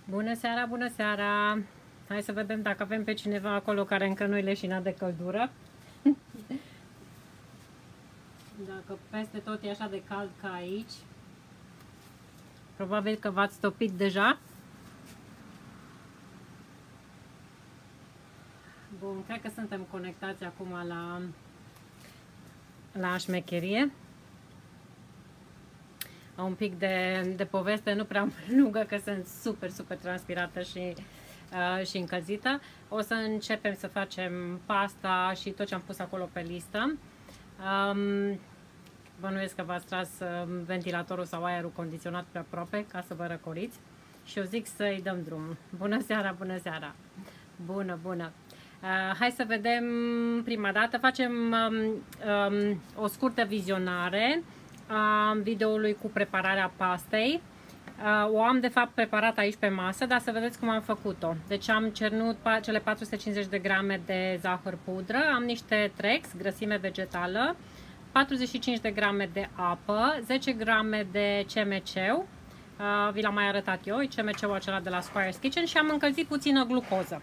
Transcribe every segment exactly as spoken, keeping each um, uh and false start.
Bună seara, bună seara! Hai să vedem dacă avem pe cineva acolo care încă nu-i leșinat de căldură. Dacă peste tot e așa de cald ca aici, probabil că v-ați topit deja. Bun, cred că suntem conectați acum la, la șmecherie. Un pic de, de poveste, nu prea lungă, că sunt super, super transpirată și, uh, și încălzită. O să începem să facem pasta și tot ce am pus acolo pe listă. Um, bănuiesc că v-ați tras uh, ventilatorul sau aerul condiționat prea aproape ca să vă răcoriți. Și eu zic să-i dăm drumul. Bună seara, bună seara! Bună, bună! Uh, hai să vedem prima dată. Facem um, um, o scurtă vizionare a videoului cu prepararea pastei. O am de fapt preparat aici pe masă, dar să vedeți cum am făcut-o. Deci am cernut cele patru sute cincizeci de grame de zahăr pudră, am niște Trex, grăsime vegetală, patruzeci și cinci de grame de apă, zece grame de C M C-ul, vi l-am mai arătat eu, C M C-ul acela de la Squire's Kitchen, și am încălzit puțină glucoză.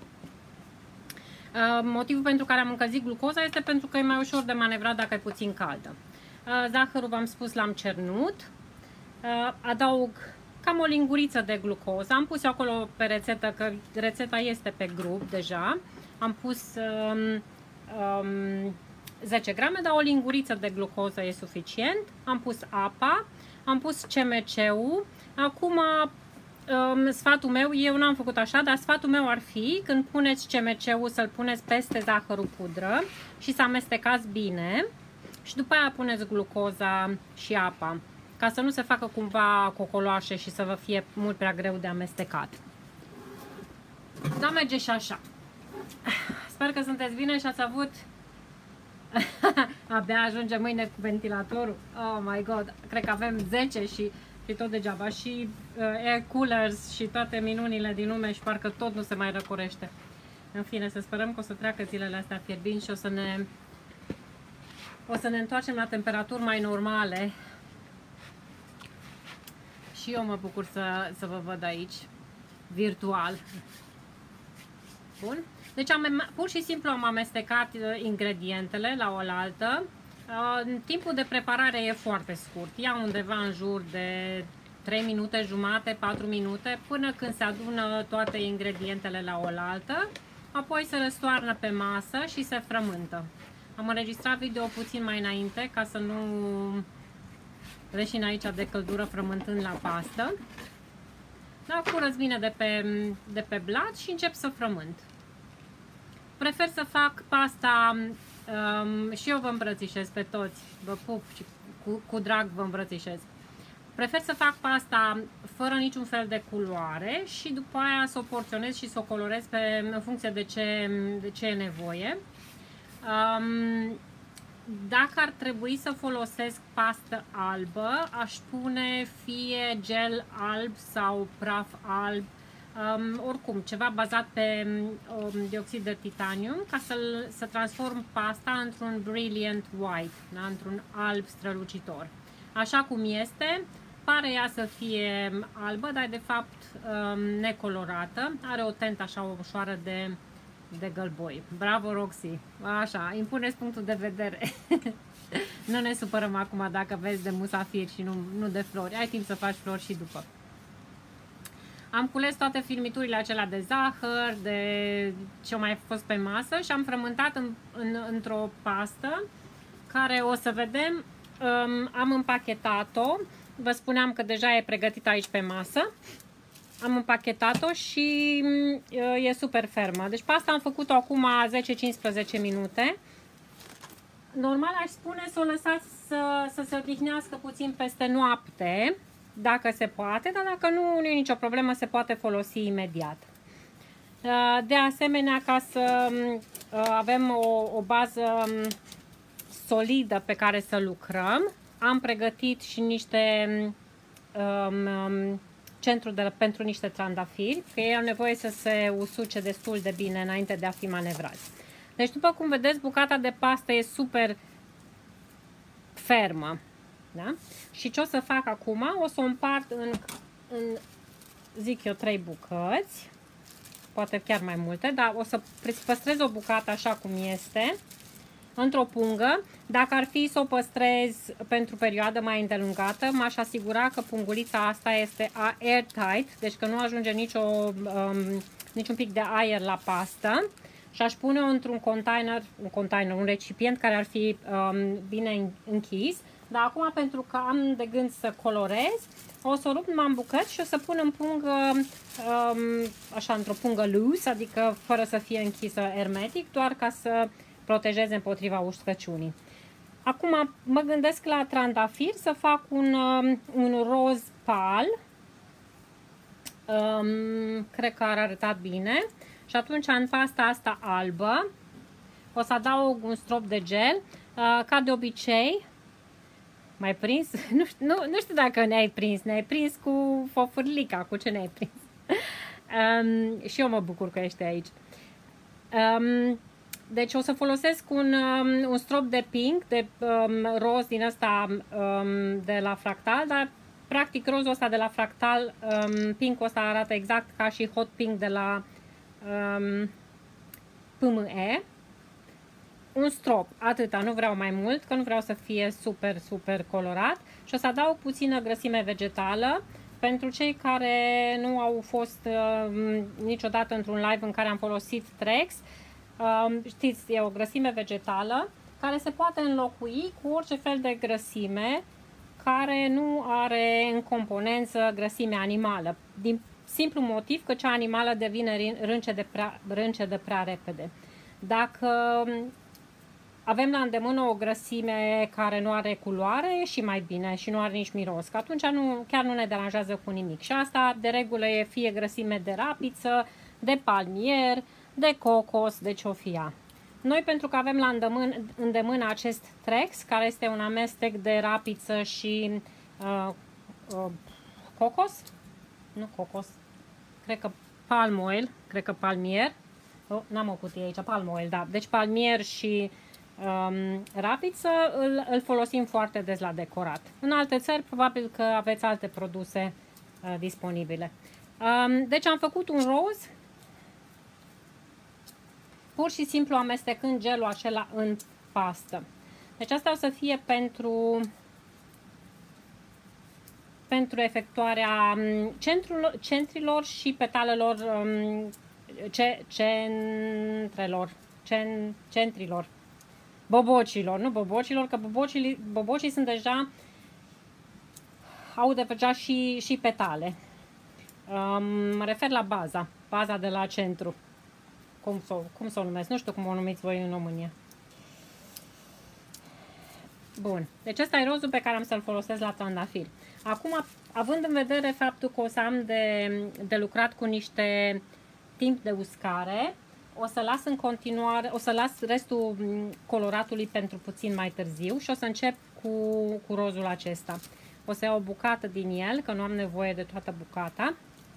Motivul pentru care am încălzit glucoza este pentru că e mai ușor de manevrat dacă e puțin caldă. Zahărul, v-am spus, l-am cernut. Adaug cam o linguriță de glucoză. Am pus acolo pe rețetă, că rețeta este pe grup deja. Am pus um, um, zece grame, dar o linguriță de glucoză e suficient. Am pus apa, am pus C M C-ul. Acum, um, sfatul meu, eu n-am făcut așa, dar sfatul meu ar fi, când puneți C M C-ul, să-l puneți peste zahărul pudră și să amestecați bine. Și după aia puneți glucoza și apa, ca să nu se facă cumva cocoloașe și să vă fie mult prea greu de amestecat. Da, merge și așa. Sper că sunteți bine și ați avut... Abia ajunge mâine cu ventilatorul. Oh my god, cred că avem zece și, și tot degeaba. Și uh, air coolers și toate minunile din lume și parcă tot nu se mai răcorește. În fine, să sperăm că o să treacă zilele astea fierbinți și o să ne... O să ne întoarcem la temperaturi mai normale. Și eu mă bucur să, să vă văd aici, virtual. Bun. Deci am, pur și simplu am amestecat ingredientele la oaltă. Timpul de preparare e foarte scurt. Ia undeva în jur de trei minute, jumate, patru minute, până când se adună toate ingredientele la oaltă. Apoi se răstoarnă pe masă și se frământă. Am înregistrat video puțin mai înainte ca să nu leșin aici de căldură frământând la pastă. Da, curăț bine de pe, de pe blat și încep să frământ. Prefer să fac pasta um, și eu vă îmbrățișez pe toți, vă pup și cu, cu drag vă îmbrățișez. Prefer să fac pasta fără niciun fel de culoare și după aia să o porționez și să o colorez pe, în funcție de ce, de ce e nevoie. Um, dacă ar trebui să folosesc pastă albă, aș pune fie gel alb sau praf alb, um, oricum ceva bazat pe um, dioxid de titanium, ca să, să transform pasta într-un brilliant white, da? Într-un alb strălucitor. Așa cum este, pare ea să fie albă, dar de fapt um, necolorată, are o tentă așa ușoară de de gălboi. Bravo, Roxy! Așa, impuneți punctul de vedere. Nu ne supărăm acum dacă vezi de musafiri și nu, nu de flori. Ai timp să faci flori și după. Am cules toate firmiturile acelea de zahăr, de ce mai fost pe masă și am frământat în, în, într-o pastă care, o să vedem, um, am împachetat-o. Vă spuneam că deja e pregătită aici pe masă. Am împachetat-o și e super fermă. Deci pasta am făcut-o acum zece cincisprezece minute. Normal aș spune să o lăsați să, să se odihnească puțin peste noapte, dacă se poate, dar dacă nu, nu e nicio problemă, se poate folosi imediat. De asemenea, ca să avem o, o bază solidă pe care să lucrăm, am pregătit și niște um, centru de, pentru niște trandafiri, că ei au nevoie să se usuce destul de bine înainte de a fi manevrați. Deci, după cum vedeți, bucata de pastă e super fermă. Da? Și ce o să fac acum? O să o împart în, în zic eu, trei bucăți, poate chiar mai multe, dar o să păstrez o bucată așa cum este, într-o pungă. Dacă ar fi să o păstrez pentru perioadă mai îndelungată, m-aș asigura că pungulița asta este airtight, deci că nu ajunge nicio, um, niciun pic de aer la pastă. Și aș pune-o într-un container, un container, un recipient care ar fi um, bine închis. Dar acum, pentru că am de gând să colorez, o să o rup numai în bucăți și o să pun în pungă, um, așa, într-o pungă loose, adică fără să fie închisă hermetic, doar ca să protejeze împotriva uscăciunii. Acum mă gândesc la trandafir să fac un, um, un roz pal. Um, cred că ar arăta bine. Și atunci în pasta asta albă o să adaug un strop de gel. Uh, ca de obicei, m-ai prins? Nu știu, nu, nu știu dacă ne-ai prins. Ne-ai prins cu fofurlica, cu ce ne-ai prins? um, și eu mă bucur că ești aici. Um, deci o să folosesc un, um, un strop de pink, de um, roz din ăsta um, de la Fractal, dar practic rozul ăsta de la Fractal, um, pink-ul ăsta arată exact ca și hot pink de la um, P M E. Un strop, atâta, nu vreau mai mult, că nu vreau să fie super, super colorat. Și o să adaug puțină grăsime vegetală. Pentru cei care nu au fost uh, niciodată într-un live în care am folosit Trex, uh, știți, e o grăsime vegetală care se poate înlocui cu orice fel de grăsime care nu are în componență grăsime animală. Din simplu motiv că cea animală devine rânce de prea, rânce de prea repede. Dacă avem la îndemână o grăsime care nu are culoare, și mai bine, și nu are nici miros, că atunci nu, chiar nu ne deranjează cu nimic. Și asta de regulă e fie grăsime de rapiță, de palmier, de cocos, de ce-o fi ea. Noi, pentru că avem la îndemână, îndemână acest Trex, care este un amestec de rapiță și uh, uh, cocos, nu cocos, cred că palm oil, cred că palmier, oh, n-am o cutie aici, palm oil, da, deci palmier și um, rapiță îl, îl folosim foarte des la decorat. În alte țări probabil că aveți alte produse uh, disponibile. Um, deci am făcut un roz, pur și simplu amestecând gelul acela în pastă. Deci asta o să fie pentru pentru efectuarea centrul, centrilor și petalelor ce, centrelor, cen, centrilor, bobocilor, nu bobocilor, că bobocii, bobocii sunt deja, au deja și, și petale. Mă refer la baza, baza de la centru. Cum să, cum să o numesc? Nu știu cum o numiți voi în România. Bun. Deci ăsta e rozul pe care am să-l folosesc la trandafir. Acum, având în vedere faptul că o să am de, de lucrat cu niște timp de uscare, o să las în continuare, o să las restul coloratului pentru puțin mai târziu și o să încep cu, cu rozul acesta. O să iau o bucată din el, că nu am nevoie de toată bucata.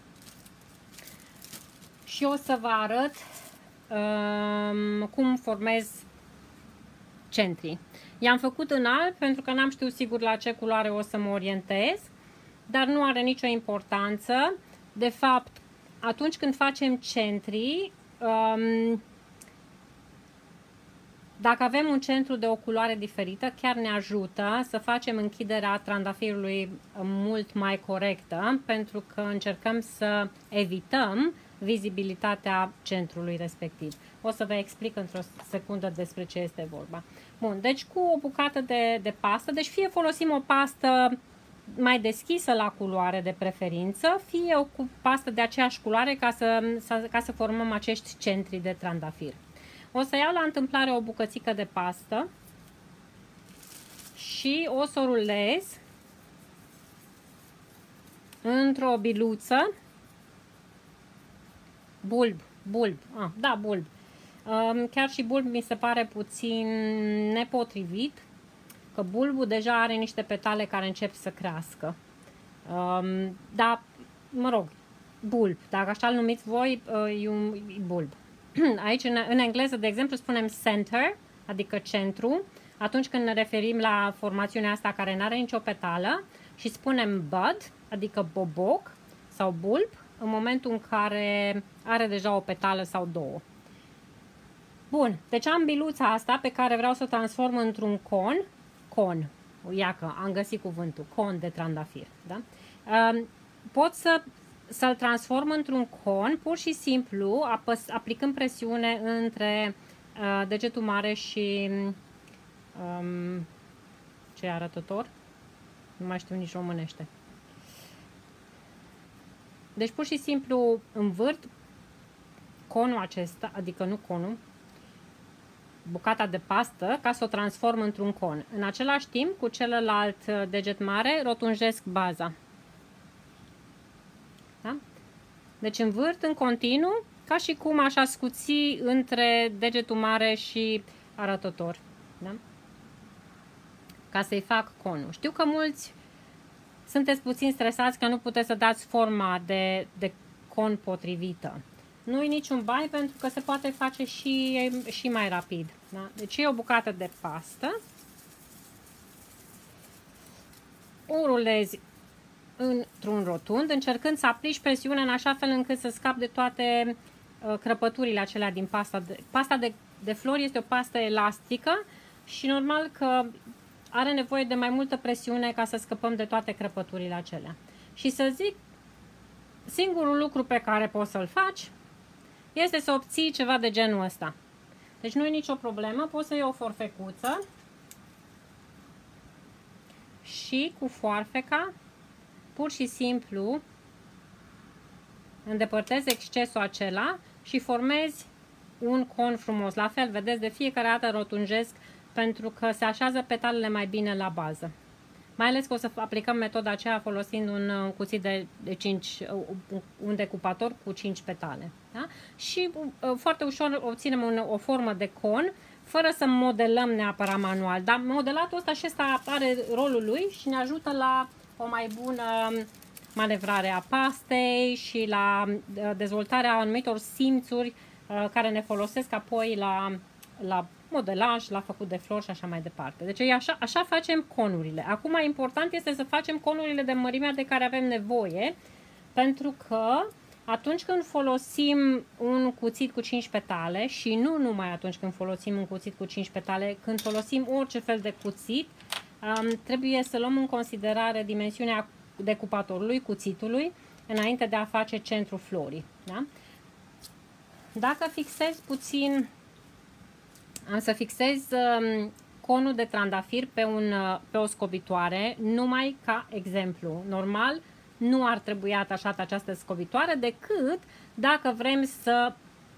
Și o să vă arăt um, cum formez centrii. I-am făcut în alb pentru că n-am știut sigur la ce culoare o să mă orientez, dar nu are nicio importanță. De fapt, atunci când facem centrii, um, dacă avem un centru de o culoare diferită, chiar ne ajută să facem închiderea trandafirului mult mai corectă, pentru că încercăm să evităm vizibilitatea centrului respectiv. O să vă explic într-o secundă despre ce este vorba. Bun, deci cu o bucată de, de pastă, deci fie folosim o pastă mai deschisă la culoare de preferință, fie o cu pastă de aceeași culoare ca să, să, ca să formăm acești centri de trandafir. O să iau la întâmplare o bucățică de pastă și o să o rulez într-o biluță. Bulb, bulb, ah, da, bulb. Um, chiar și bulb mi se pare puțin nepotrivit, că bulbul deja are niște petale care încep să crească. Um, dar, mă rog, bulb, dacă așa îl numiți voi, uh, e un e bulb. Aici, în, în engleză, de exemplu, spunem center, adică centru, atunci când ne referim la formațiunea asta care nu are nicio petală, și spunem bud, adică boboc sau bulb, în momentul în care are deja o petală sau două. Bun, deci am biluța asta pe care vreau să o transform într-un con, con, iacă, am găsit cuvântul, con de trandafir, da? Pot să, să-l transform într-un con, pur și simplu, apăs, aplicând presiune între uh, degetul mare și, um, ce arătător? Nu mai știu nici românește. Deci pur și simplu învârt conul acesta, adică nu conul, bucata de pastă, ca să o transform într-un con. În același timp, cu celălalt deget mare, rotunjesc baza. Da? Deci învârt în continuu, ca și cum aș ascuți între degetul mare și arătător. Da? Ca să-i fac conul. Știu că mulți sunteți puțin stresați că nu puteți să dați forma de, de con potrivită. Nu e niciun bai pentru că se poate face și, și mai rapid. Da? Deci e o bucată de pastă. O rulezi într-un rotund, încercând să aplici presiune în așa fel încât să scapi de toate uh, crăpăturile acelea din pasta. De, pasta de, de flori este o pastă elastică și normal că are nevoie de mai multă presiune ca să scăpăm de toate crăpăturile acelea. Și să zic, singurul lucru pe care poți să-l faci este să obții ceva de genul ăsta. Deci nu e nicio problemă, poți să iei o forfecuță și cu foarfeca pur și simplu îndepărtezi excesul acela și formezi un con frumos. La fel, vedeți, de fiecare dată rotunjesc pentru că se așează petalele mai bine la bază. Mai ales că o să aplicăm metoda aceea folosind un cuțit de, de cinci, un decupator cu cinci petale. Da? Și foarte ușor obținem un, o formă de con, fără să modelăm neapărat manual. Dar modelatul ăsta și ăsta are rolul lui și ne ajută la o mai bună manevrare a pastei și la dezvoltarea anumitor simțuri care ne folosesc apoi la, la modelaj, la făcut de flori și așa mai departe. Deci așa, așa facem conurile. Acum important este să facem conurile de mărimea de care avem nevoie, pentru că atunci când folosim un cuțit cu cinci petale și nu numai atunci când folosim un cuțit cu cinci petale, când folosim orice fel de cuțit, um, trebuie să luăm în considerare dimensiunea decupatorului, cuțitului, înainte de a face centrul florii. Da? Dacă fixez puțin, am să fixez um, conul de trandafir pe, un, uh, pe o scobitoare, numai ca exemplu. Normal, nu ar trebui atașată această scobitoare decât dacă vrem să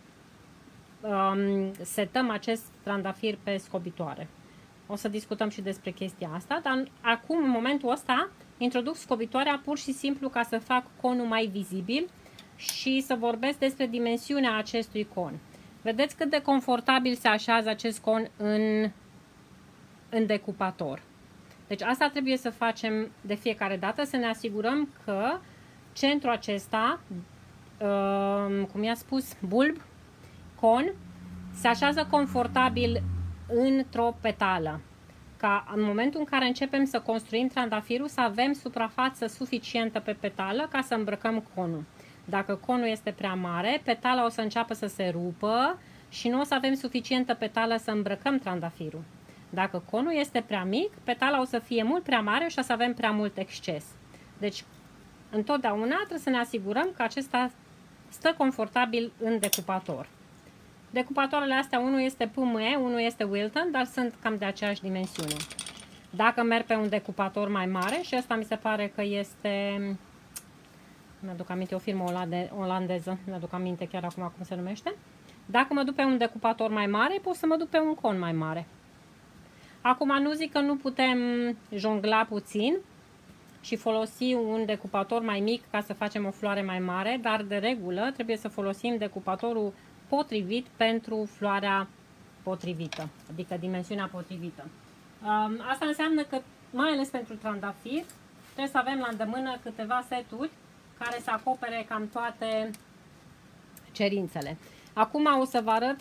um, setăm acest trandafir pe scobitoare. O să discutăm și despre chestia asta, dar acum, în momentul ăsta, introduc scobitoarea pur și simplu ca să fac conul mai vizibil și să vorbesc despre dimensiunea acestui con. Vedeți cât de confortabil se așează acest con în, în decupator. Deci asta trebuie să facem de fiecare dată, să ne asigurăm că centrul acesta, cum i-a spus, bulb, con, se așează confortabil într-o petală. Ca în momentul în care începem să construim trandafirul, să avem suprafață suficientă pe petală ca să îmbrăcăm conul. Dacă conul este prea mare, petala o să înceapă să se rupă și nu o să avem suficientă petală să îmbrăcăm trandafirul. Dacă conul este prea mic, petala o să fie mult prea mare și o să avem prea mult exces. Deci, întotdeauna trebuie să ne asigurăm că acesta stă confortabil în decupator. Decupatoarele astea, unul este P M E, unul este Wilton, dar sunt cam de aceeași dimensiune. Dacă merg pe un decupator mai mare, și ăsta mi se pare că este, mi-aduc aminte, o firmă olande, olandeză, mi-aduc aminte chiar acum cum se numește. Dacă mă duc pe un decupator mai mare, pot să mă duc pe un con mai mare. Acum nu zic că nu putem jongla puțin și folosi un decupator mai mic ca să facem o floare mai mare, dar de regulă trebuie să folosim decupatorul potrivit pentru floarea potrivită, adică dimensiunea potrivită. Asta înseamnă că, mai ales pentru trandafir, trebuie să avem la îndemână câteva seturi care să acopere cam toate cerințele. Acum o să vă arăt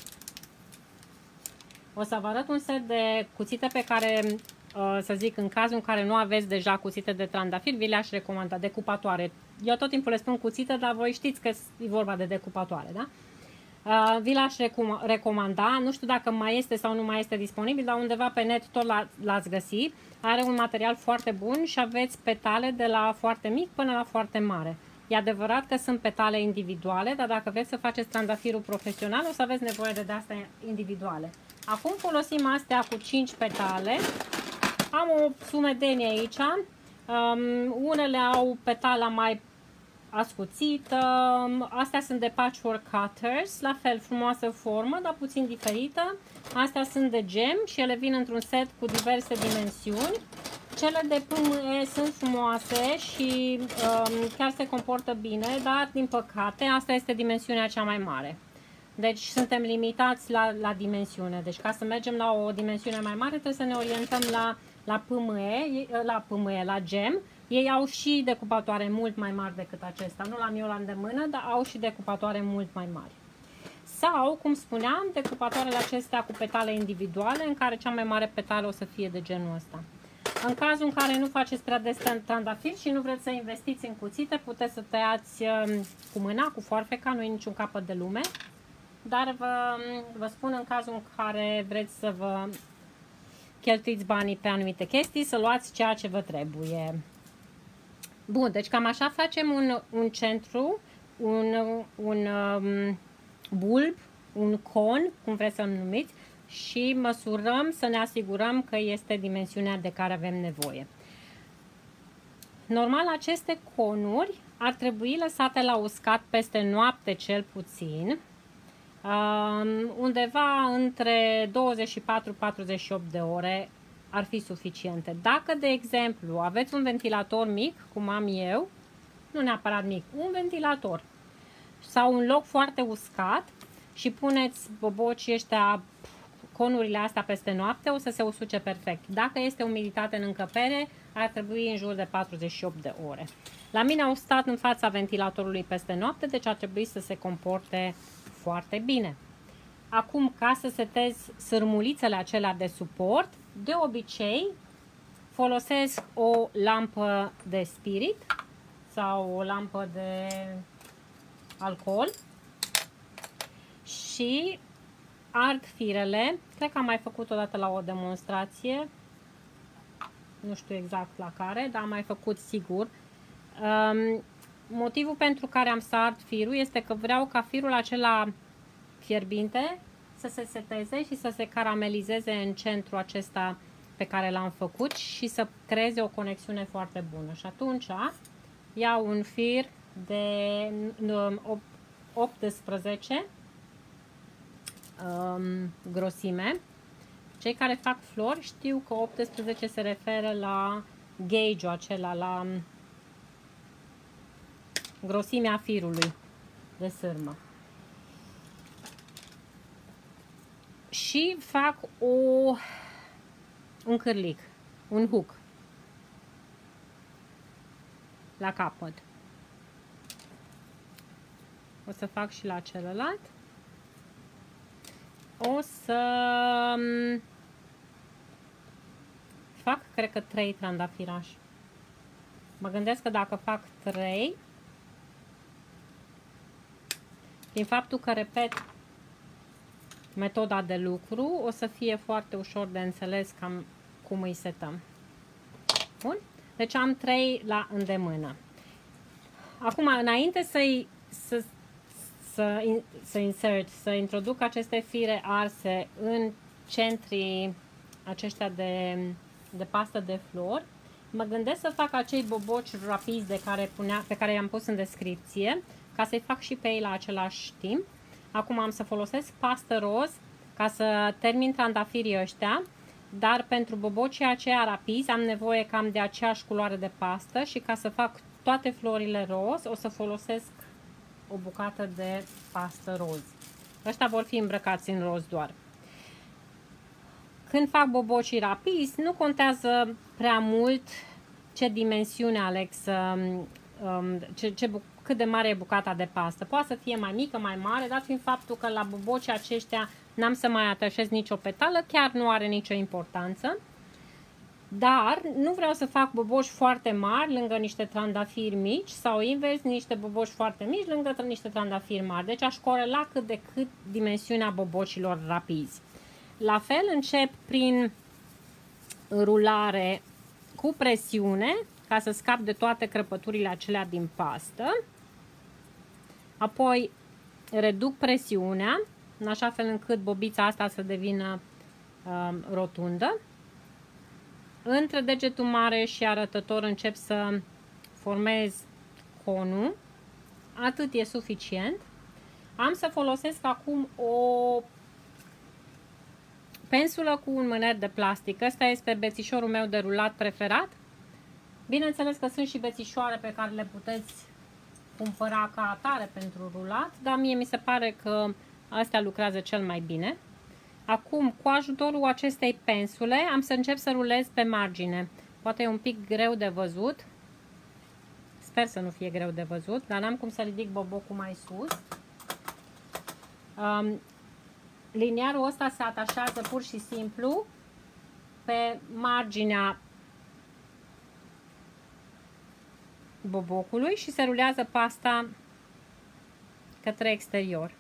O să vă arăt un set de cuțite pe care, să zic, în cazul în care nu aveți deja cuțite de trandafir, vi le-aș recomanda, decupatoare. eu tot timpul le spun cuțită, dar voi știți că e vorba de decupatoare, da? Uh, vi l-aș recomanda, nu știu dacă mai este sau nu mai este disponibil, dar undeva pe net tot l-ați găsit. Are un material foarte bun și aveți petale de la foarte mic până la foarte mare. E adevărat că sunt petale individuale, dar dacă vreți să faceți trandafirul profesional, o să aveți nevoie de de-astea individuale. Acum folosim astea cu cinci petale. Am o sumedenie aici. Um, unele au petala mai ascuțită. Astea sunt de patchwork cutters, la fel frumoasă formă, dar puțin diferită. Astea sunt de gem și ele vin într-un set cu diverse dimensiuni. Cele de P M E sunt frumoase și um, chiar se comportă bine, dar din păcate asta este dimensiunea cea mai mare. Deci suntem limitați la, la dimensiune. Deci ca să mergem la o dimensiune mai mare trebuie să ne orientăm la, la P M E, la P M E, la gem. Ei au și decupatoare mult mai mari decât acesta. Nu l-am eu la îndemână, dar au și decupatoare mult mai mari. Sau, cum spuneam, decupatoarele acestea cu petale individuale, în care cea mai mare petală o să fie de genul ăsta. În cazul în care nu faceți prea des trandafiri și nu vreți să investiți în cuțite, puteți să tăiați cu mâna, cu foarfeca, nu e niciun capăt de lume. Dar vă, vă spun, în cazul în care vreți să vă cheltuiți banii pe anumite chestii, să luați ceea ce vă trebuie. Bun, deci cam așa facem un, un centru, un, un um, bulb, un con, cum vreți să-l numiți, și măsurăm să ne asigurăm că este dimensiunea de care avem nevoie. Normal, aceste conuri ar trebui lăsate la uscat peste noapte cel puțin, undeva între douăzeci și patru - patruzeci și opt de ore ar fi suficiente. Dacă, de exemplu, aveți un ventilator mic, cum am eu, nu neapărat mic, un ventilator sau un loc foarte uscat și puneți bobocii ăștia, conurile astea peste noapte, o să se usuce perfect. Dacă este umiditate în încăpere, ar trebui în jur de patruzeci și opt de ore. La mine au stat în fața ventilatorului peste noapte, deci ar trebui să se comporte foarte bine. Acum, ca să setez sârmulițele acelea de suport, de obicei folosesc o lampă de spirit sau o lampă de alcool și ard firele. Cred că am mai făcut odată la o demonstrație, nu știu exact la care, dar am mai făcut sigur. Um, motivul pentru care am să ard firul este că vreau ca firul acela fierbinte să se seteze și să se caramelizeze în centru acesta pe care l-am făcut și să creeze o conexiune foarte bună. Și atunci iau un fir de optsprezece um, grosime. Cei care fac flori știu că optsprezece se referă la gauge-ul acela, la grosimea firului de sârmă. Și fac o, un cârlic, un hook la capăt. O să fac și la celălalt. O să fac, cred că, trei trandafirași. Mă gândesc că dacă fac trei, din faptul că repet metoda de lucru, o să fie foarte ușor de înțeles cam cum îi setăm. Bun? Deci am trei la îndemână. Acum, înainte să-i să, să, să insert, să introduc aceste fire arse în centrii aceștia de, de pastă de flori, mă gândesc să fac acei boboci rapizi de care punea, pe care i-am pus în descripție, ca să-i fac și pe ei la același timp. Acum am să folosesc pastă roz ca să termin trandafirii ăștia, dar pentru bobocii aceia rapizi am nevoie cam de aceeași culoare de pastă și ca să fac toate florile roz o să folosesc o bucată de pastă roz. Ăștia vor fi îmbrăcați în roz doar. Când fac bobocii rapizi, nu contează prea mult ce dimensiune aleg să, ce, ce, cât de mare e bucata de pastă. Poate să fie mai mică, mai mare, dat fiind faptul că la bobocii aceștia n-am să mai atașez nicio petală, chiar nu are nicio importanță. Dar nu vreau să fac boboși foarte mari lângă niște trandafiri mici sau invers, niște boboși foarte mici lângă niște trandafiri mari. Deci aș corela cât de cât dimensiunea boboșilor rapizi. La fel încep prin rulare cu presiune ca să scap de toate crăpăturile acelea din pastă. Apoi reduc presiunea în așa fel încât bobița asta să devină uh, rotundă. Între degetul mare și arătător încep să formez conul. Atât e suficient. Am să folosesc acum o pensulă cu un mâner de plastic. Ăsta este bețișorul meu de rulat preferat. Bineînțeles că sunt și bețișoare pe care le puteți cumpăra ca atare pentru rulat, dar mie mi se pare că astea lucrează cel mai bine. Acum, cu ajutorul acestei pensule, am să încep să rulez pe margine. Poate e un pic greu de văzut. Sper să nu fie greu de văzut, dar n-am cum să ridic bobocul mai sus. Um, liniarul ăsta se atașează pur și simplu pe marginea bobocului și se rulează pasta către exterior.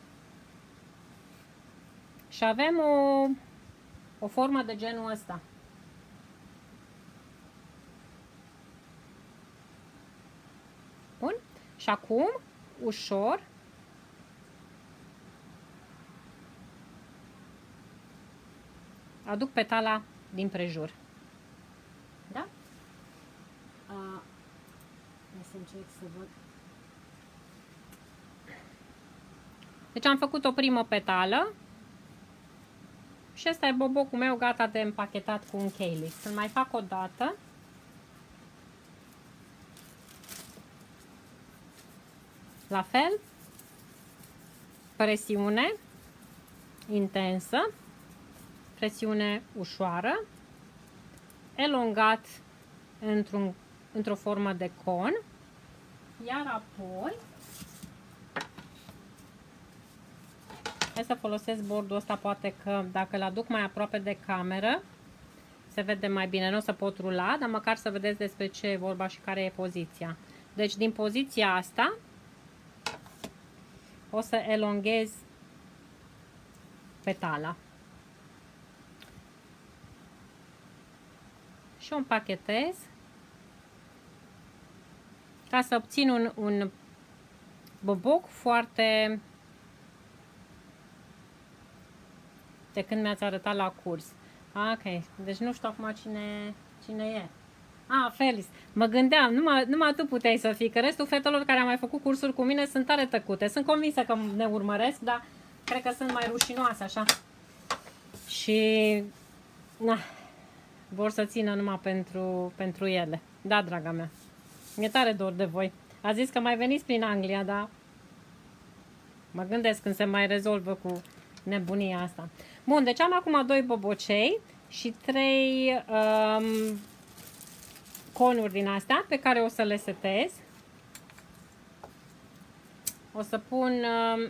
Și avem o, o formă de genul ăsta. Bun? Și acum, ușor, aduc petala din prejur. Da? A, să încerc să văd. Deci am făcut o primă petală. Și ăsta e bobocul meu gata de împachetat cu un Calyx. Să mai fac o dată. La fel. Presiune intensă. Presiune ușoară. Elongat într-un, într-o formă de con. Iar apoi hai să folosesc bordul ăsta, poate că dacă îl aduc mai aproape de cameră se vede mai bine. Nu o să pot rula, dar măcar să vedeți despre ce e vorba și care e poziția. Deci din poziția asta o să elonghez petala și o împachetez ca să obțin un, un boboc foarte de când mi-ați arătat la curs. Ok, deci nu știu acum cine, cine e. Ah, Felis, mă gândeam, numai, numai tu puteai să fii, că restul fetelor care au mai făcut cursuri cu mine sunt tare tăcute. Sunt convinsă că ne urmăresc, dar cred că sunt mai rușinoase așa. Și na, vor să țină numai pentru, pentru ele. Da, draga mea, mi-e tare dor de voi. A zis că mai veniți prin Anglia, dar mă gândesc când se mai rezolvă cu nebunia asta. Bun, deci am acum doi bobocei și trei um, conuri din astea pe care o să le setez. O să pun um,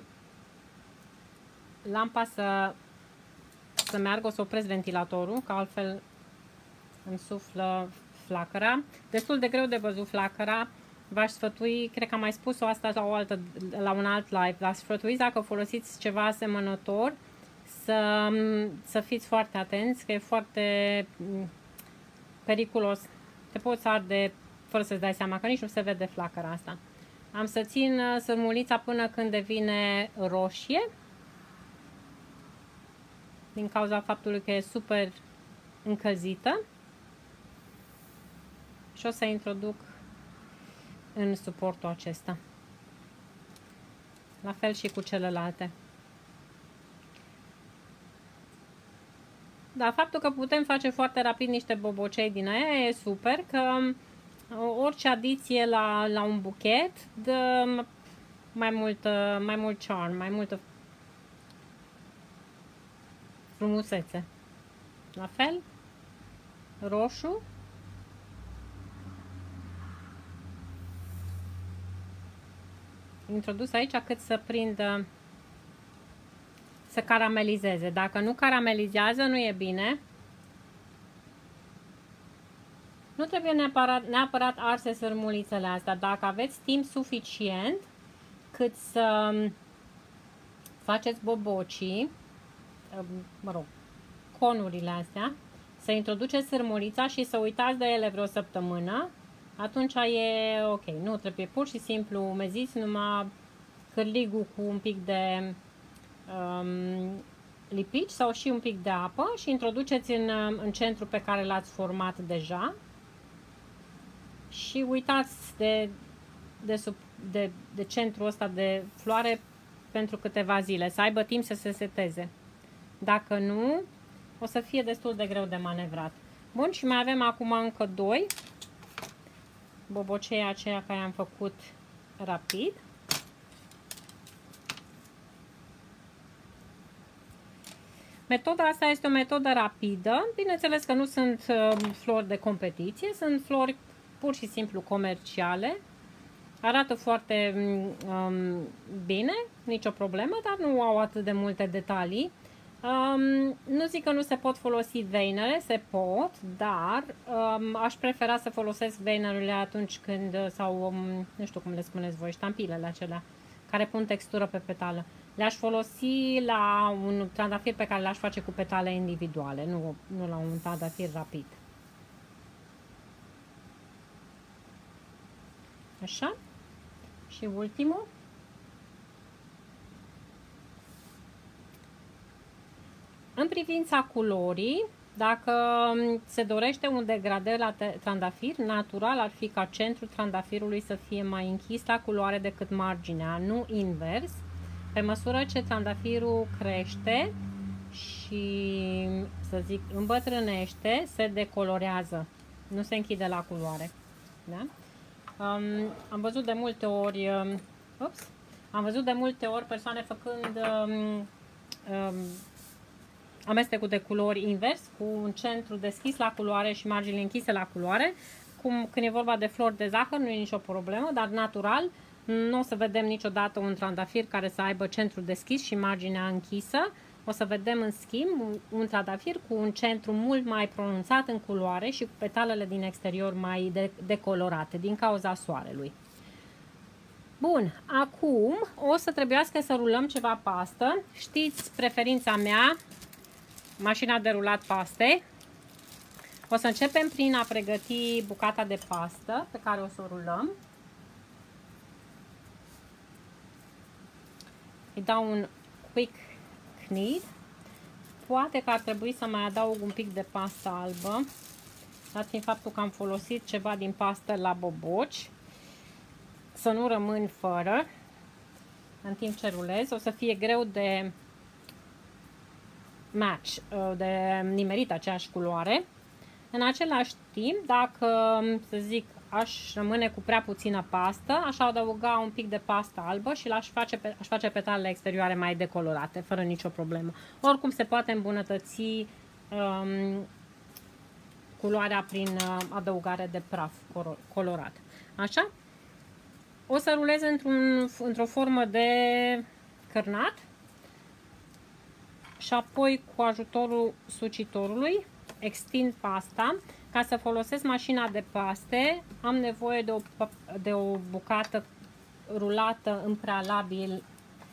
lampa să, să meargă, o să opresc ventilatorul, că altfel îmi suflă flacăra. Destul de greu de văzut flacăra. V-aș sfătui, cred că am mai spus-o asta la, o altă, la un alt live, v-aș sfătui dacă folosiți ceva asemănător să, să fiți foarte atenți, că e foarte periculos. Te poți arde fără să-ți dai seama, că nici nu se vede flacăra asta. Am să țin sărmulița până când devine roșie, din cauza faptului că e super încălzită, și o să introduc în suportul acesta. La fel și cu celelalte. Da, faptul că putem face foarte rapid niște bobocei din aia e super, că orice adiție la, la un buchet dă mai mult, mai mult charm, mai multă frumusețe. La fel, roșu. Introdus aici cât să prindă, să caramelizeze. Dacă nu caramelizează, nu e bine. Nu trebuie neapărat, neapărat arse sărmulițele astea. Dacă aveți timp suficient cât să faceți bobocii, mă rog, conurile astea, să introduceți sărmulița și să uitați de ele vreo săptămână, atunci e ok. Nu trebuie, pur și simplu umeziți numai cârligul cu un pic de um, lipici sau și un pic de apă și introduceți în, în centru pe care l-ați format deja și uitați de, de, sub, de, de centrul ăsta de floare pentru câteva zile, să aibă timp să se seteze. Dacă nu, o să fie destul de greu de manevrat. Bun, și mai avem acum încă doi bobocei aceia care am făcut rapid. Metoda asta este o metodă rapidă. Bineînțeles că nu sunt uh, flori de competiție, sunt flori pur și simplu comerciale. Arată foarte um, bine, nicio problemă, dar nu au atât de multe detalii. Um, nu zic că nu se pot folosi veinele, se pot, dar um, aș prefera să folosesc veinerile atunci când, sau um, nu știu cum le spuneți voi, ștampilele acelea care pun textură pe petală. Le-aș folosi la un trandafir pe care l-aș face cu petale individuale, nu, nu la un trandafir rapid. Așa. Și ultimul. În privința culorii, dacă se dorește un degradeu la trandafir, natural ar fi ca centrul trandafirului să fie mai închis la culoare decât marginea, nu invers. Pe măsură ce trandafirul crește și, să zic, îmbătrânește, se decolorează, nu se închide la culoare. Da? Um, am văzut de multe ori, um, ups, am văzut de multe ori persoane făcând um, um, amestecul de culori invers, cu un centru deschis la culoare și marginile închise la culoare. Cum, când e vorba de flori de zahăr, nu e nicio problemă, dar natural nu o să vedem niciodată un trandafir care să aibă centru deschis și marginea închisă. O să vedem, în schimb, un trandafir cu un centru mult mai pronunțat în culoare și cu petalele din exterior mai de decolorate, din cauza soarelui. Bun, acum o să trebuiască să rulăm ceva pastă. Știți preferința mea, mașina de rulat paste. O să începem prin a pregăti bucata de pastă pe care o să o rulăm. Îi dau un quick knead. Poate că ar trebui să mai adaug un pic de pastă albă, dat fiind faptul că am folosit ceva din pastă la boboci, să nu rămân fără în timp ce rulez. O să fie greu de match, de nimerit aceeași culoare. În același timp, dacă, să zic, aș rămâne cu prea puțină pastă, aș adăuga un pic de pastă albă și aș face, aș face petalele exterioare mai decolorate, fără nicio problemă. Oricum se poate îmbunătăți um, culoarea prin uh, adăugare de praf colorat. Așa? O să rulez într-un, într-o formă de cărnat și apoi cu ajutorul sucitorului extind pasta. Ca să folosesc mașina de paste, am nevoie de o, de o bucată rulată în prealabil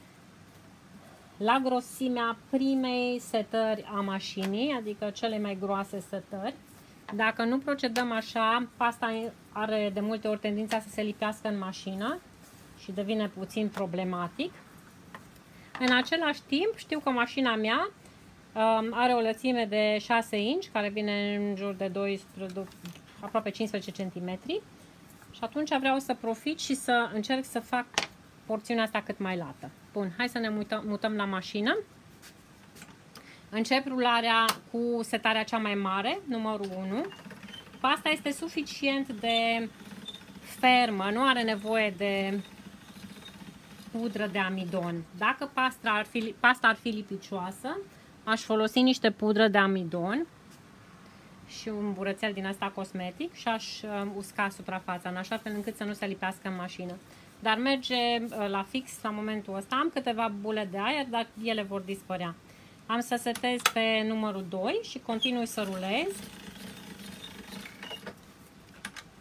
la grosimea primei setări a mașinii, adică cele mai groase setări. Dacă nu procedăm așa, pasta are de multe ori tendința să se lipească în mașină și devine puțin problematic. În același timp, știu că mașina mea um, are o lățime de șase inci, care vine în jur de doisprezece, aproape cincisprezece centimetri. Și atunci vreau să profit și să încerc să fac porțiunea asta cât mai lată. Bun, hai să ne mutăm, mutăm la mașină. Încep rularea cu setarea cea mai mare, numărul unu. Pasta este suficient de fermă, nu are nevoie de pudră de amidon. Dacă pasta ar fi, pasta ar fi lipicioasă, aș folosi niște pudră de amidon și un burățel din asta cosmetic și aș usca suprafața, în așa fel încât să nu se lipească în mașină. Dar merge la fix la momentul ăsta. Am câteva bule de aer, dar ele vor dispărea. Am să setez pe numărul doi și continui să rulez.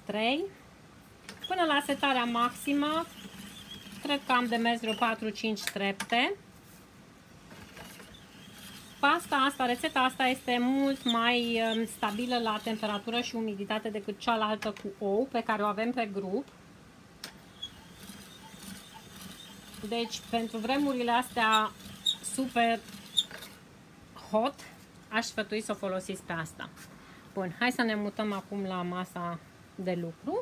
trei, până la setarea maximă. Cred că am de mers vreo patru cinci trepte. Pasta asta, rețeta asta este mult mai stabilă la temperatură și umiditate decât cealaltă cu ou pe care o avem pe grup. Deci, pentru vremurile astea super hot, aș sfătui să o folosiți pe asta. Bun, hai să ne mutăm acum la masa de lucru.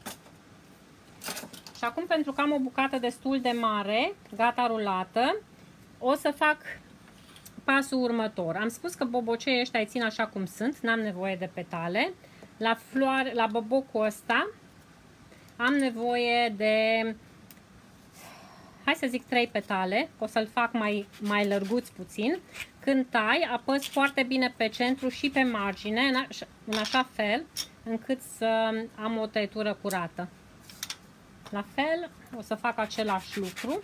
Și acum, pentru că am o bucată destul de mare, gata rulată, o să fac pasul următor. Am spus că boboceii ăștia îi țin așa cum sunt, n-am nevoie de petale. La, floare, la bobocul ăsta am nevoie de, hai să zic, trei petale. O să-l fac mai, mai lărguț puțin. Când tai, apăs foarte bine pe centru și pe margine, în, așa, în așa fel încât să am o tăietură curată. La fel, o să fac același lucru.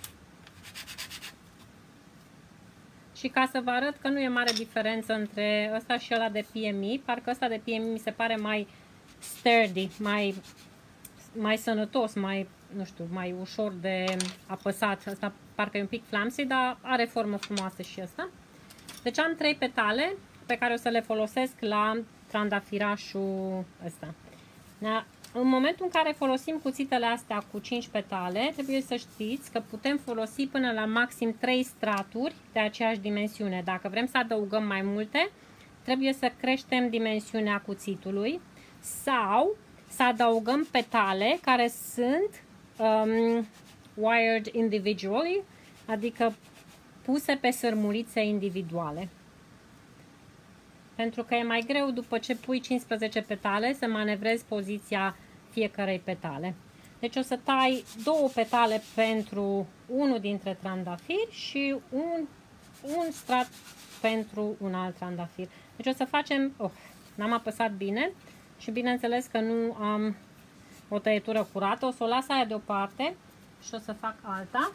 Și ca să vă arăt că nu e mare diferență între ăsta și ăla de P M I, parcă ăsta de P M I mi se pare mai sturdy, mai, mai sănătos, mai, nu știu, mai ușor de apăsat. Ăsta parcă e un pic flamsy, dar are formă frumoasă și ăsta. Deci am trei petale pe care o să le folosesc la trandafirașul ăsta. Da? În momentul în care folosim cuțitele astea cu cinci petale, trebuie să știți că putem folosi până la maxim trei straturi de aceeași dimensiune. Dacă vrem să adăugăm mai multe, trebuie să creștem dimensiunea cuțitului sau să adăugăm petale care sunt um, wired individually, adică puse pe sărmurițe individuale. Pentru că e mai greu după ce pui cincisprezece petale să manevrezi poziția fiecarei petale. Deci o să tai două petale pentru unul dintre trandafiri și un, un strat pentru un alt trandafir. Deci o să facem, oh, n-am apăsat bine și bineînțeles că nu am o tăietură curată. O să o las aia deoparte și o să fac alta.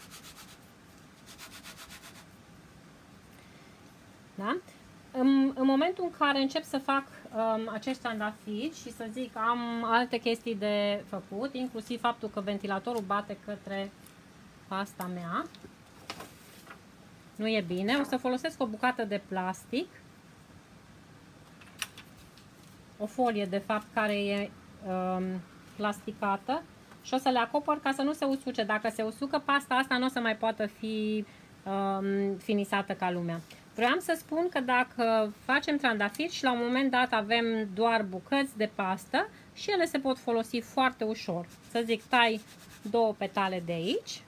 Da? În, în momentul în care încep să fac um, acești trandafiri și să zic am alte chestii de făcut, inclusiv faptul că ventilatorul bate către pasta mea, nu e bine, o să folosesc o bucată de plastic, o folie de fapt care e um, plasticată și o să le acopăr ca să nu se usuce. Dacă se usucă, pasta asta nu o să mai poată fi um, finisată ca lumea. Vreau să spun că dacă facem trandafiri și la un moment dat avem doar bucăți de pastă și ele se pot folosi foarte ușor. Să zic, tai două petale de aici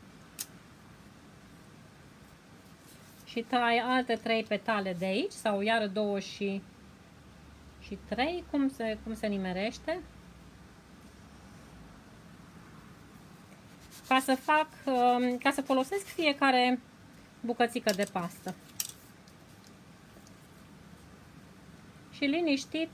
și tai alte trei petale de aici sau iară două și, și trei, cum se, cum se nimerește. Ca să fac, ca să folosesc fiecare bucățică de pastă. Și liniștit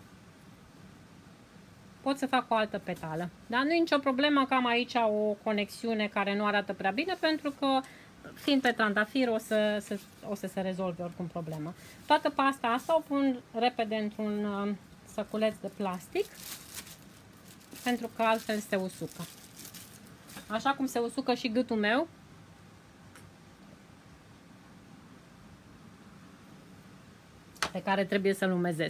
pot să fac o altă petală. Dar nu e nicio problemă că am aici o conexiune care nu arată prea bine, pentru că fiind pe trandafir o să, să, o să se rezolve oricum problema. Toată pasta asta o pun repede într-un săculeț de plastic, pentru că altfel se usucă. Așa cum se usucă și gâtul meu. Pe care trebuie să-l umezesc.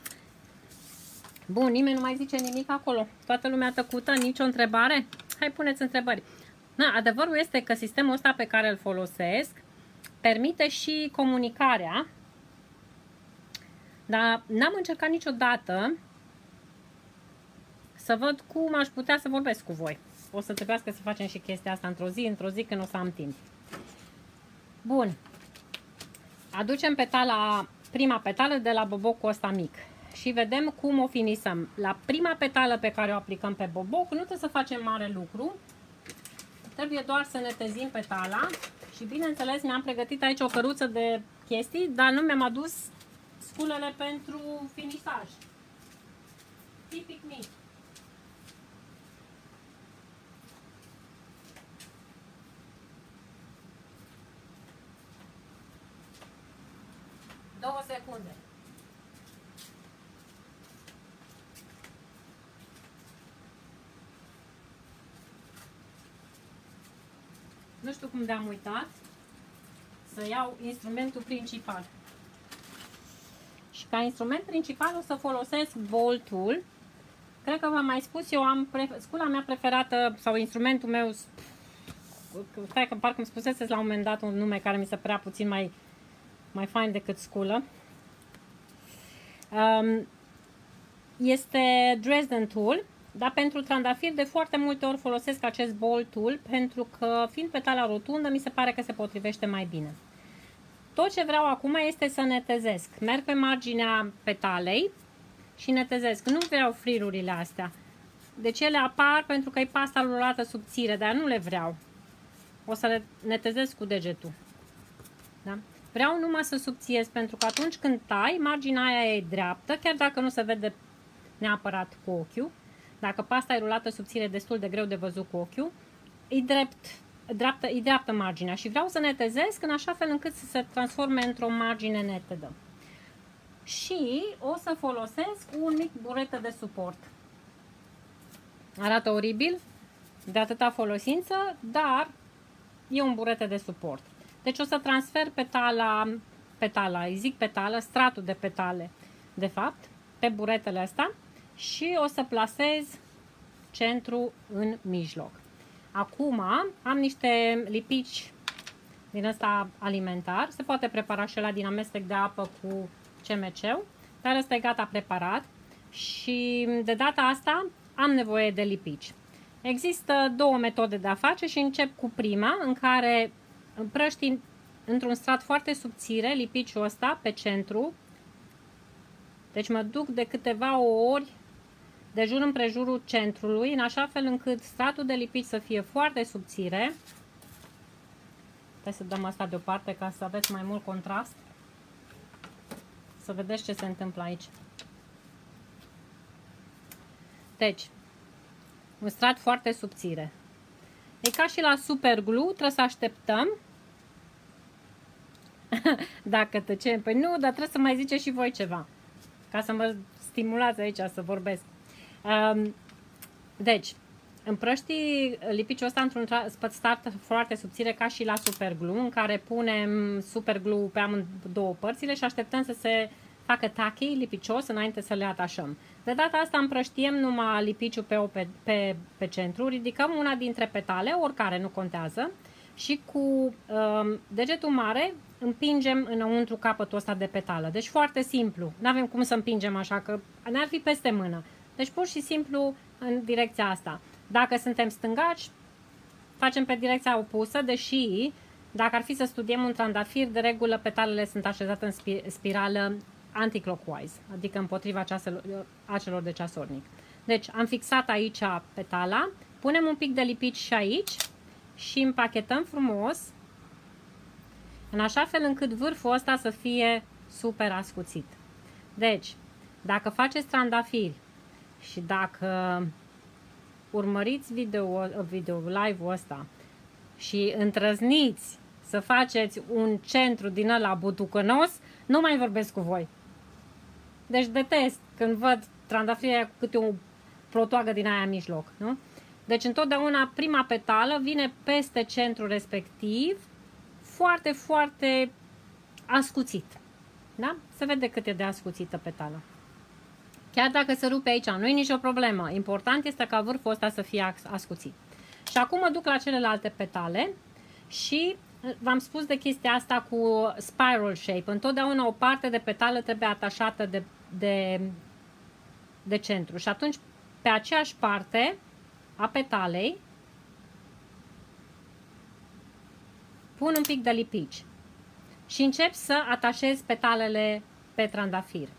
Bun, nimeni nu mai zice nimic acolo. Toată lumea tăcută, nicio întrebare? Hai, puneți întrebări. Na, adevărul este că sistemul ăsta pe care îl folosesc permite și comunicarea, dar n-am încercat niciodată să văd cum aș putea să vorbesc cu voi. O să trebuiască să facem și chestia asta într-o zi, într-o zi când o să am timp. Bun. Aducem petala, prima petală de la bobocul ăsta mic și vedem cum o finisăm. La prima petală pe care o aplicăm pe boboc nu trebuie să facem mare lucru. Trebuie doar să netezim petala și bineînțeles mi-am pregătit aici o căruță de chestii, dar nu mi-am adus sculele pentru finisaj. Tipic mic. Două secunde. Nu știu cum de-am uitat să iau instrumentul principal. Și ca instrument principal o să folosesc Ball Tool. Cred că v-am mai spus, eu am scula mea preferată sau instrumentul meu, stai că parcă îmi spuseseți la un moment dat un nume care mi se părea puțin mai, mai fain decât sculă. Um, este Dresden Tool, dar pentru trandafir de foarte multe ori folosesc acest Ball Tool pentru că fiind petala rotundă mi se pare că se potrivește mai bine. Tot ce vreau acum este să netezesc. Merg pe marginea petalei și netezesc. Nu vreau frirurile astea. Deci ele apar pentru că e pasta rulată subțire, dar nu le vreau. O să le netezez cu degetul. Da? Vreau numai să subțiez pentru că atunci când tai, marginea aia e dreaptă, chiar dacă nu se vede neapărat cu ochiul. Dacă pasta e rulată subțire, e destul de greu de văzut cu ochiul. E drept. Dreaptă, e dreaptă marginea și vreau să netezesc în așa fel încât să se transforme într-o margine netedă. Și o să folosesc un mic burete de suport. Arată oribil, de atâta folosință, dar e un burete de suport. Deci o să transfer petala, petala, îi zic petală, stratul de petale, de fapt, pe buretele ăsta și o să plasez centru în mijloc. Acum am niște lipici din ăsta alimentar. Se poate prepara și ăla din amestec de apă cu C M C-ul, dar ăsta e gata preparat și de data asta am nevoie de lipici. Există două metode de a face și încep cu prima, în care împrăști într-un strat foarte subțire lipiciul ăsta pe centru. Deci mă duc de câteva ori de jur împrejurul centrului, în așa fel încât stratul de lipici să fie foarte subțire. Hai să dăm asta deoparte ca să aveți mai mult contrast. Să vedeți ce se întâmplă aici. Deci, un strat foarte subțire. E ca și la super glue, trebuie să așteptăm. Dacă tăcem, păi nu, dar trebuie să mai ziceți și voi ceva. Ca să mă stimulați aici să vorbesc. Deci, împrăștii lipiciul ăsta într-un start foarte subțire ca și la superglue, în care punem superglue pe amândouă părțile și așteptăm să se facă tacky, lipicios, înainte să le atașăm. De data asta împrăștiem numai lipiciul pe, pe, pe, pe centru, ridicăm una dintre petale, oricare, nu contează, și cu um, degetul mare împingem înăuntru capătul ăsta de petală. Deci foarte simplu, nu avem cum să împingem așa, că ne-ar fi peste mână. Deci pur și simplu în direcția asta. Dacă suntem stângaci, facem pe direcția opusă, deși dacă ar fi să studiem un trandafir, de regulă petalele sunt așezate în spirală anticlockwise, adică împotriva ceaselor, acelor de ceasornic. Deci am fixat aici petala, punem un pic de lipici și aici și împachetăm frumos, în așa fel încât vârful ăsta să fie super ascuțit. Deci, dacă faceți trandafiri și dacă urmăriți video, video live-ul ăsta și îndrăzniți să faceți un centru din ăla butucănos, nu mai vorbesc cu voi. Deci detest când văd trandafirii cu câte o plotoagă din aia în mijloc, nu? Deci întotdeauna prima petală vine peste centrul respectiv, foarte, foarte ascuțit. Da? Se vede cât e de ascuțită petala. Chiar dacă se rupe aici, nu e nicio problemă. Important este ca vârful ăsta să fie ascuțit. Și acum mă duc la celelalte petale și v-am spus de chestia asta cu spiral shape. Întotdeauna o parte de petală trebuie atașată de, de, de centru. Și atunci pe aceeași parte a petalei pun un pic de lipici și încep să atașez petalele pe trandafir.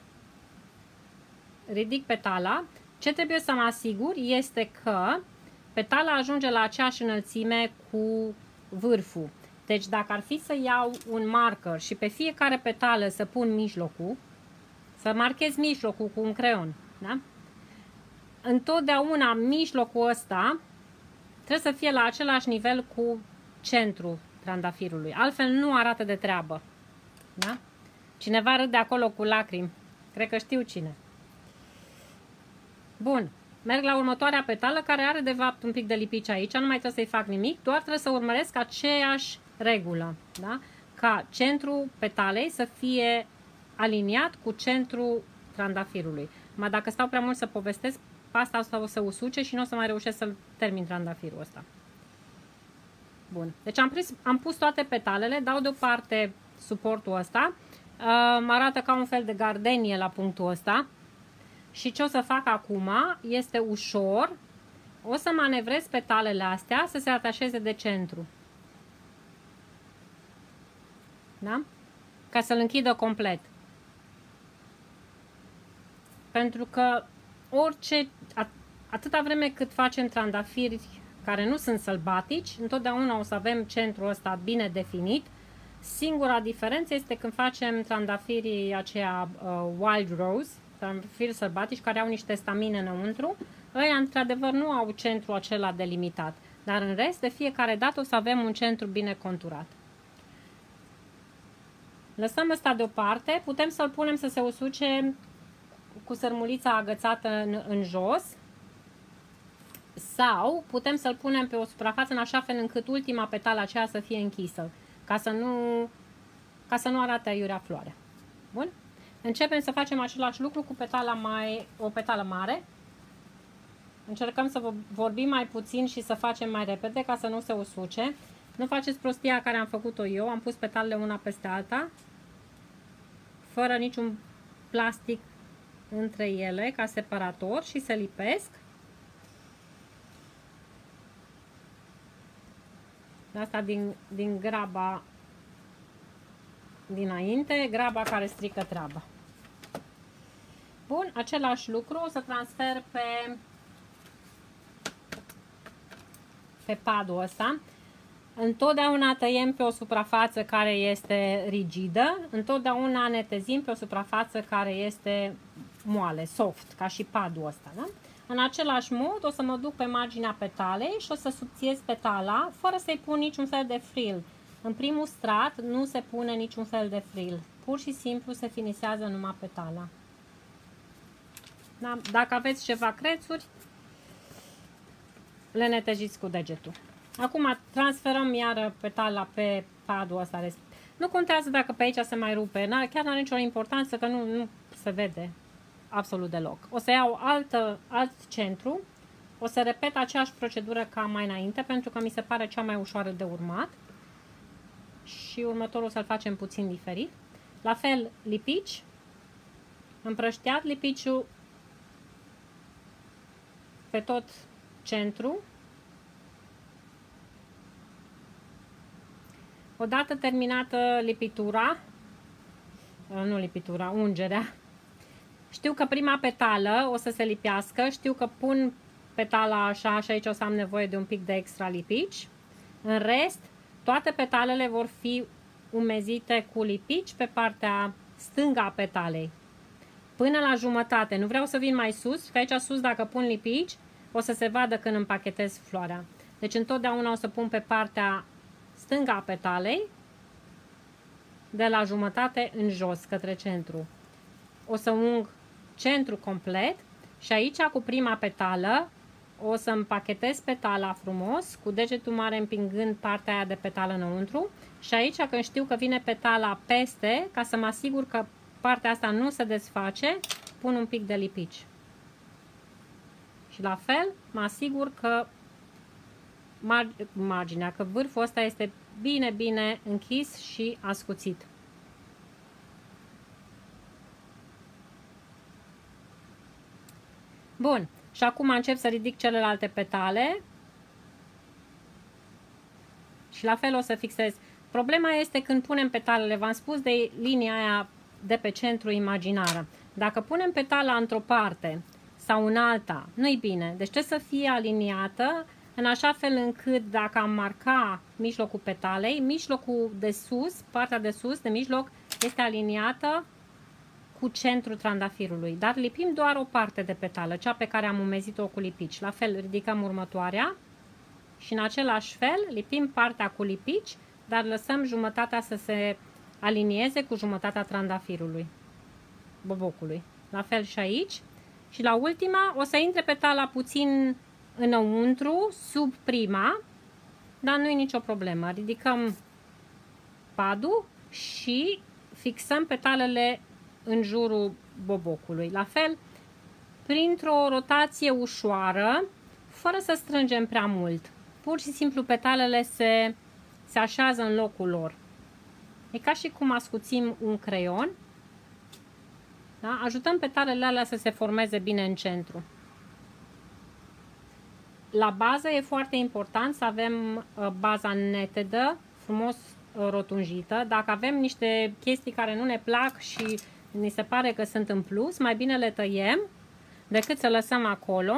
Ridic petala. Ce trebuie să mă asigur este că petala ajunge la aceeași înălțime cu vârful. Deci dacă ar fi să iau un marker și pe fiecare petală să pun mijlocul, să marchez mijlocul cu un creion, da? Întotdeauna mijlocul ăsta trebuie să fie la același nivel cu centrul trandafirului. Altfel nu arată de treabă. Da? Cineva râde acolo cu lacrimi. Cred că știu cine. Bun. merg la următoarea petală care are de fapt un pic de lipici aici, nu mai trebuie să-i fac nimic, doar trebuie să urmăresc aceeași regulă, da? Ca centrul petalei să fie aliniat cu centrul trandafirului. Mai dacă stau prea mult să povestesc, pasta asta o să usuce și nu o să mai reușesc să-l termin trandafirul ăsta. Bun, deci am, pris, am pus toate petalele, dau deoparte suportul ăsta, mă arată ca un fel de gardenie la punctul ăsta și ce o să fac acum este ușor, o să manevrez petalele astea să se atașeze de centru. Da? Ca să-l închidă complet. Pentru că orice, atâta vreme cât facem trandafiri care nu sunt sălbatici, întotdeauna o să avem centrul ăsta bine definit. Singura diferență este când facem trandafirii aceia uh, wild rose, trandafiri sălbatici care au niște stamine înăuntru. Ăia într-adevăr nu au centru acela delimitat, dar în rest de fiecare dată o să avem un centru bine conturat. Lăsăm ăsta deoparte, putem să-l punem să se usuce cu sărmulița agățată în, în jos sau putem să-l punem pe o suprafață în așa fel încât ultima petală aceea să fie închisă, ca să nu, ca să nu arate aiurea floarea. Bun? Începem să facem același lucru cu petala mai, o petală mare. Încercăm să vorbim mai puțin și să facem mai repede ca să nu se usuce. Nu faceți prostia care am făcut-o eu, am pus petalele una peste alta, fără niciun plastic între ele ca separator și se lipesc. Asta din, din graba dinainte, graba care strică treaba. Bun, același lucru o să transfer pe, pe padul ăsta. Întotdeauna tăiem pe o suprafață care este rigidă, întotdeauna netezim pe o suprafață care este moale, soft, ca și padul ăsta. Da? În același mod o să mă duc pe marginea petalei și o să subțiez petala fără să-i pun niciun fel de frill. În primul strat nu se pune niciun fel de frill, pur și simplu se finisează numai petala. Da? Dacă aveți ceva crețuri, le netejiți cu degetul. Acum transferăm iară petala pe padul ăsta. Nu contează dacă pe aici se mai rupe, chiar nu are nicio importanță că nu, nu se vede absolut deloc. O să iau altă, alt centru, o să repet aceeași procedură ca mai înainte, pentru că mi se pare cea mai ușoară de urmat. Și următorul o să-l facem puțin diferit. La fel, lipici, împrăștiat lipiciul pe tot centru. Odată terminată lipitura, nu lipitura, ungerea, știu că prima petală o să se lipească, știu că pun petala așa și aici o să am nevoie de un pic de extra lipici. În rest, toate petalele vor fi umezite cu lipici pe partea stângă a petalei. Până la jumătate, nu vreau să vin mai sus, că aici sus dacă pun lipici o să se vadă când împachetez floarea. Deci întotdeauna o să pun pe partea stânga a petalei, de la jumătate în jos, către centru. O să ung centru complet și aici cu prima petală o să împachetez petala frumos, cu degetul mare împingând partea aia de petală înăuntru și aici când știu că vine petala peste, ca să mă asigur că partea asta nu se desface, pun un pic de lipici. Și la fel mă asigur că marginea, că vârful ăsta este bine, bine închis și ascuțit. Bun, și acum încep să ridic celelalte petale și la fel o să fixez. Problema este când punem petalele, v-am spus de linia aia de pe centru imaginară. Dacă punem petala într-o parte sau în alta, nu-i bine. Deci trebuie să fie aliniată în așa fel încât dacă am marca mijlocul petalei, mijlocul de sus, partea de sus, de mijloc, este aliniată cu centrul trandafirului. Dar lipim doar o parte de petală, cea pe care am umezit-o cu lipici. La fel, ridicăm următoarea și în același fel lipim partea cu lipici, dar lăsăm jumătatea să se alinieze cu jumătatea trandafirului, bobocului. La fel și aici. Și la ultima o să intre petala puțin înăuntru, sub prima, dar nu e nicio problemă. Ridicăm padul și fixăm petalele în jurul bobocului. La fel, printr-o rotație ușoară, fără să strângem prea mult. Pur și simplu petalele se, se așează în locul lor. E ca și cum ascuțim un creion. Da? Ajutăm petalele alea să se formeze bine în centru. La bază e foarte important să avem uh, baza netedă, frumos uh, rotunjită. Dacă avem niște chestii care nu ne plac și ni se pare că sunt în plus, mai bine le tăiem decât să lăsăm acolo.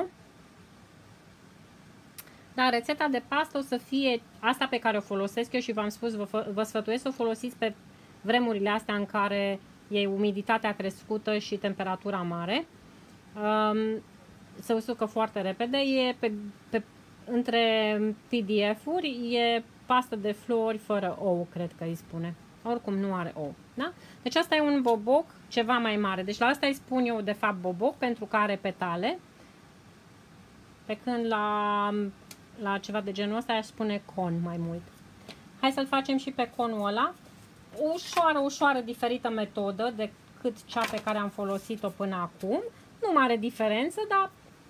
Dar rețeta de pastă o să fie asta pe care o folosesc eu și v-am spus, vă, vă sfătuiesc să o folosiți pe vremurile astea în care e umiditatea crescută și temperatura mare. Um, se usucă foarte repede. E pe, pe, între P D F-uri e pastă de flori fără ou, cred că îi spune. Oricum nu are ou. Da? Deci asta e un boboc ceva mai mare. Deci la asta îi spun eu de fapt boboc pentru că are petale. Pe când la, la ceva de genul ăsta aș spune con mai mult. Hai să-l facem și pe conul ăla. O ușoară, ușoară diferită metodă decât cea pe care am folosit-o până acum. Nu mare diferență, dar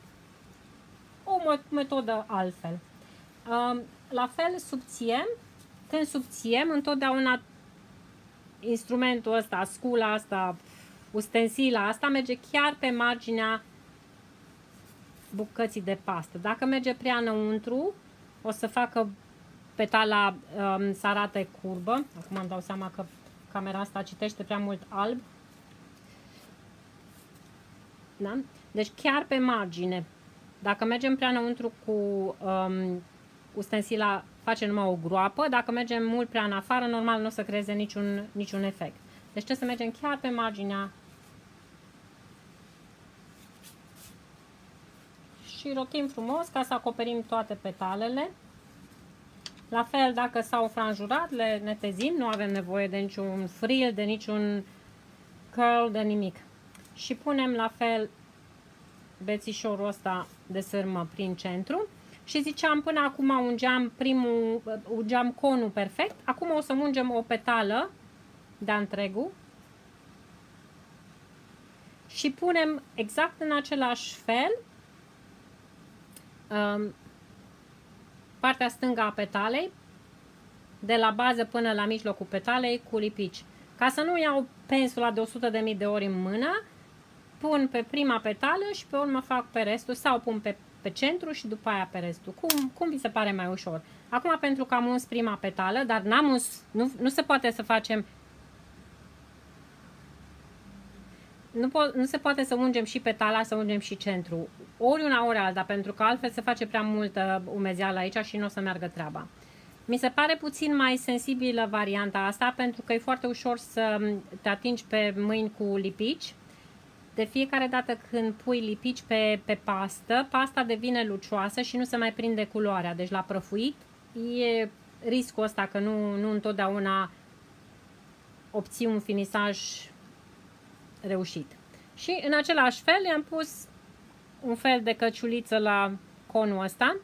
o metodă altfel. La fel subțiem. Când subțiem, întotdeauna instrumentul ăsta, scula asta, ustensila asta merge chiar pe marginea bucății de pastă. Dacă merge prea înăuntru, o să facă petala um, să arate curbă. Acum îmi dau seama că camera asta citește prea mult alb. Da? Deci chiar pe margine. Dacă mergem prea înăuntru cu um, ustensila, face numai o groapă. Dacă mergem mult prea în afară, normal nu o să creeze niciun, niciun efect. Deci trebuie să mergem chiar pe marginea și rotim frumos ca să acoperim toate petalele. La fel, dacă s-au franjurat, le netezim, nu avem nevoie de niciun frill, de niciun curl, de nimic. Și punem la fel bețișorul ăsta de sârmă prin centru. Și ziceam, până acum ungeam primul, ungeam conul perfect. Acum o să ungem o petală de-a întregul. Și punem exact în același fel um, partea stângă a petalei, de la bază până la mijlocul petalei cu lipici. Ca să nu iau pensula de o sută de mii de ori în mână, pun pe prima petală și pe urmă fac pe restul sau pun pe, pe centru și după aia pe restul. Cum, cum vi se pare mai ușor? Acum, pentru că am uns prima petală, dar n-am uns, nu, nu se poate să facem Nu, po nu se poate să ungem și petala, să ungem și centru. Ori una, ori alta, pentru că altfel se face prea multă umezeală aici și nu o să meargă treaba. Mi se pare puțin mai sensibilă varianta asta, pentru că e foarte ușor să te atingi pe mâini cu lipici. De fiecare dată când pui lipici pe, pe pastă, pasta devine lucioasă și nu se mai prinde culoarea. Deci la prăfuit e riscul ăsta că nu, nu întotdeauna obții un finisaj reușit. Și în același fel i-am pus un fel de căciuliță la conul ăsta.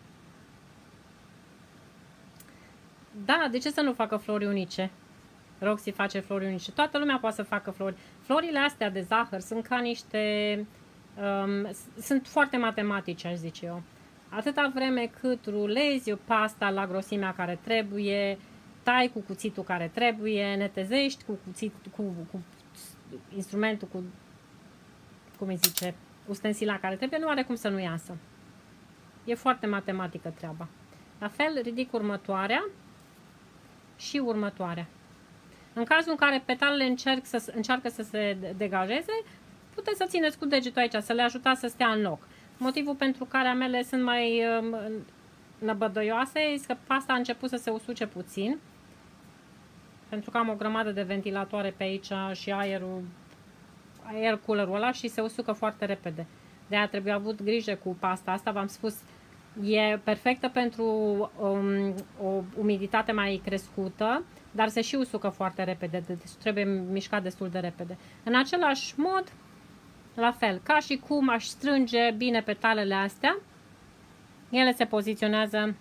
Da, de ce să nu facă flori unice? Roxy face flori unice. Toată lumea poate să facă flori. Florile astea de zahăr sunt ca niște... Um, sunt foarte matematice, aș zice eu. Atâta vreme cât rulezi pasta la grosimea care trebuie, tai cu cuțitul care trebuie, netezești cu cuțit, cu, cu instrumentul, cu, cum îi zice, ustensila care trebuie, nu are cum să nu iasă. E foarte matematică treaba. La fel, ridic următoarea și următoarea. În cazul în care petalele încerc să, încearcă să se degajeze, puteți să țineți cu degetul aici, să le ajutați să stea în loc. Motivul pentru care a mele sunt mai um, năbădăioase este că pasta a început să se usuce puțin, pentru că am o grămadă de ventilatoare pe aici și aerul, aer coolerul ăla și se usucă foarte repede. De aia trebuie avut grijă cu pasta asta, v-am spus, e perfectă pentru um, o umiditate mai crescută, dar se și usucă foarte repede, deci trebuie mișcat destul de repede. În același mod, La fel, ca și cum aș strânge bine petalele astea, ele se poziționează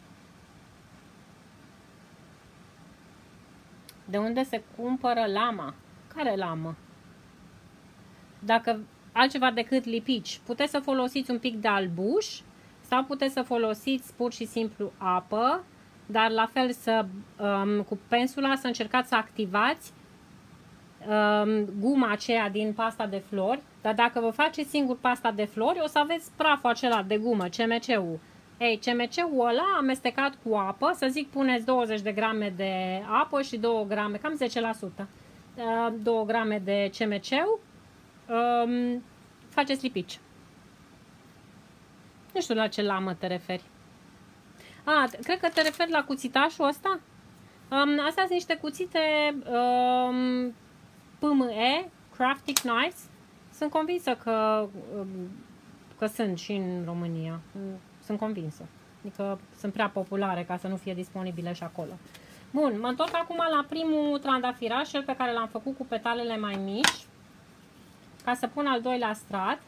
de unde se cumpără lama. Care lamă? Dacă altceva decât lipici, puteți să folosiți un pic de albuș sau puteți să folosiți pur și simplu apă, dar la fel să, um, cu pensula să încercați să activați um, guma aceea din pasta de flori, dar dacă vă faceți singur pasta de flori, o să aveți praful acela de gumă, C M C-ul. Ei, C M C-ul ăla amestecat cu apă, să zic puneți douăzeci de grame de apă și două grame, cam zece la sută, două grame de C M C-ul, um, faceți lipici. Nu știu la ce lamă te referi. A, cred că te referi la cuțitașul ăsta? Um, astea sunt niște cuțite um, P M E, Crafting Knives. Sunt convinsă că, um, că sunt și în România. Sunt convinsă. Adică sunt prea populare ca să nu fie disponibile și acolo. Bun, mă întorc acum la primul trandafiraș, cel pe care l-am făcut cu petalele mai mici, ca să pun al doilea strat.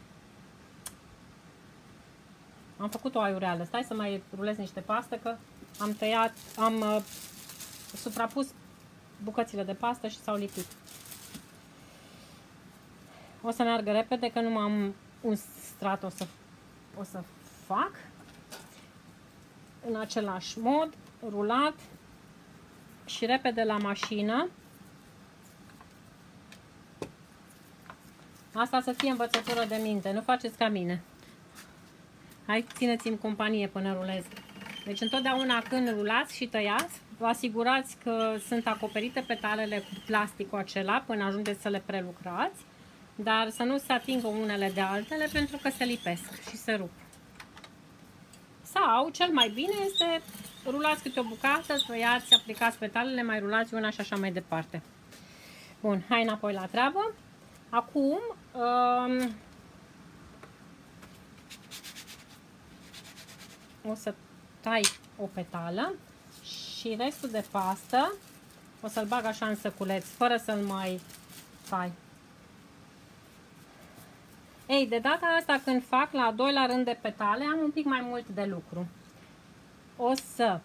Am făcut o aiureală. Stai să mai rulez niște pastă, că am tăiat, am uh, suprapus bucățile de pastă și s-au lipit. O să meargă repede, că nu am un strat, o să, o să fac în același mod, rulat și repede la mașină. Asta să fie învățătură de minte, nu faceți ca mine. Hai, țineți-mi companie până rulez. Deci întotdeauna când rulați și tăiați, vă asigurați că sunt acoperite petalele cu plasticul acela până ajungeți să le prelucrați, dar să nu se atingă unele de altele pentru că se lipesc și se rup. Sau, cel mai bine este rulați câte o bucată, tăiați, aplicați petalele, mai rulați una și așa mai departe. Bun, hai înapoi la treabă. Acum um, o să tai o petală și restul de pastă o să-l bag așa în săculeț, fără să-l mai tai. Ei, de data asta când fac la al doilea rând de petale, am un pic mai mult de lucru. O să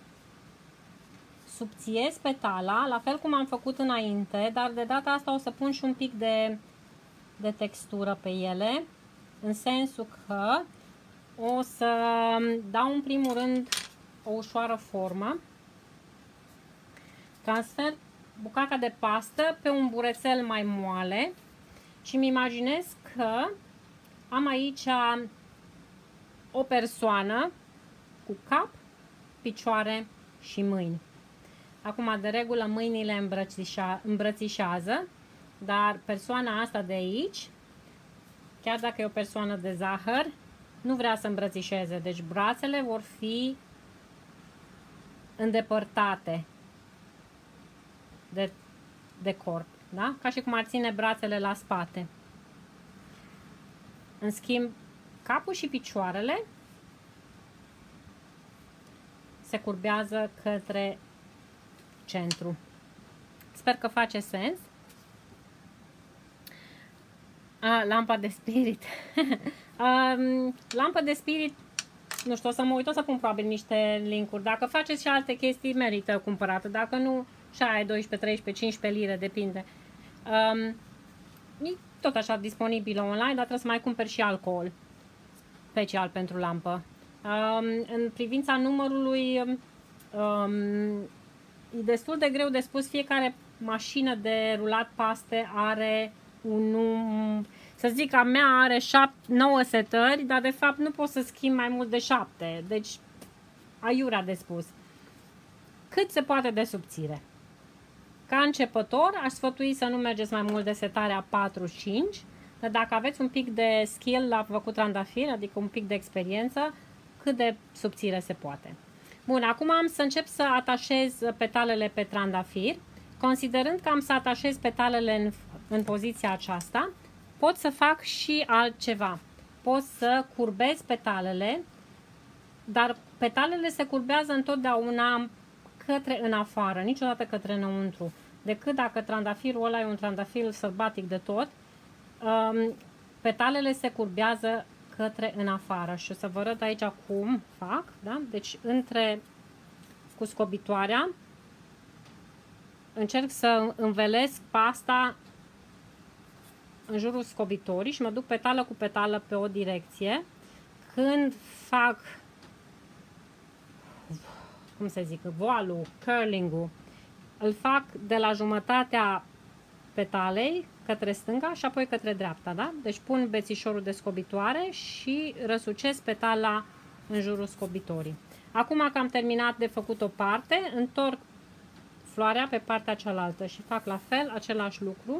subțiez petala, la fel cum am făcut înainte, dar de data asta o să pun și un pic de, de textură pe ele, în sensul că o să dau în primul rând o ușoară formă, transfer bucata de pastă pe un burețel mai moale și îmi imaginez că am aici o persoană cu cap, picioare și mâini. Acum, de regulă, mâinile îmbrățișa, îmbrățișează, dar persoana asta de aici, chiar dacă e o persoană de zahăr, nu vrea să îmbrățișeze. Deci brațele vor fi îndepărtate de, de corp. Da? Ca și cum ar ține brațele la spate. În schimb, capul și picioarele se curbează către centru. Sper că face sens. A, lampa de spirit. um, lampa de spirit, nu știu, o să mă uit, o să pun probabil niște linkuri. Dacă faceți și alte chestii, merită cumpărată. Dacă nu, și aia e doisprezece, treisprezece, cincisprezece lire, depinde. Um, e tot așa disponibilă online, dar trebuie să mai cumperi și alcool special pentru lampă. Um, în privința numărului, um, e destul de greu de spus. Fiecare mașină de rulat paste are un num, să zic, a mea are nouă setări, dar de fapt nu pot să schimb mai mult de șapte. Deci, aiurea de spus. Cât se poate de subțire. Ca începător, aș sfătui să nu mergeți mai mult de setarea patru cinci, dar dacă aveți un pic de skill la făcut trandafir, adică un pic de experiență, cât de subțire se poate. Bun, acum am să încep să atașez petalele pe trandafir. Considerând că am să atașez petalele în, în poziția aceasta, pot să fac și altceva. Pot să curbez petalele, dar petalele se curbează întotdeauna către în afară, niciodată către înăuntru. Decât dacă trandafirul ăla e un trandafir sălbatic de tot, petalele se curbează către în afară și o să vă arăt aici cum fac, da? Deci între cu scobitoarea încerc să învelesc pasta în jurul scobitorii și mă duc petală cu petală pe o direcție. Când fac, cum se zic, voalul, curling-ul, îl fac de la jumătatea petalei către stânga și apoi către dreapta, da? Deci pun bețișorul de scobitoare și răsucesc petala în jurul scobitorii. Acum că am terminat de făcut o parte, întorc floarea pe partea cealaltă și fac la fel același lucru.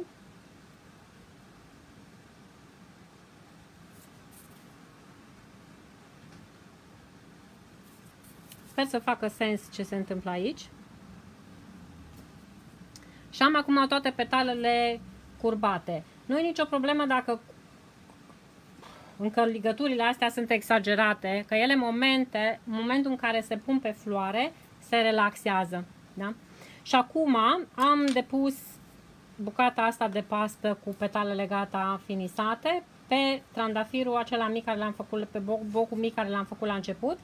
Sper să facă sens ce se întâmplă aici. Și am acum toate petalele curbate. Nu e nicio problemă dacă încă ligăturile astea sunt exagerate, că ele momente, în momentul în care se pun pe floare, se relaxează. Da? Și acum am depus bucata asta de pastă cu petalele gata finisate pe trandafirul acela mic care l-am făcut, pe bocul mic care l-am făcut la început.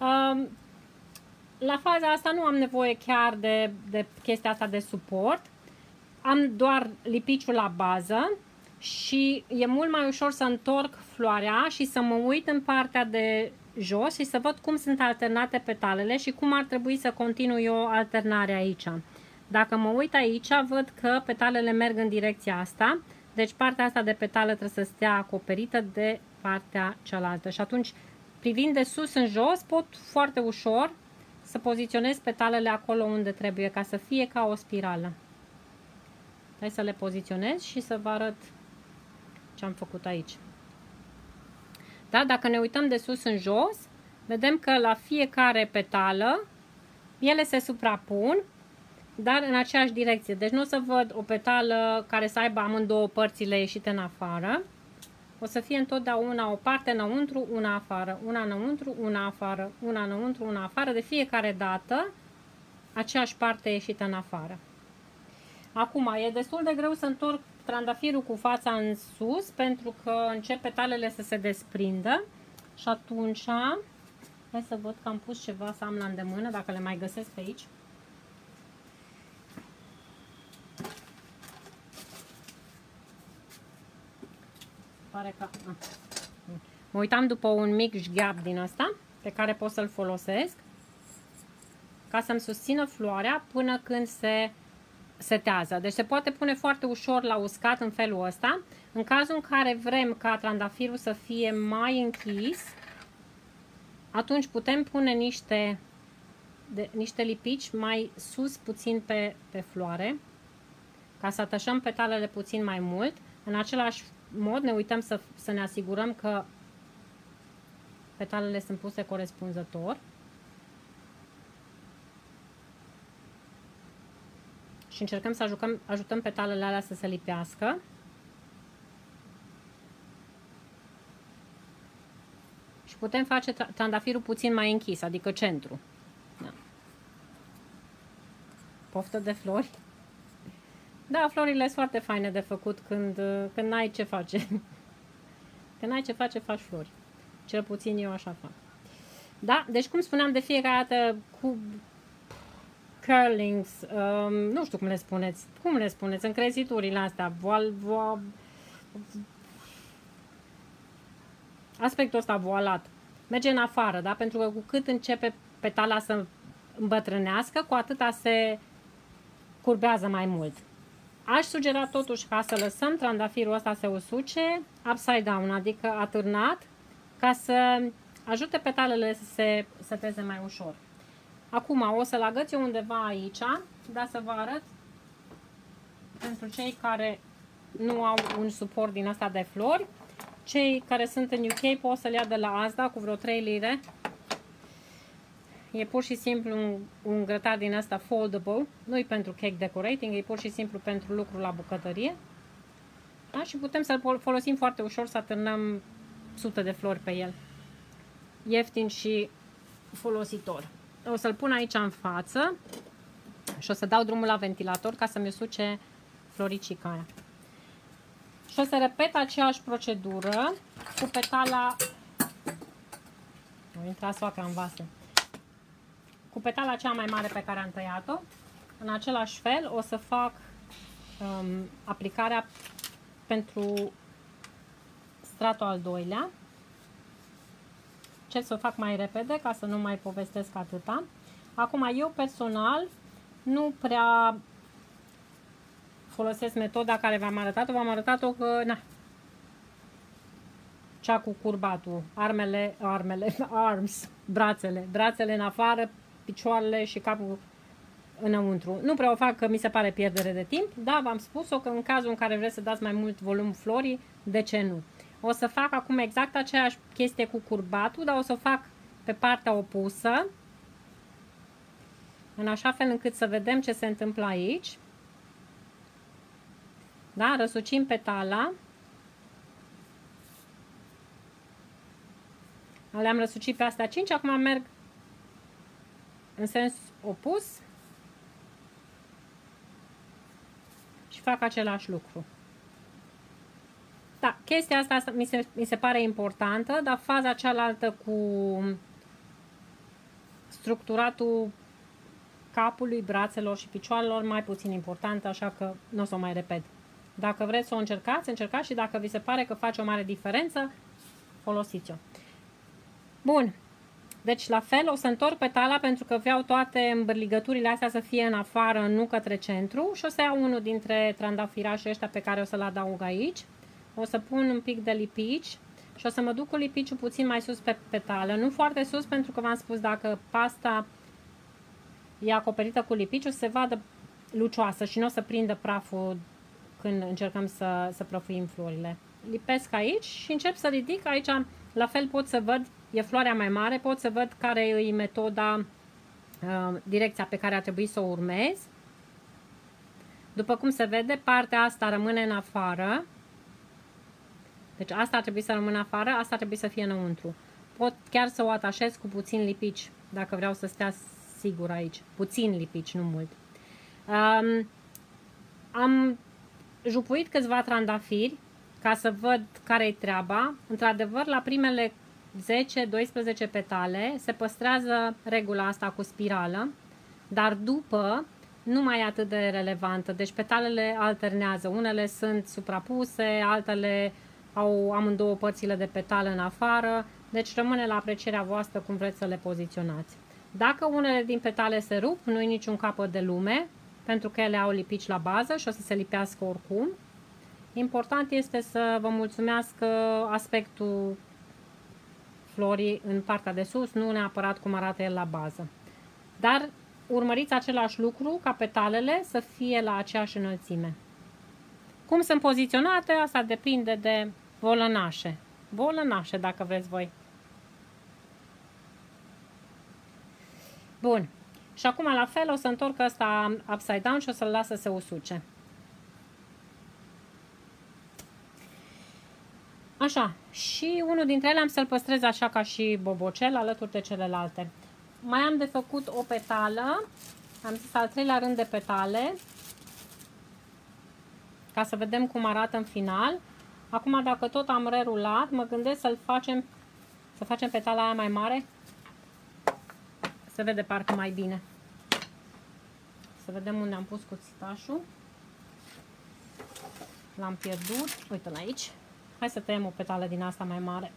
La faza asta nu am nevoie chiar de, de chestia asta de suport. Am doar lipiciul la bază și e mult mai ușor să întorc floarea și să mă uit în partea de jos și să văd cum sunt alternate petalele și cum ar trebui să continui eu alternarea aici. Dacă mă uit aici, văd că petalele merg în direcția asta, deci partea asta de petală trebuie să stea acoperită de partea cealaltă. Și atunci, privind de sus în jos, pot foarte ușor să poziționez petalele acolo unde trebuie, ca să fie ca o spirală. Hai să le poziționez și să vă arăt ce am făcut aici. Da? Dacă ne uităm de sus în jos, vedem că la fiecare petală ele se suprapun, dar în aceeași direcție. Deci nu o să văd o petală care să aibă amândouă părțile ieșite în afară. O să fie întotdeauna o parte înăuntru, una afară, una înăuntru, una afară, una înăuntru, una afară. De fiecare dată aceeași parte ieșită în afară. Acum, e destul de greu să întorc trandafirul cu fața în sus pentru că încep petalele să se desprindă și atunci hai să văd că am pus ceva să am la îndemână, dacă le mai găsesc pe aici. Pare că... Mă uitam după un mic jgheap din asta pe care pot să-l folosesc ca să-mi susțină floarea până când se setează. Deci se poate pune foarte ușor la uscat în felul ăsta. În cazul în care vrem ca trandafirul să fie mai închis, atunci putem pune niște, de, niște lipici mai sus puțin pe, pe floare, ca să atașăm petalele puțin mai mult. În același mod ne uităm să, să ne asigurăm că petalele sunt puse corespunzător. Și încercăm să ajutăm, ajutăm petalele alea să se lipească. Și putem face trandafirul puțin mai închis, adică centru. Da. Poftă de flori. Da, florile sunt foarte faine de făcut când, când n-ai ce face. Când n-ai ce face, faci flori. Cel puțin eu așa fac. Da, deci cum spuneam de fiecare dată cu curlings, um, nu știu cum le spuneți, cum le spuneți, încreziturile astea, voal, voal, aspectul ăsta voalat, merge în afară, da? Pentru că cu cât începe petala să îmbătrânească, cu atâta se curbează mai mult. Aș sugera totuși ca să lăsăm trandafirul ăsta să usuce upside down, adică atârnat, ca să ajute petalele să se seteze mai ușor. Acum o să-l agăț eu undeva aici, dar să vă arăt pentru cei care nu au un suport din asta de flori. Cei care sunt în U K pot să-l ia de la Asda cu vreo trei lire. E pur și simplu un, un grătar din asta foldable, nu e pentru cake decorating, e pur și simplu pentru lucru la bucătărie. Da? Și putem să-l folosim foarte ușor, să atârnăm sute de flori pe el. Ieftin și folositor. O să-l pun aici în față și o să dau drumul la ventilator ca să-mi usuce floricica aia. Și Și o să repet aceeași procedură cu petala. Am intrat soacra în vase. Cu petala cea mai mare pe care am tăiat-o. În același fel o să fac um, aplicarea pentru stratul al doilea. Ce să o fac mai repede ca să nu mai povestesc atâta. Acum eu personal nu prea folosesc metoda care v-am arătat-o. V-am arătat-o că na, cea cu curbatul, armele, armele, arms, brațele, brațele în afară, picioarele și capul înăuntru. Nu prea o fac că mi se pare pierdere de timp, dar v-am spus-o că în cazul în care vreți să dați mai mult volum florii, de ce nu? O să fac acum exact aceeași chestie cu curbatul, dar o să o fac pe partea opusă, în așa fel încât să vedem ce se întâmplă aici. Da? Răsucim petala. Le-am răsucit pe astea cinci, acum merg în sens opus și fac același lucru. Da, chestia asta, asta mi, se, mi se pare importantă, dar faza cealaltă cu structuratul capului, brațelor și picioarelor mai puțin importantă, așa că nu o să o mai repet. Dacă vreți să o încercați, încercați și dacă vi se pare că face o mare diferență, folosiți-o. Bun, deci la fel o să întorc petala pentru că vreau toate îmbărligăturile astea să fie în afară, nu către centru, și o să iau unul dintre trandafirașii ăștia pe care o să-l adaug aici. O să pun un pic de lipici și o să mă duc cu lipiciul puțin mai sus pe petală, nu foarte sus pentru că v-am spus, dacă pasta e acoperită cu lipici o să se vadă lucioasă și nu o să prindă praful când încercăm să, să prăfuim florile. Lipesc aici și încep să ridic. Aici la fel pot să văd, e floarea mai mare, pot să văd care e metoda, direcția pe care ar trebui să o urmez. După cum se vede, partea asta rămâne în afară. Deci asta ar trebui să rămână afară, asta ar trebui să fie înăuntru. Pot chiar să o atașez cu puțin lipici, dacă vreau să stea sigur aici. Puțin lipici, nu mult. Um, am jupuit câțiva trandafiri ca să văd care-i treaba. Într-adevăr, la primele zece doisprezece petale se păstrează regula asta cu spirală, dar după nu mai e atât de relevantă. Deci petalele alternează. Unele sunt suprapuse, altele au amândouă părțile de petală în afară. Deci rămâne la aprecierea voastră cum vreți să le poziționați. Dacă unele din petale se rup, nu e niciun capăt de lume, pentru că ele au lipici la bază și o să se lipească oricum. Important este să vă mulțumească aspectul florii în partea de sus, nu neapărat cum arată el la bază. Dar urmăriți același lucru, ca petalele să fie la aceeași înălțime. Cum sunt poziționate, asta depinde de volănașe. Volănașe, dacă vreți voi. Bun. Și acum la fel o să întorc ăsta upside down și o să-l las să se usuce. Așa. Și unul dintre ele am să-l păstrez așa ca și bobocel, alături de celelalte. Mai am de făcut o petală. Am zis al treilea rând de petale. Ca să vedem cum arată în final. Acum, dacă tot am rerulat, mă gândesc să-l facem, să facem petala aia mai mare. Se vede parcă mai bine. Să vedem unde am pus cuțitașul. L-am pierdut. Uite-l aici. Hai să tăiem o petală din asta mai mare.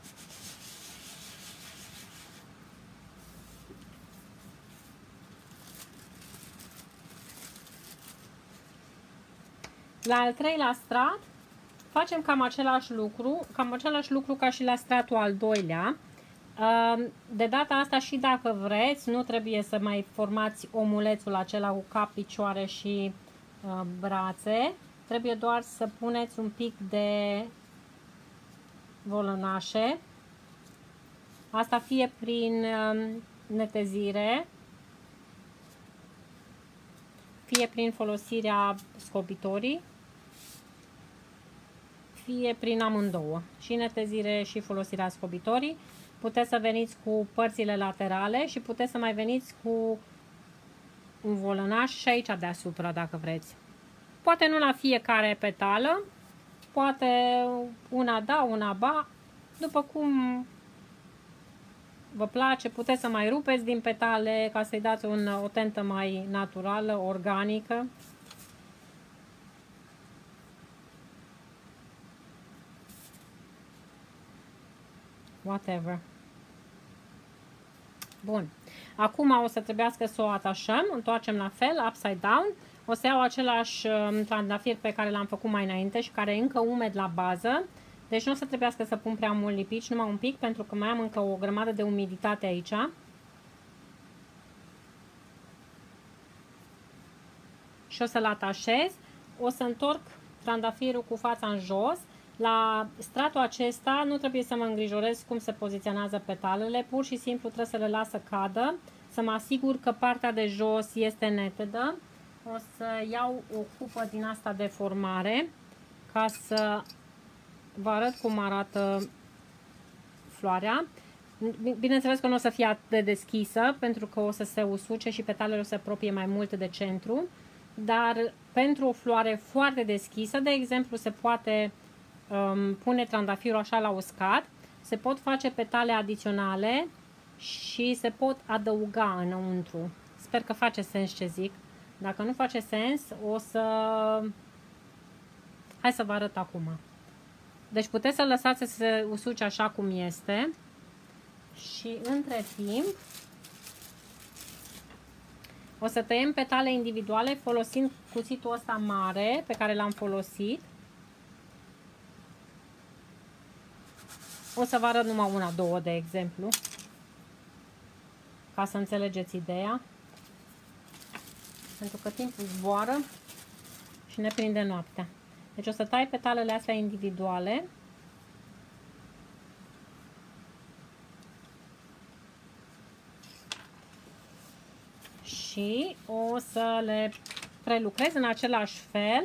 La al treilea strat facem cam același lucru, cam același lucru ca și la stratul al doilea. De data asta, și dacă vreți, nu trebuie să mai formați omulețul acela cu cap, picioare și brațe. Trebuie doar să puneți un pic de volănașe. Asta fie prin netezire, fie prin folosirea scobitorii, fie prin amândouă, și netezire și folosirea scobitorii. Puteți să veniți cu părțile laterale și puteți să mai veniți cu un volănaș și aici deasupra, dacă vreți. Poate nu la fiecare petală, poate una da, una ba, după cum vă place. Puteți să mai rupeți din petale ca să-i dați un, o tentă mai naturală, organică. Whatever. Bun. Acum o să trebuiască să o atașăm, întoarcem la fel, upside down. O să iau același trandafir pe care l-am făcut mai înainte și care e încă umed la bază. Deci nu o să trebuiască să pun prea mult lipici, numai un pic, pentru că mai am încă o grămadă de umiditate aici. Și o să-l atașez. O să întorc trandafirul cu fața în jos. La stratul acesta nu trebuie să mă îngrijorez cum se poziționează petalele, pur și simplu trebuie să le las să cadă, să mă asigur că partea de jos este netedă. O să iau o cupă din asta de formare ca să vă arăt cum arată floarea. Bineînțeles că nu o să fie atât de deschisă, pentru că o să se usuce și petalele o să se apropie mai mult de centru, dar pentru o floare foarte deschisă, de exemplu, se poate um, pune trandafirul așa la uscat, se pot face petale adiționale și se pot adăuga înăuntru. Sper că face sens ce zic. Dacă nu face sens, o să... Hai să vă arăt acum. Deci puteți să lăsați să se usuce așa cum este și între timp o să tăiem petale individuale folosind cuțitul ăsta mare pe care l-am folosit. O să vă arăt numai una, două de exemplu, ca să înțelegeți ideea. Pentru că timpul zboară și ne prinde noaptea. Deci o să tai petalele astea individuale. Și o să le prelucrez în același fel.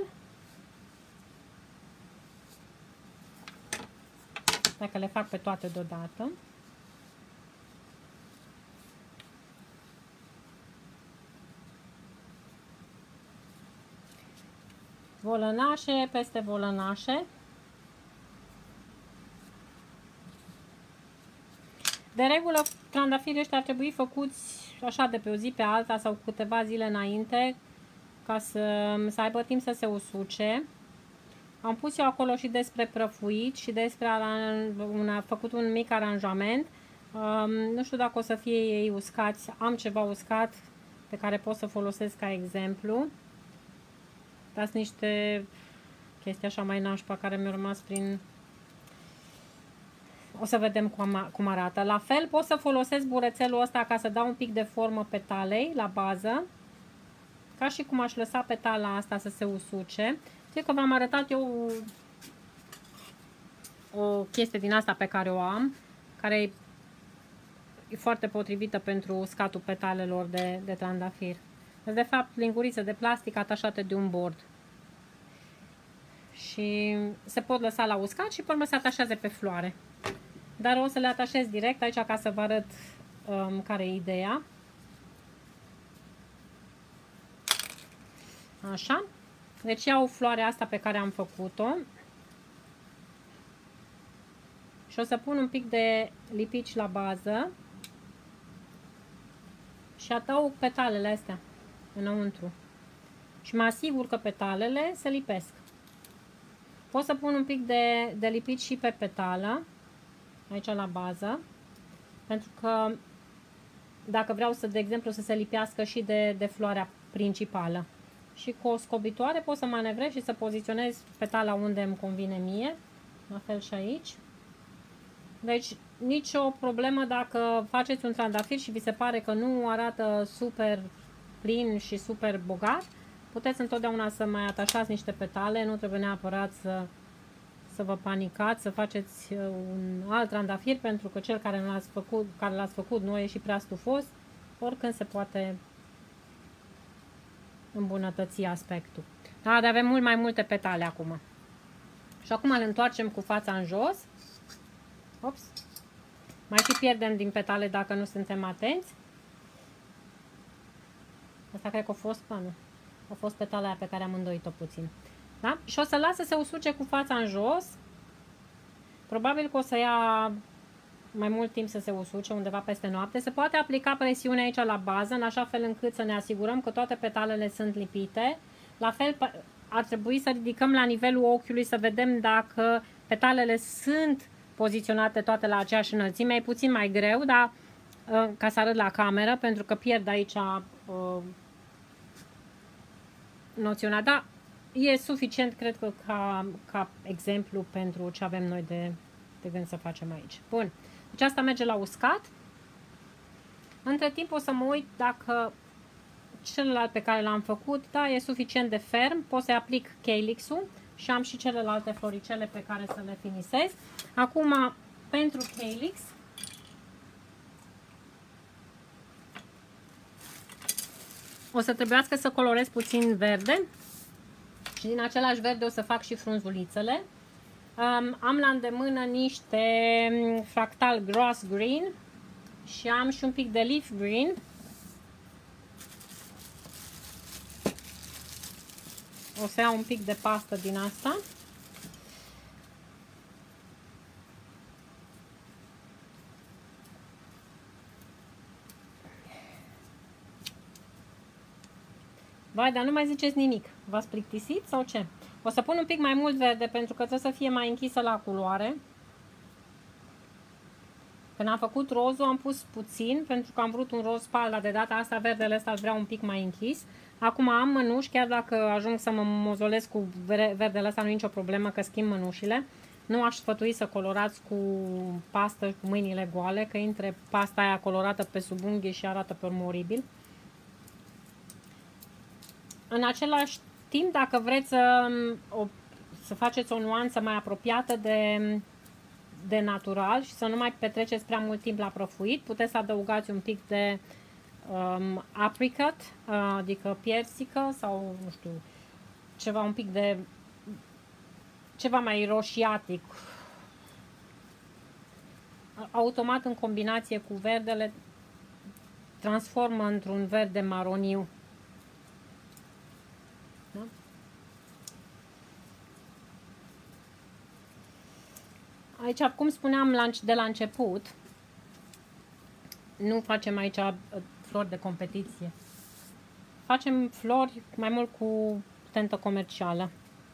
Dacă le fac pe toate deodată. Volănașe peste volănașe. De regulă, trandafirii ăștia ar trebui făcuți așa de pe o zi pe alta sau câteva zile înainte, ca să, să aibă timp să se usuce. Am pus eu acolo și despre prăfuit și despre un, a făcut un mic aranjament. Um, nu știu dacă o să fie ei uscați. Am ceva uscat pe care pot să folosesc ca exemplu. Dați niște chestii așa mai nașpa care mi-au rămas prin... O să vedem cum, cum arată. La fel pot să folosesc burețelul ăsta ca să dau un pic de formă petalei la bază. Ca și cum aș lăsa petala asta să se usuce. Știu că v-am arătat eu o, o chestie din asta pe care o am, care e foarte potrivită pentru uscatul petalelor de, de trandafir. De fapt, lingurițe de plastic atașate de un bord. Și se pot lăsa la uscat și pe urmă se atașează pe floare. Dar o să le atașez direct aici ca să vă arăt um, care e ideea. Așa. Deci iau floarea asta pe care am făcut-o. Și o să pun un pic de lipici la bază. Și adaug petalele astea înăuntru. Și mă asigur că petalele se lipesc. Pot să pun un pic de, de lipici și pe petală. Aici la bază. Pentru că dacă vreau să, de exemplu, să se lipească și de, de floarea principală. Și cu o scobitoare pot să manevrez și să poziționez petala unde îmi convine mie. La fel și aici. Deci nicio problemă dacă faceți un trandafir și vi se pare că nu arată super plin și super bogat. Puteți întotdeauna să mai atașați niște petale. Nu trebuie neapărat să, să vă panicați, să faceți un alt trandafir, pentru că cel care l-ați făcut, care l-ați făcut nu e și prea stufos. Oricând se poate îmbunătăți aspectul. Da, dar avem mult mai multe petale acum. Și acum îl întoarcem cu fața în jos. Ops. Mai și pierdem din petale dacă nu suntem atenți. Asta cred că a fost, nu, a fost petala aia pe care am îndoit-o puțin. Da? Și o să las să se usuce cu fața în jos. Probabil că o să ia mai mult timp să se usuce, undeva peste noapte. Se poate aplica presiune aici la bază, în așa fel încât să ne asigurăm că toate petalele sunt lipite. La fel ar trebui să ridicăm la nivelul ochiului să vedem dacă petalele sunt poziționate toate la aceeași înălțime. E puțin mai greu, dar ca să arăt la cameră, pentru că pierd aici uh, noțiunea. Da, e suficient, cred că, ca, ca exemplu pentru ce avem noi de, de gând să facem aici. Bun. Deci asta merge la uscat. Între timp o să mă uit dacă celălalt pe care l-am făcut, da, e suficient de ferm. Pot să aplic calyx-ul și am și celelalte floricele pe care să le finisez. Acum, pentru calyx, o să trebuiască să colorez puțin verde și din același verde o să fac și frunzulițele. Um, am la îndemână niște fractal grass green și am și un pic de leaf green. O să iau un pic de pastă din asta. Vai, dar nu mai ziceți nimic. V-ați plictisit sau ce? O să pun un pic mai mult verde pentru că trebuie să fie mai închisă la culoare. Când am făcut rozul am pus puțin pentru că am vrut un roz pal, dar de data asta verdele ăsta îl vreau un pic mai închis. Acum am mănuși, chiar dacă ajung să mă mozolesc cu verdele ăsta nu e nicio problemă că schimb mănușile. Nu aș sfătui să colorați cu pastă cu mâinile goale, că intre pasta aia colorată pe sub unghie și arată pe urmă oribil. În același timp, dacă vreți să, o, să faceți o nuanță mai apropiată de, de natural și să nu mai petreceți prea mult timp la prăfuit, puteți să adăugați un pic de um, apricot, adică piersică sau, nu știu, ceva un pic de, ceva mai roșiatic. Automat, în combinație cu verdele, transformă într-un verde maroniu. Da? Aici, cum spuneam de la început, nu facem aici flori de competiție. Facem flori mai mult cu tentă comercială.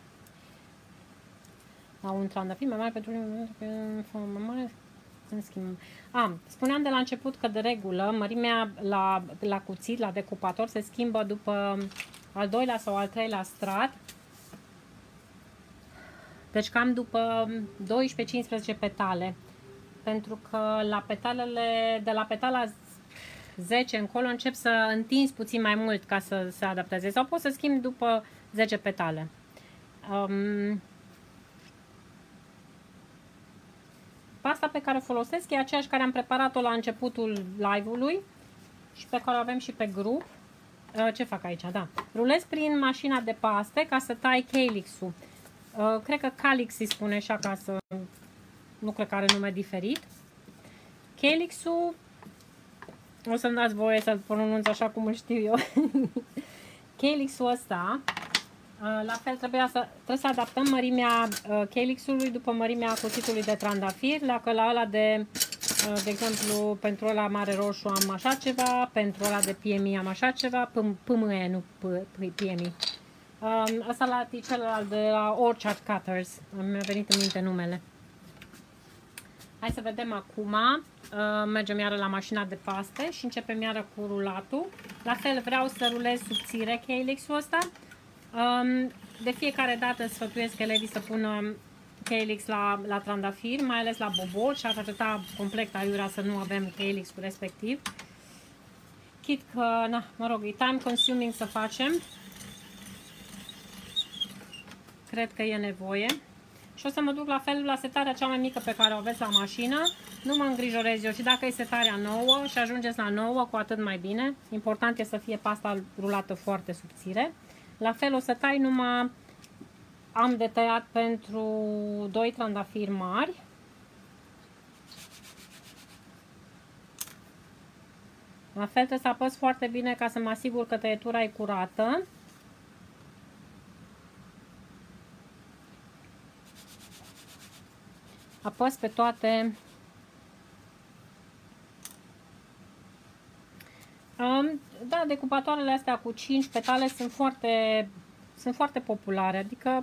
La un trandafir mai mare pentru mai mare. În schimb. A, spuneam de la început că de regulă mărimea la, la cuțit, la decupator, se schimbă după al doilea sau al treilea strat. Deci cam după doisprezece cincisprezece petale. Pentru că la petalele, de la petala zece încolo încep să întinzi puțin mai mult ca să se adapteze. Sau poți să schimbi după zece petale. Um, Pasta pe care o folosesc e aceeași care am preparat-o la începutul live-ului și pe care o avem și pe grup. Ce fac aici? Da. Rulez prin mașina de paste ca să tai calyx-ul. Cred că calyx îi spune așa ca să... Nu cred că are nume diferit. Calyx-ul... O să-mi dați voie să-l pronunț așa cum îl știu eu. Calyx-ul ăsta... La fel trebuia să, trebuie să adaptăm mărimea calyx-ului după mărimea cuțitului de trandafir. Dacă la ăla de, de exemplu, pentru ăla mare roșu am așa ceva, pentru ăla de P M I am așa ceva, P M E, nu P M I. Asta la celălalt de la Orchard Cutters, mi-a venit în minte numele. Hai să vedem acum. Mergem iară la mașina de paste și începem iară cu rulatul. La fel vreau să rulez subțire calyx-ul ăsta. De fiecare dată sfătuiesc elevii să pună calyx la, la trandafir, mai ales la bobor, și ar arăta complet aiurea să nu avem calyx-ul respectiv. Chit că, na, mă rog, e time consuming să facem. Cred că e nevoie. Și o să mă duc la fel la setarea cea mai mică pe care o aveți la mașină. Nu mă îngrijorez eu și dacă e setarea nouă și ajungeți la nouă, cu atât mai bine. Important e să fie pasta rulată foarte subțire. La fel o să tai numai, am de tăiat pentru doi trandafiri mari. La fel trebuie să apăs foarte bine ca să mă asigur că tăietura e curată. apăs pe toate. Um, da, decupatoarele astea cu cinci petale sunt foarte, sunt foarte populare, adică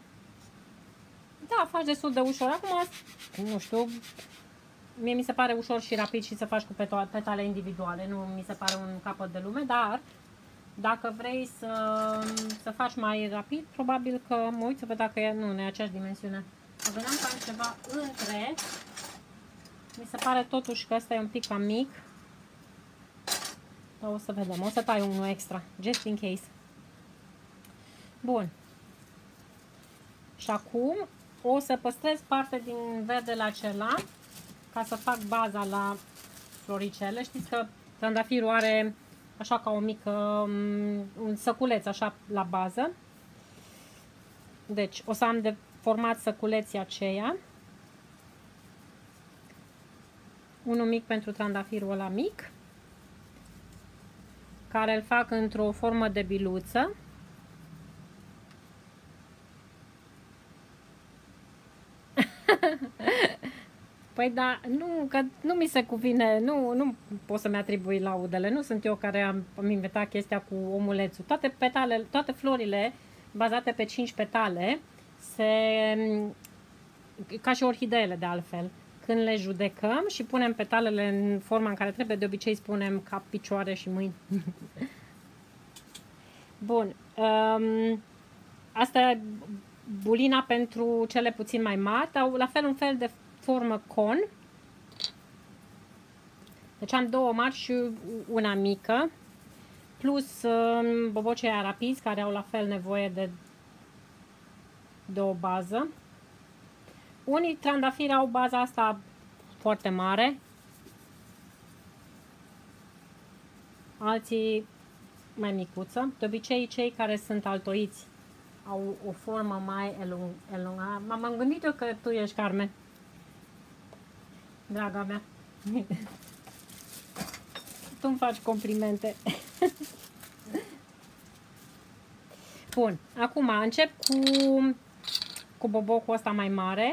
da, faci destul de ușor. Acum, nu știu, mie mi se pare ușor și rapid și să faci cu petale individuale, nu mi se pare un capăt de lume, dar dacă vrei să, să faci mai rapid, probabil că mă uit să văd dacă e, nu, nu e aceeași dimensiune. Mă gândeam că am ceva între, mi se pare totuși că ăsta e un pic cam mic. O să vedem, o să tai unul extra, just in case. Bun. Și acum o să păstrez parte din verdele acela ca să fac baza la floricele. Știți că trandafirul are așa ca o mică, un săculeț așa la bază. Deci o să am de format săculeții aceia. Unul mic pentru trandafirul ăla mic, care îl fac într-o formă de biluță. Păi da, nu, că nu mi se cuvine, nu, nu pot să-mi atribui laudele, nu sunt eu care am, am inventat chestia cu omulețul. Toate petale, toate florile bazate pe cinci petale, se, ca și orhideele de altfel, când le judecăm și punem petalele în forma în care trebuie, de obicei spunem cap, picioare și mâini. Bun, um, asta e bulina pentru cele puțin mai mari, au la fel un fel de formă con. Deci am două mari și una mică, plus um, bobocei arapizi care au la fel nevoie de, de o bază. Unii trandafiri au baza asta foarte mare, alții mai micuță. De obicei cei care sunt altoiți au o formă mai elungată. M-am gândit eu că tu ești Carmen, draga mea. Tu îmi faci complimente. Bun, acum încep cu, cu bobocul ăsta mai mare.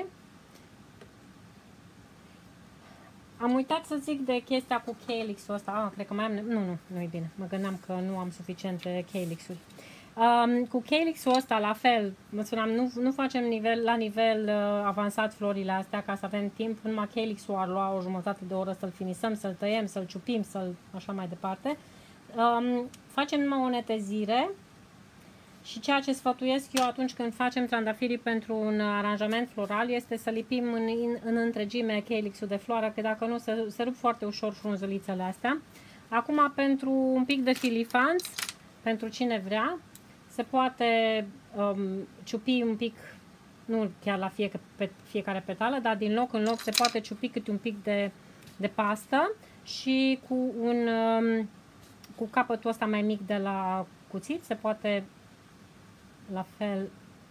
Am uitat să zic de chestia cu calyx-ul ăsta. Ah, cred că mai am... Nu, nu, nu e bine. Mă gândeam că nu am suficiente calyx-uri. Um, cu calyx-ul ăsta, la fel, mă spuneam, nu, nu facem nivel, la nivel uh, avansat florile astea, ca să avem timp. Numai calyx-ul ar lua o jumătate de oră să-l finisăm, să-l tăiem, să-l ciupim, să-l așa mai departe. Um, facem numai o netezire și ceea ce sfătuiesc eu atunci când facem trandafirii pentru un aranjament floral este să lipim în, în, în întregime calyx-ul de floare, că dacă nu se, se rup foarte ușor frunzulițele astea. Acum, pentru un pic de filifanț, pentru cine vrea, se poate um, ciupi un pic, nu chiar la fiecare, pe fiecare petală, dar din loc în loc se poate ciupi câte un pic de, de pastă și cu un um, cu capătul ăsta mai mic de la cuțit se poate la fel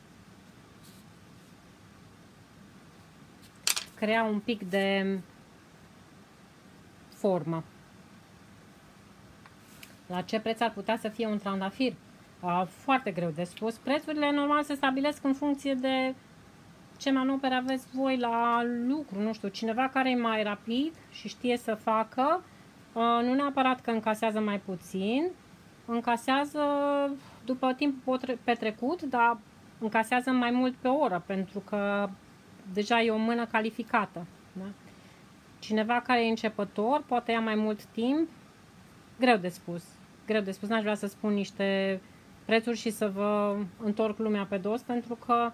crea un pic de formă. La ce preț ar putea să fie un trandafir? Foarte greu de spus. Prețurile normal se stabilesc în funcție de ce manopere aveți voi la lucru. Nu știu, cineva care e mai rapid și știe să facă, nu neapărat că încasează mai puțin, încasează după timp petrecut, dar încasează mai mult pe oră, pentru că deja e o mână calificată. Da? Cineva care e începător poate ia mai mult timp. Greu de spus. Greu de spus. N-aș vrea să spun niște prețuri și să vă întorc lumea pe dos, pentru că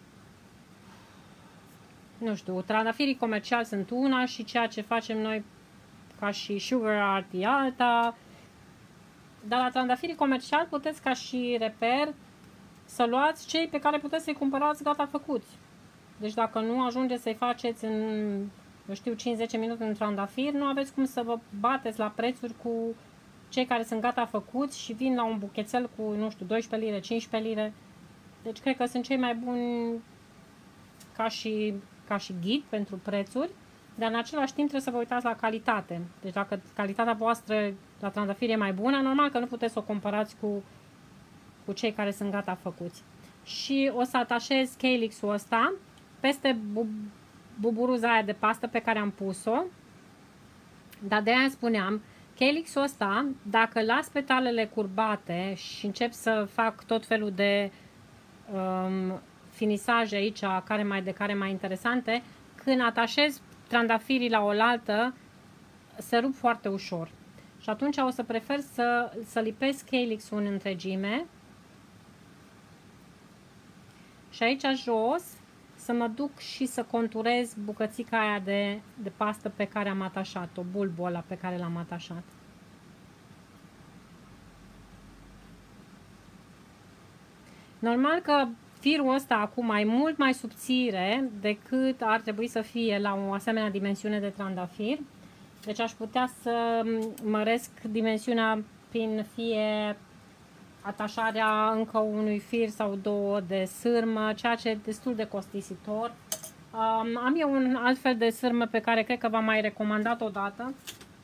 nu știu, trandafirii comerciali sunt una și ceea ce facem noi ca și sugar art e alta. Dar la trandafirii comerciali puteți ca și reper să luați cei pe care puteți să-i cumpărați gata făcuți. Deci dacă nu ajungeți să-i faceți în, eu știu, cinci zece minute în trandafir, nu aveți cum să vă bateți la prețuri cu cei care sunt gata făcuți și vin la un buchețel cu, nu știu, doisprezece lire, cincisprezece lire. Deci cred că sunt cei mai buni ca și, ca și ghid pentru prețuri, dar în același timp trebuie să vă uitați la calitate. Deci dacă calitatea voastră la trandafir e mai bună, normal că nu puteți să o comparați cu, cu cei care sunt gata făcuți. Și o să atașez calyx-ul ăsta peste buburuza aia de pastă pe care am pus-o. Dar de aia spuneam, calyx-ul ăsta, dacă las petalele curbate și încep să fac tot felul de um, finisaje aici, care mai de care mai interesante, când atașez trandafirii la oaltă, se rup foarte ușor. Și atunci o să prefer să, să lipesc calyx-ul în întregime. Și aici jos să mă duc și să conturez bucățica aia de, de pastă pe care am atașat-o, bulbul ăla pe care l-am atașat. Normal că firul ăsta acum e mult mai subțire decât ar trebui să fie la o asemenea dimensiune de trandafir. Deci aș putea să măresc dimensiunea prin fie atașarea încă unui fir sau două de sârmă, ceea ce e destul de costisitor. Um, am eu un alt fel de sârmă pe care cred că v-am mai recomandat odată.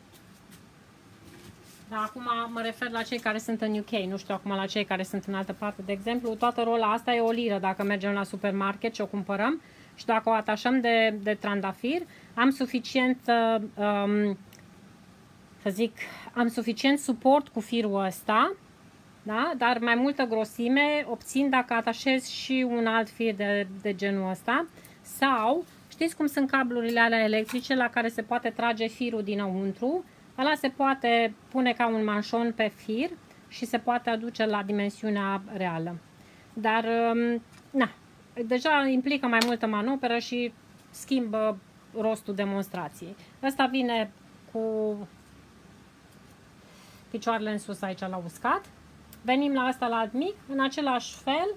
Dar acum mă refer la cei care sunt în U K, nu știu acum la cei care sunt în altă parte. De exemplu, toată rola asta e o liră dacă mergem la supermarket și o cumpărăm. Și dacă o atașăm de, de trandafir, am suficient, um, să zic, am suficient suport cu firul ăsta, da? Dar mai multă grosime obțin dacă atașez și un alt fir de, de genul ăsta. Sau, știți cum sunt cablurile alea electrice la care se poate trage firul dinăuntru? Ăla se poate pune ca un manșon pe fir și se poate aduce la dimensiunea reală. Dar, na, deja implică mai multă manoperă și schimbă rostul demonstrației. Ăsta vine cu picioarele în sus aici la uscat. Venim la asta la alt mic, în același fel.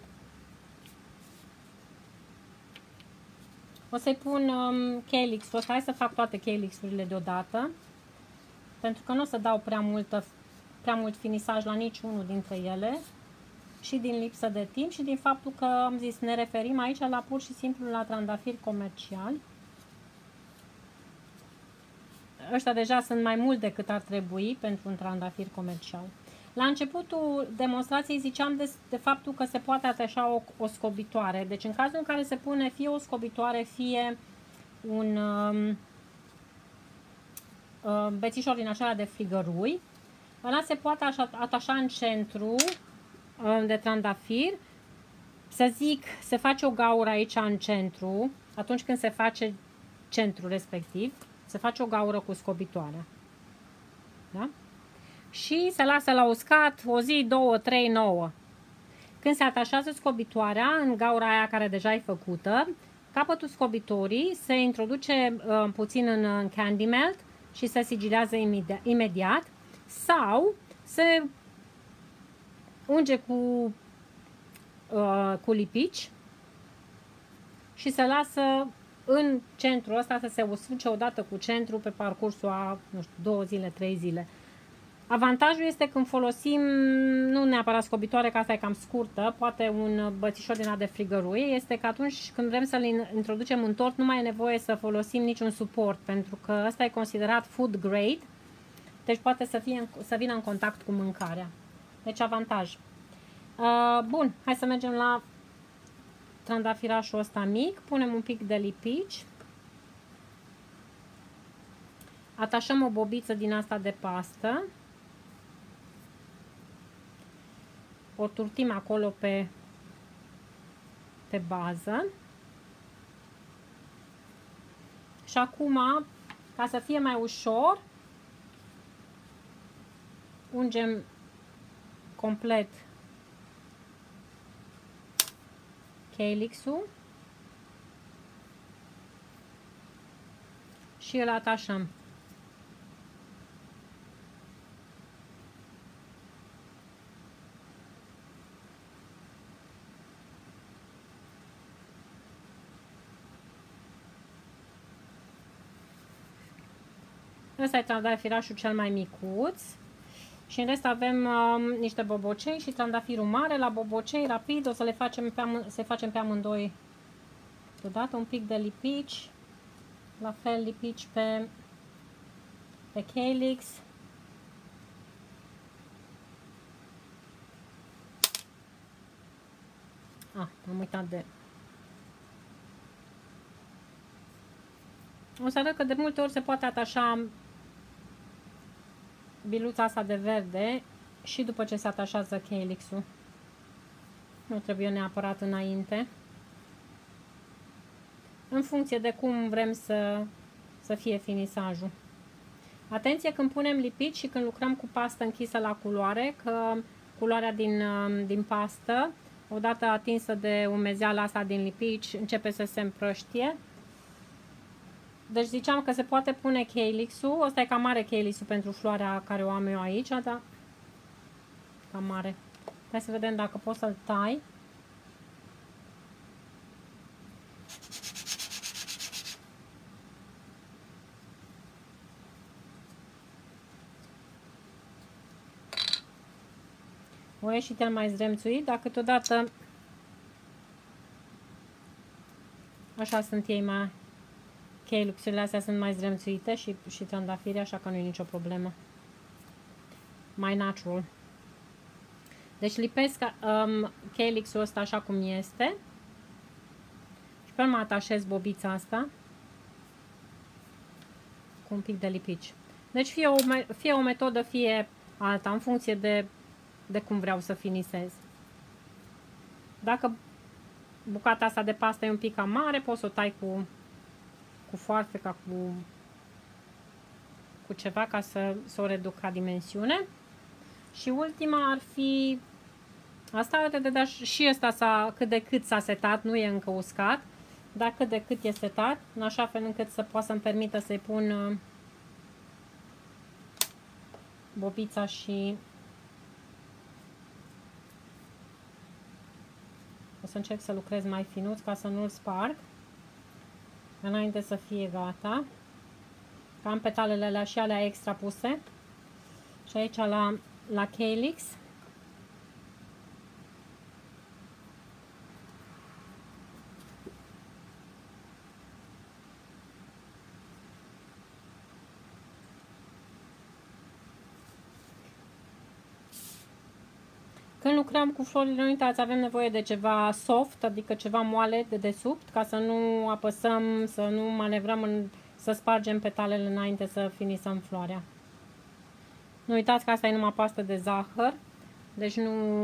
O să-i pun um, calyx-ul ăsta. Hai să fac toate calyx-urile deodată. Pentru că nu o să dau prea, multă, prea mult finisaj la niciunul dintre ele. Și din lipsă de timp și din faptul că am zis ne referim aici la pur și simplu la trandafiri comerciali. Ăștia deja sunt mai mult decât ar trebui pentru un trandafir comercial. La începutul demonstrației ziceam de, de faptul că se poate atașa o, o scobitoare. Deci în cazul în care se pune fie o scobitoare, fie un um, um, bețișor din acela de frigărui, ăla se poate așa, atașa în centru um, de trandafir. Să zic, se face o gaură aici în centru, atunci când se face centru respectiv, se face o gaură cu scobitoarea. Da? Și se lasă la uscat o zi, două, trei, nouă. Când se atașează scobitoarea în gaura aia care deja e făcută, capătul scobitorii se introduce uh, puțin în, în candy melt și se sigilează imediat, imediat sau se unge cu, uh, cu lipici și se lasă în centrul ăsta să se usuce odată cu centru pe parcursul a, nu știu, două zile, trei zile. Avantajul este când folosim, nu neapărat scobitoare, că asta e cam scurtă, poate un bățișor din a de frigăruie, este că atunci când vrem să-l introducem în tort, nu mai e nevoie să folosim niciun suport, pentru că ăsta e considerat food grade, deci poate să, fie, să vină în contact cu mâncarea. Deci avantaj. Uh, bun, hai să mergem la trandafirașul ăsta mic, punem un pic de lipici, atașăm o bobiță din asta de pastă, o turtim acolo pe, pe bază și acum, ca să fie mai ușor, ungem complet calyx-ul și îl atașăm. Ăsta e trandafirașul cel mai micuț și în rest avem um, niște bobocei și trandafirul mare. La bobocei, rapid, o să le facem pe, am, să facem pe amândoi deodată, un pic de lipici, la fel lipici pe, pe calyx. Ah, am uitat de O să arăt că de multe ori se poate atașa biluța asta de verde și după ce se atașează calyx-ul. Nu trebuie neapărat înainte. În funcție de cum vrem să, să fie finisajul. Atenție când punem lipici și când lucrăm cu pastă închisă la culoare, că culoarea din, din pastă, odată atinsă de umezeala asta din lipici, începe să se împrăștie. Deci ziceam că se poate pune calyx-ul. Ăsta e cam mare calyx-ul pentru floarea care o am eu aici, dar cam mare. Hai să vedem dacă pot să-l tai. O ieșit el mai zdremțuit, dar câteodată așa sunt ei mai... Calyx-urile astea sunt mai zdremțuite și, și trandafiri, așa că nu e nicio problemă. Mai natural. Deci lipesc um, calyx-ul ăsta așa cum este. Și pe urmă atașez bobița asta cu un pic de lipici. Deci fie o, fie o metodă, fie alta, în funcție de, de cum vreau să finisez. Dacă bucata asta de pastă e un pic cam mare, pot să o tai cu, cu foarfeca, cu, cu ceva ca să, să o reduc ca dimensiune. Și ultima ar fi asta, de, de, și ăsta s-a, cât de cât s-a setat, nu e încă uscat, dar cât de cât e setat, în așa fel încât să poată să-mi permită să-i pun uh, bobița și o să încerc să lucrez mai finuț ca să nu-l sparg înainte să fie gata. Am petalele alea și alea extra puse și aici la, la calyx. Când lucrăm cu florile, nu uitați, avem nevoie de ceva soft, adică ceva moale de desubt, ca să nu apăsăm, să nu manevrăm, în, să spargem petalele înainte să finisăm floarea. Nu uitați că asta e numai pastă de zahăr, deci nu,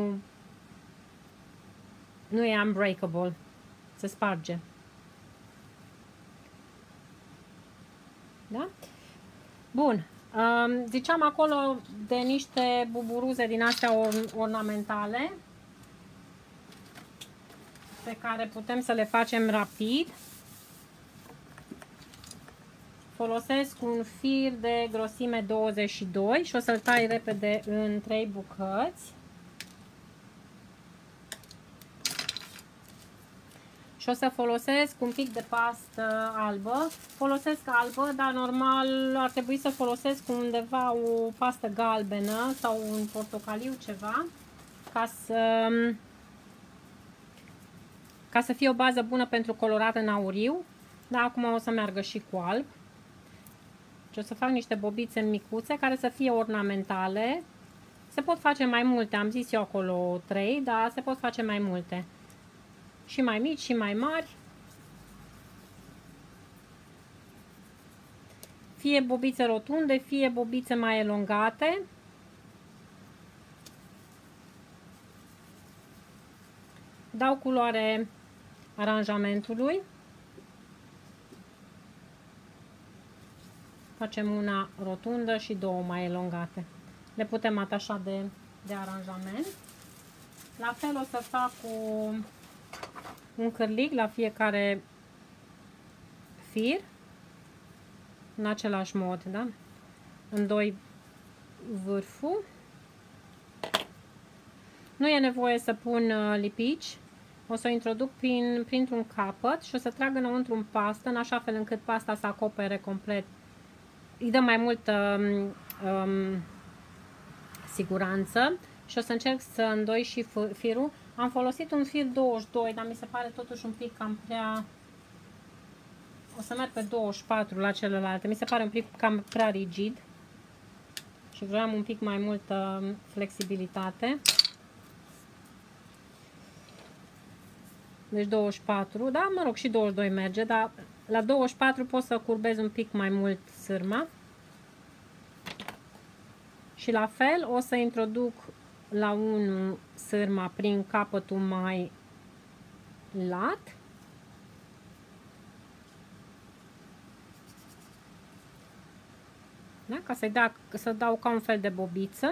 nu e unbreakable, se sparge. Da? Bun. Ziceam acolo de niște buburuze din astea or ornamentale pe care putem să le facem rapid. Folosesc un fir de grosime douăzeci și doi și o să-l tai repede în trei bucăți. Și o să folosesc un pic de pastă albă. Folosesc albă, dar normal ar trebui să folosesc undeva o pastă galbenă sau un portocaliu, ceva, ca să, ca să fie o bază bună pentru colorat în auriu. Dar acum o să meargă și cu alb. Și o să fac niște bobițe micuțe care să fie ornamentale. Se pot face mai multe, am zis eu acolo trei, dar se pot face mai multe. Și mai mici și mai mari. Fie bobițe rotunde, fie bobițe mai elongate. Dau culoare aranjamentului. Facem una rotundă și două mai elongate. Le putem atașa de, de aranjament. La fel o să fac cu un cârlig la fiecare fir, în același mod, da? Îndoi vârful. Nu e nevoie să pun lipici. O să o introduc prin, printr-un capăt și o să trag înăuntru în pastă, în așa fel încât pasta să acopere complet. Îi dă mai multă um, siguranță și o să încerc să îndoi și firul. Am folosit un fir douăzeci și doi, dar mi se pare totuși un pic cam prea... O să merg pe douăzeci și patru la celelalte. Mi se pare un pic cam prea rigid. Și vreau un pic mai multă flexibilitate. Deci douăzeci și patru, da, mă rog, și douăzeci și doi merge, dar la douăzeci și patru pot să curbez un pic mai mult sârma. Și la fel o să introduc la unu sârma prin capătul mai lat. Da? Ca să-i da, să dau ca un fel de bobiță.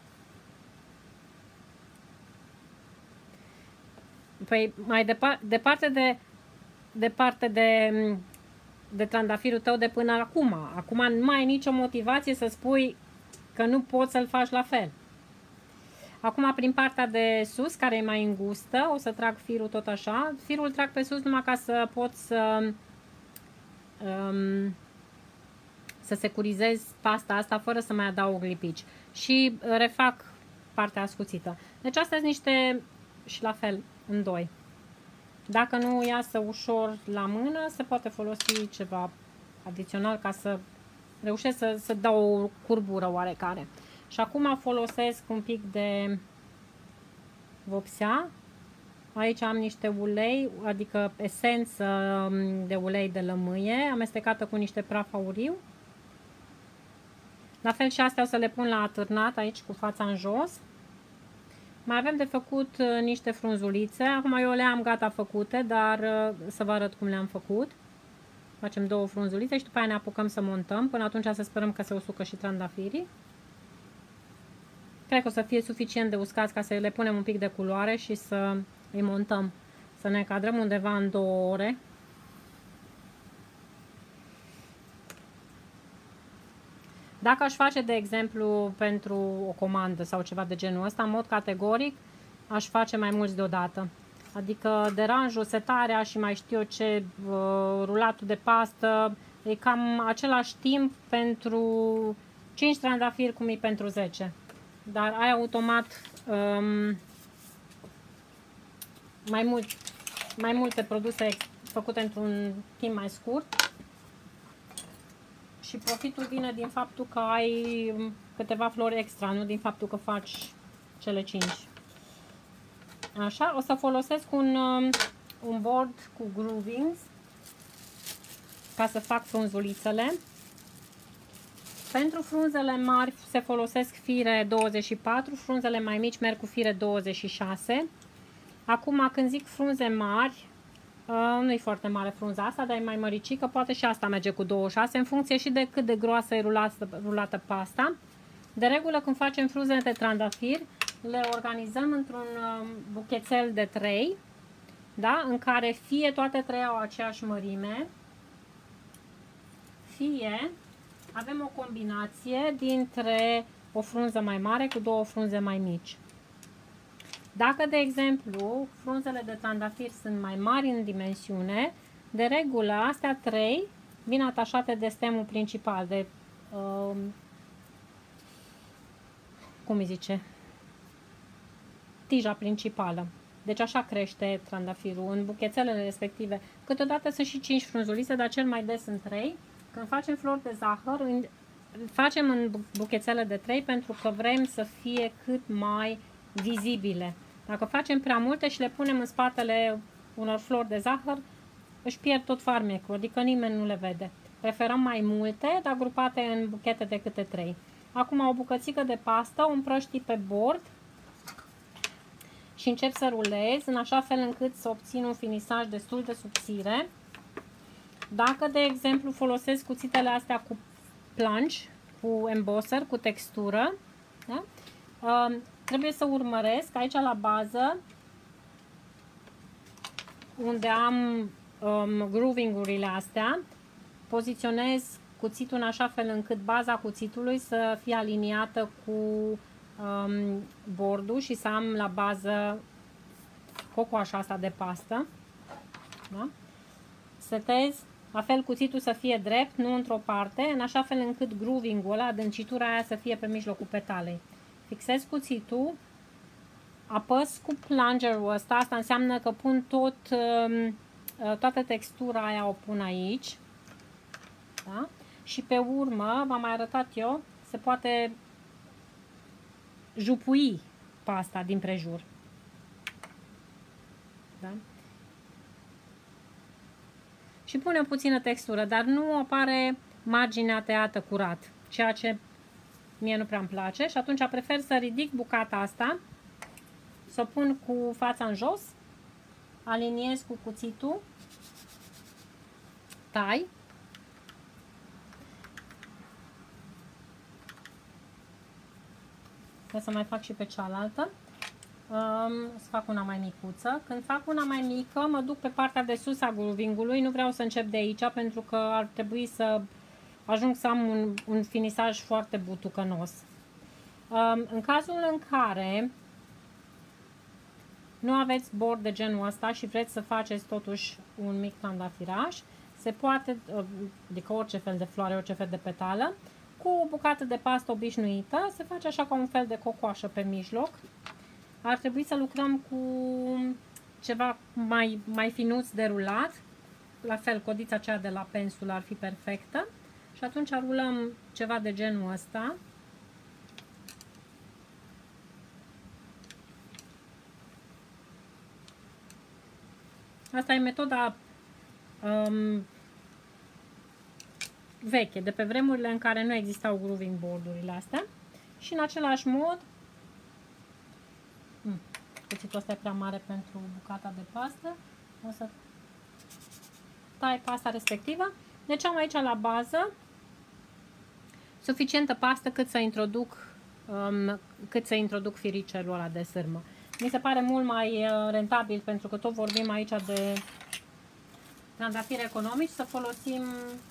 Păi mai departe, departe de departe de, de trandafirul tău de până acum. Acum nu mai ai nicio motivație să spui că nu poți să-l faci la fel. Acum prin partea de sus, care e mai îngustă, o să trag firul tot așa. Firul trag pe sus numai ca să pot să um, să securizez pasta asta fără să mai adaug lipici. Și refac partea ascuțită. Deci astea sunt niște, și la fel, în doi. Dacă nu iasă ușor la mână, se poate folosi ceva adițional ca să reușesc să, să dau o curbură oarecare. Și acum folosesc un pic de vopsea. Aici am niște ulei, adică esență de ulei de lămâie, amestecată cu niște praf auriu. La fel și astea o să le pun la atârnat aici cu fața în jos. Mai avem de făcut niște frunzulițe. Acum eu le am gata făcute, dar să vă arăt cum le-am făcut. Facem două frunzulițe și după aia ne apucăm să montăm. Până atunci să sperăm că se usucă și trandafirii. Cred că o să fie suficient de uscați ca să le punem un pic de culoare și să îi montăm. Să ne cadrăm undeva în două ore. Dacă aș face, de exemplu, pentru o comandă sau ceva de genul ăsta, în mod categoric, aș face mai mulți deodată. Adică deranjul, setarea și mai știu eu ce, rulatul de pastă, e cam același timp pentru cinci trandafiri cum e pentru zece. Dar ai automat um, mai, mult, mai multe produse făcute într-un timp mai scurt. Și profitul vine din faptul că ai câteva flori extra, nu din faptul că faci cele cinci. Așa, o să folosesc un, un board cu groovings ca să fac frunzulițele. Pentru frunzele mari se folosesc fire douăzeci și patru, frunzele mai mici merg cu fire douăzeci și șase. Acum când zic frunze mari, nu e foarte mare frunza asta, dar e mai măricică, poate și asta merge cu douăzeci și șase, în funcție și de cât de groasă e rulată, rulată pasta. De regulă, când facem frunze de trandafiri, le organizăm într-un buchețel de trei, da? În care fie toate trei au aceeași mărime, fie avem o combinație dintre o frunză mai mare cu două frunze mai mici. Dacă, de exemplu, frunzele de trandafir sunt mai mari în dimensiune, de regulă, astea trei vin atașate de stemul principal, de, uh, cum îi zice, tija principală. Deci așa crește trandafirul în buchețelele respective. Câteodată sunt și cinci frunzulițe, dar cel mai des sunt trei. Când facem flori de zahăr, facem în buchețele de trei pentru că vrem să fie cât mai vizibile. Dacă facem prea multe și le punem în spatele unor flori de zahăr, își pierd tot farmecul, adică nimeni nu le vede. Preferăm mai multe, dar grupate în buchete de câte trei. Acum o bucățică de pastă, o împrăști pe bord și încep să rulez în așa fel încât să obțin un finisaj destul de subțire. Dacă, de exemplu, folosesc cuțitele astea cu plunge, cu embosser, cu textură, da? Uh, trebuie să urmăresc aici la bază, unde am um, grooving-urile astea, poziționez cuțitul în așa fel încât baza cuțitului să fie aliniată cu um, bordul și să am la bază cocoașa asta de pastă. Da? Setez, la fel cuțitul să fie drept, nu într-o parte, în așa fel încât grooving-ul ăla, adâncitura aia să fie pe mijlocul petalei. Fixez cuțitul, apăs cu plungerul ăsta, asta înseamnă că pun tot, toată textura aia o pun aici. Da? Și pe urmă, v-am mai arătat eu, se poate jupui pasta din prejur. Da? și punem puțină textură, dar nu apare marginea tăiată curat, ceea ce mie nu prea îmi place și atunci prefer să ridic bucata asta, să o pun cu fața în jos, aliniez cu cuțitul, tai, trebuie să mai fac și pe cealaltă, um, să fac una mai micuță. Când fac una mai mică, mă duc pe partea de sus a grooving-ului, nu vreau să încep de aici pentru că ar trebui să ajung să am un, un finisaj foarte butucănos. Um, în cazul în care nu aveți bord de genul ăsta și vreți să faceți totuși un mic trandafiraj, se poate, adică orice fel de floare, orice fel de petală, cu o bucată de pastă obișnuită, se face așa ca un fel de cocoașă pe mijloc. Ar trebui să lucrăm cu ceva mai, mai finuț de rulat, la fel codița aceea de la pensul ar fi perfectă și atunci rulăm ceva de genul ăsta. Asta e metoda um, veche, de pe vremurile în care nu existau grooving board-urile astea. Și în același mod, hmm, cuțitul ăsta e prea mare pentru bucata de pastă, o să tai pasta respectivă. Deci am aici la bază suficientă pastă cât să introduc, um, cât să introduc firicelul ăla de sârmă. Mi se pare mult mai rentabil, pentru că tot vorbim aici de trandafiri economici, să folosim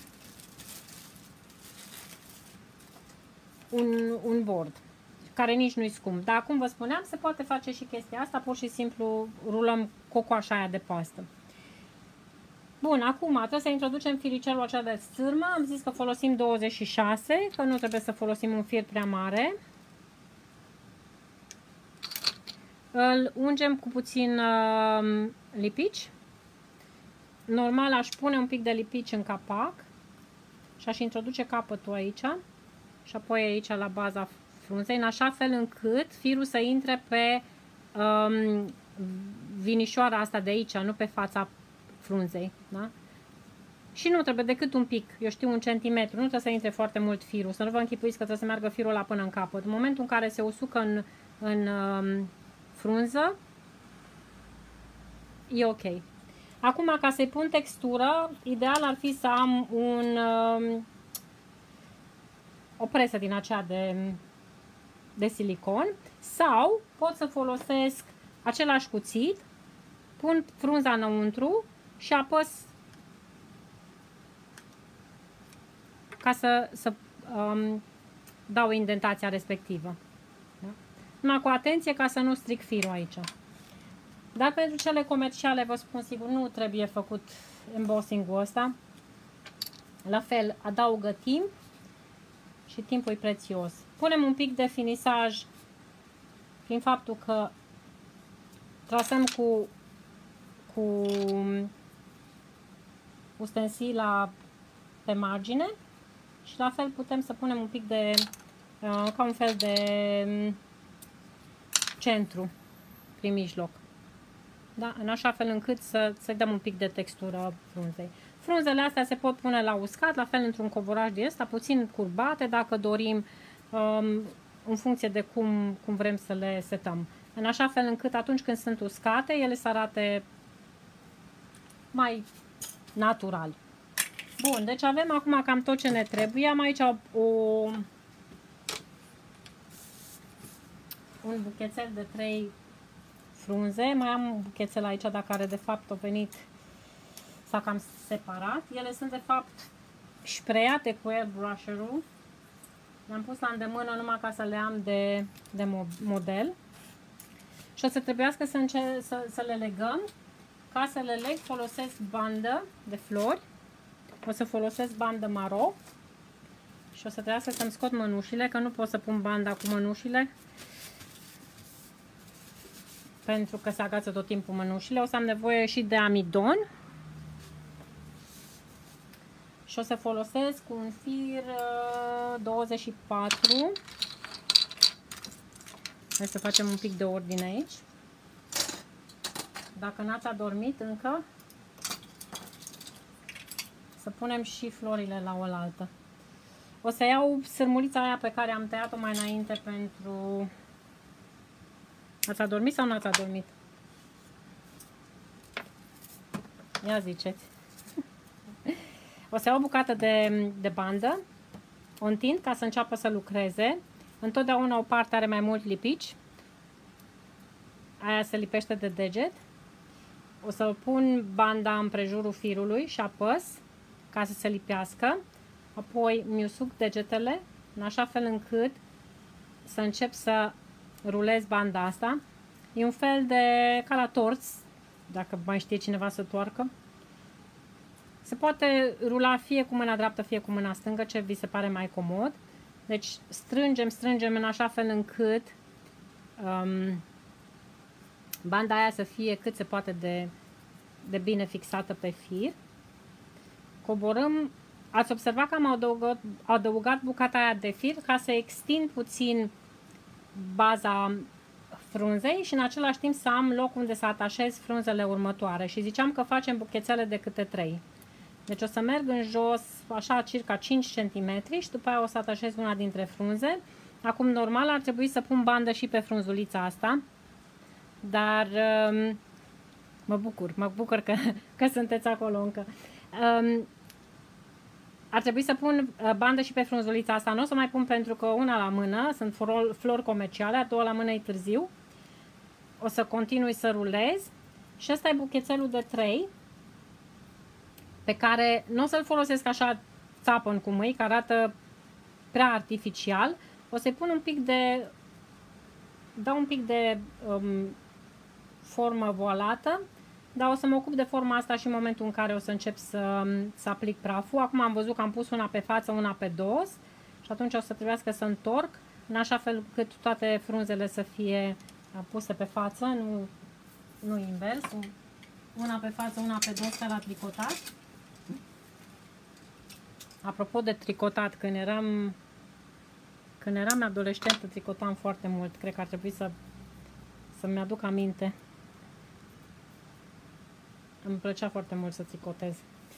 un, un bord care nici nu-i scump. Dar cum vă spuneam, se poate face și chestia asta, pur și simplu rulăm cocoașa aia de pastă. Bun, acum trebuie să introducem firicelul acela de sârmă. Am zis că folosim douăzeci și șase, că nu trebuie să folosim un fir prea mare. Îl ungem cu puțin uh, lipici. Normal aș pune un pic de lipici în capac și aș introduce capătul aici și apoi aici la baza frunzei, în așa fel încât firul să intre pe um, vinișoara asta de aici, nu pe fața frunzei. Da? Și nu trebuie decât un pic, eu știu, un centimetru, nu trebuie să intre foarte mult firul, să nu vă închipuiți că trebuie să meargă firul ăla până în capăt. În momentul în care se usucă în, în um, frunză, e ok. Acum, ca să-i pun textură, ideal ar fi să am un, um, o presă din aceea de, de silicon sau pot să folosesc același cuțit, pun frunza înăuntru și apăs ca să, să um, dau indentația respectivă. Da? Numai cu atenție ca să nu stric firul aici. Dar pentru cele comerciale, vă spun sigur, nu trebuie făcut embossing-ul ăsta. La fel, adaugă timp și timpul e prețios. Punem un pic de finisaj prin faptul că trasăm cu, cu ustensila pe margine și la fel putem să punem un pic de, ca un fel de centru prin mijloc. Da? În așa fel încât să, să dăm un pic de textură frunzei. Frunzele astea se pot pune la uscat, la fel într-un covoraj de ăsta, puțin curbate dacă dorim, um, în funcție de cum, cum vrem să le setăm. În așa fel încât atunci când sunt uscate, ele să arate mai natural. Bun, deci avem acum cam tot ce ne trebuie. Am aici o, un buchețel de trei frunze. Mai am un buchețel aici, dar care de fapt a venit, s-a cam separat. Ele sunt de fapt sprayate cu airbrusher-ul. Le-am pus la îndemână numai ca să le am de, de model. Și o să trebuiască să, înce să, să le legăm. Ca să le leg folosesc bandă de flori. O să folosesc bandă maro. Și o să trebuiască să-mi scot mănușile, că nu pot să pun banda cu mănușile, pentru că se agață tot timpul mănușile. O să am nevoie și de amidon. Și o să folosesc un fir douăzeci și patru. Hai să facem un pic de ordine aici. Dacă n-ați adormit încă, să punem și florile la oaltă. O să iau sârmulița aia pe care am tăiat-o mai înainte pentru... Ați adormit sau n-ați adormit? Ia ziceți. O să iau o bucată de, de bandă, o întind ca să înceapă să lucreze. Întotdeauna o parte are mai mult lipici. Aia se lipește de deget. O să pun banda în prejurul firului și apăs ca să se lipească. Apoi mi usuc degetele în așa fel încât să încep să rulez banda asta. E un fel de ca la torț, dacă mai știe cineva să toarcă. Se poate rula fie cu mâna dreaptă, fie cu mâna stângă, ce vi se pare mai comod. Deci strângem, strângem în așa fel încât um, banda aia să fie cât se poate de, de bine fixată pe fir. Coborâm. Ați observat că am adăugat, adăugat bucata aia de fir ca să extind puțin baza frunzei și în același timp să am loc unde să atașez frunzele următoare. Și ziceam că facem buchețele de câte trei. Deci o să merg în jos așa circa cinci centimetri și după aia o să atașez una dintre frunze. Acum normal ar trebui să pun bandă și pe frunzulița asta. Dar um, mă bucur, mă bucur că, că sunteți acolo încă. Um, ar trebui să pun bandă și pe frunzulița asta. Nu o să mai pun pentru că una la mână, sunt flori comerciale, a doua la mână e târziu. O să continui să rulez. Și ăsta e buchețelul de trei, pe care nu o să-l folosesc așa țapăn cu mâini, că arată prea artificial. O să-i pun un pic de... dau un pic de um, formă voalată. Dar o să mă ocup de forma asta și în momentul în care o să încep să, să aplic praful. Acum am văzut că am pus una pe față, una pe dos și atunci o să trebuiască să întorc în așa fel cât toate frunzele să fie puse pe față, nu, nu invers. Una pe față, una pe dos, ca la tricotat. Apropo de tricotat, când eram, când eram adolescentă tricotam foarte mult. Cred că ar trebui să, să-mi aduc aminte. Îmi plăcea foarte mult să tricotez.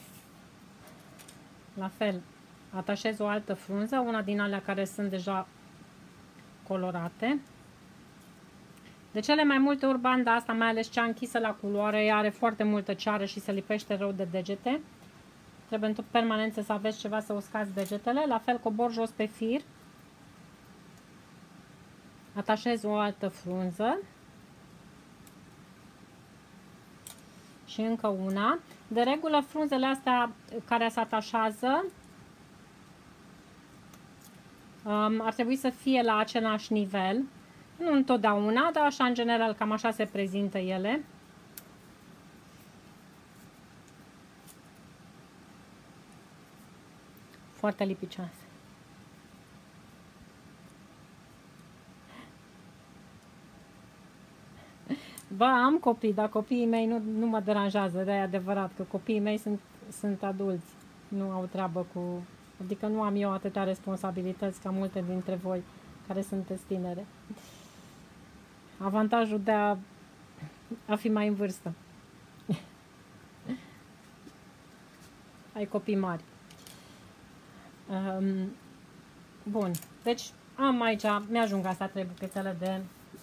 La fel, atașez o altă frunză, una din alea care sunt deja colorate. De cele mai multe ori banda asta, mai ales cea închisă la culoare, are foarte multă ceară și se lipește rău de degete. Trebuie în tot permanență să aveți ceva să uscați degetele. La fel cobor jos pe fir. Atașez o altă frunză. Și încă una. De regulă, frunzele astea care se atașează um, ar trebui să fie la același nivel. Nu întotdeauna, dar așa în general, cam așa se prezintă ele. Foarte lipicioase. Ba, am copii, dar copiii mei nu, nu mă deranjează, de adevărat, că copiii mei sunt, sunt adulți, nu au treabă cu... Adică nu am eu atâtea responsabilități ca multe dintre voi care sunteți tinere. Avantajul de a, a fi mai în vârstă. Ai copii mari. Um, bun, deci am aici, mi-ajung astea trei buchetele de...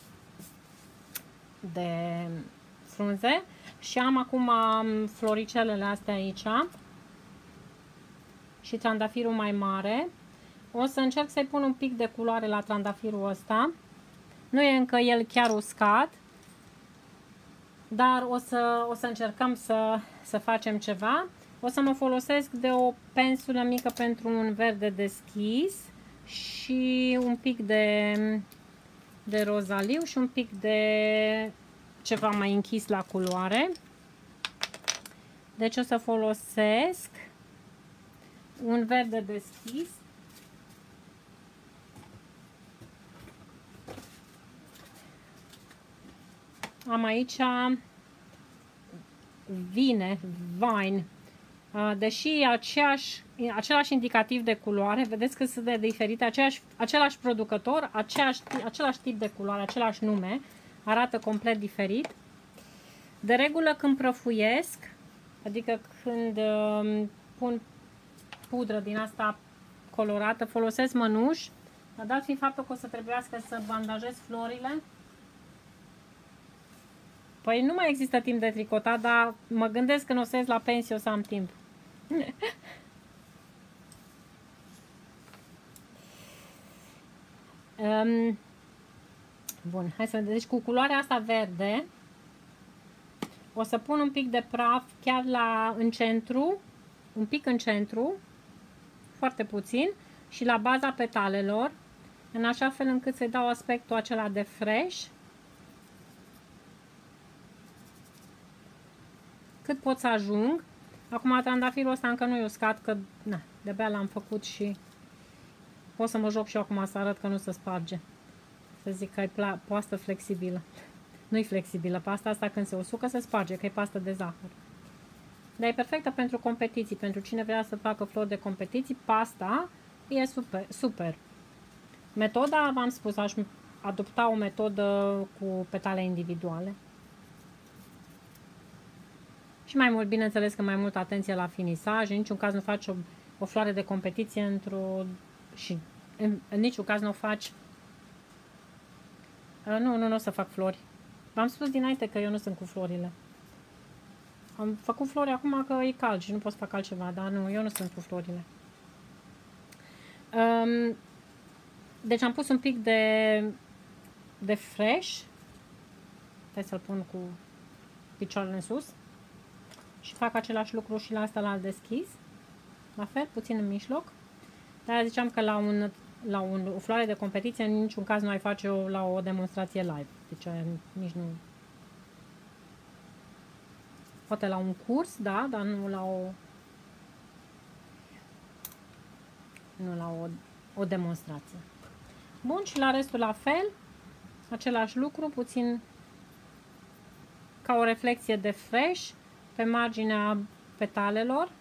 de frunze și am acum floricelele astea aici și trandafirul mai mare. O să încerc să-i pun un pic de culoare la trandafirul ăsta. Nu e încă el chiar uscat, dar o să, o să încercăm să, să facem ceva. O să mă folosesc de o pensulă mică pentru un verde deschis și un pic de de rozaliu și un pic de ceva mai închis la culoare. Deci o să folosesc un verde deschis. Am aici vine, vine. Deși aceeași, același indicativ de culoare, vedeți că sunt de diferite, aceeași, același producător, aceeași, același tip de culoare, același nume, arată complet diferit. De regulă când prăfuiesc, adică când uh, pun pudră din asta colorată. Folosesc mănuși, dar dat fiind faptul că o să trebuiască să bandajez florile. Păi nu mai există timp de tricotat, dar mă gândesc că nu o să ies la pensie, o să am timp. um, bun, hai să vedem. Deci cu culoarea asta verde o să pun un pic de praf chiar la, în centru, un pic în centru, foarte puțin, și la baza petalelor, în așa fel încât să-i dau aspectul acela de fresh. Cât pot să ajung. Acum trandafirul ăsta încă nu e uscat, că na, de-abia l-am făcut și pot să mă joc și eu acum să arăt că nu se sparge. Să zic că e pastă flexibilă. Nu-i flexibilă, pasta asta când se usucă se sparge, că e pastă de zahăr. Dar e perfectă pentru competiții, pentru cine vrea să facă flori de competiții, pasta e super. super. Metoda, v-am spus, aș adopta o metodă cu petale individuale. Și mai mult, bineînțeles că mai mult atenție la finisaj, în niciun caz nu faci o, o floare de competiție într-o... și în, în niciun caz nu o faci... Nu, nu, nu o să fac flori. V-am spus dinainte că eu nu sunt cu florile. Am făcut flori acum că e cald și nu pot să fac altceva, dar nu, eu nu sunt cu florile. Um, deci am pus un pic de, de fresh. Hai să-l pun cu picioarele în sus. Și fac același lucru și la asta la deschis. La fel, puțin în mijloc. Dar ziceam că la, un, la un, o floare de competiție în niciun caz nu ai face-o la o demonstrație live. Deci nici nu... Poate la un curs, da, dar nu la o... Nu la o, o demonstrație. Bun, și la restul la fel. Același lucru, puțin ca o reflexie de fresh pe marginea petalelor.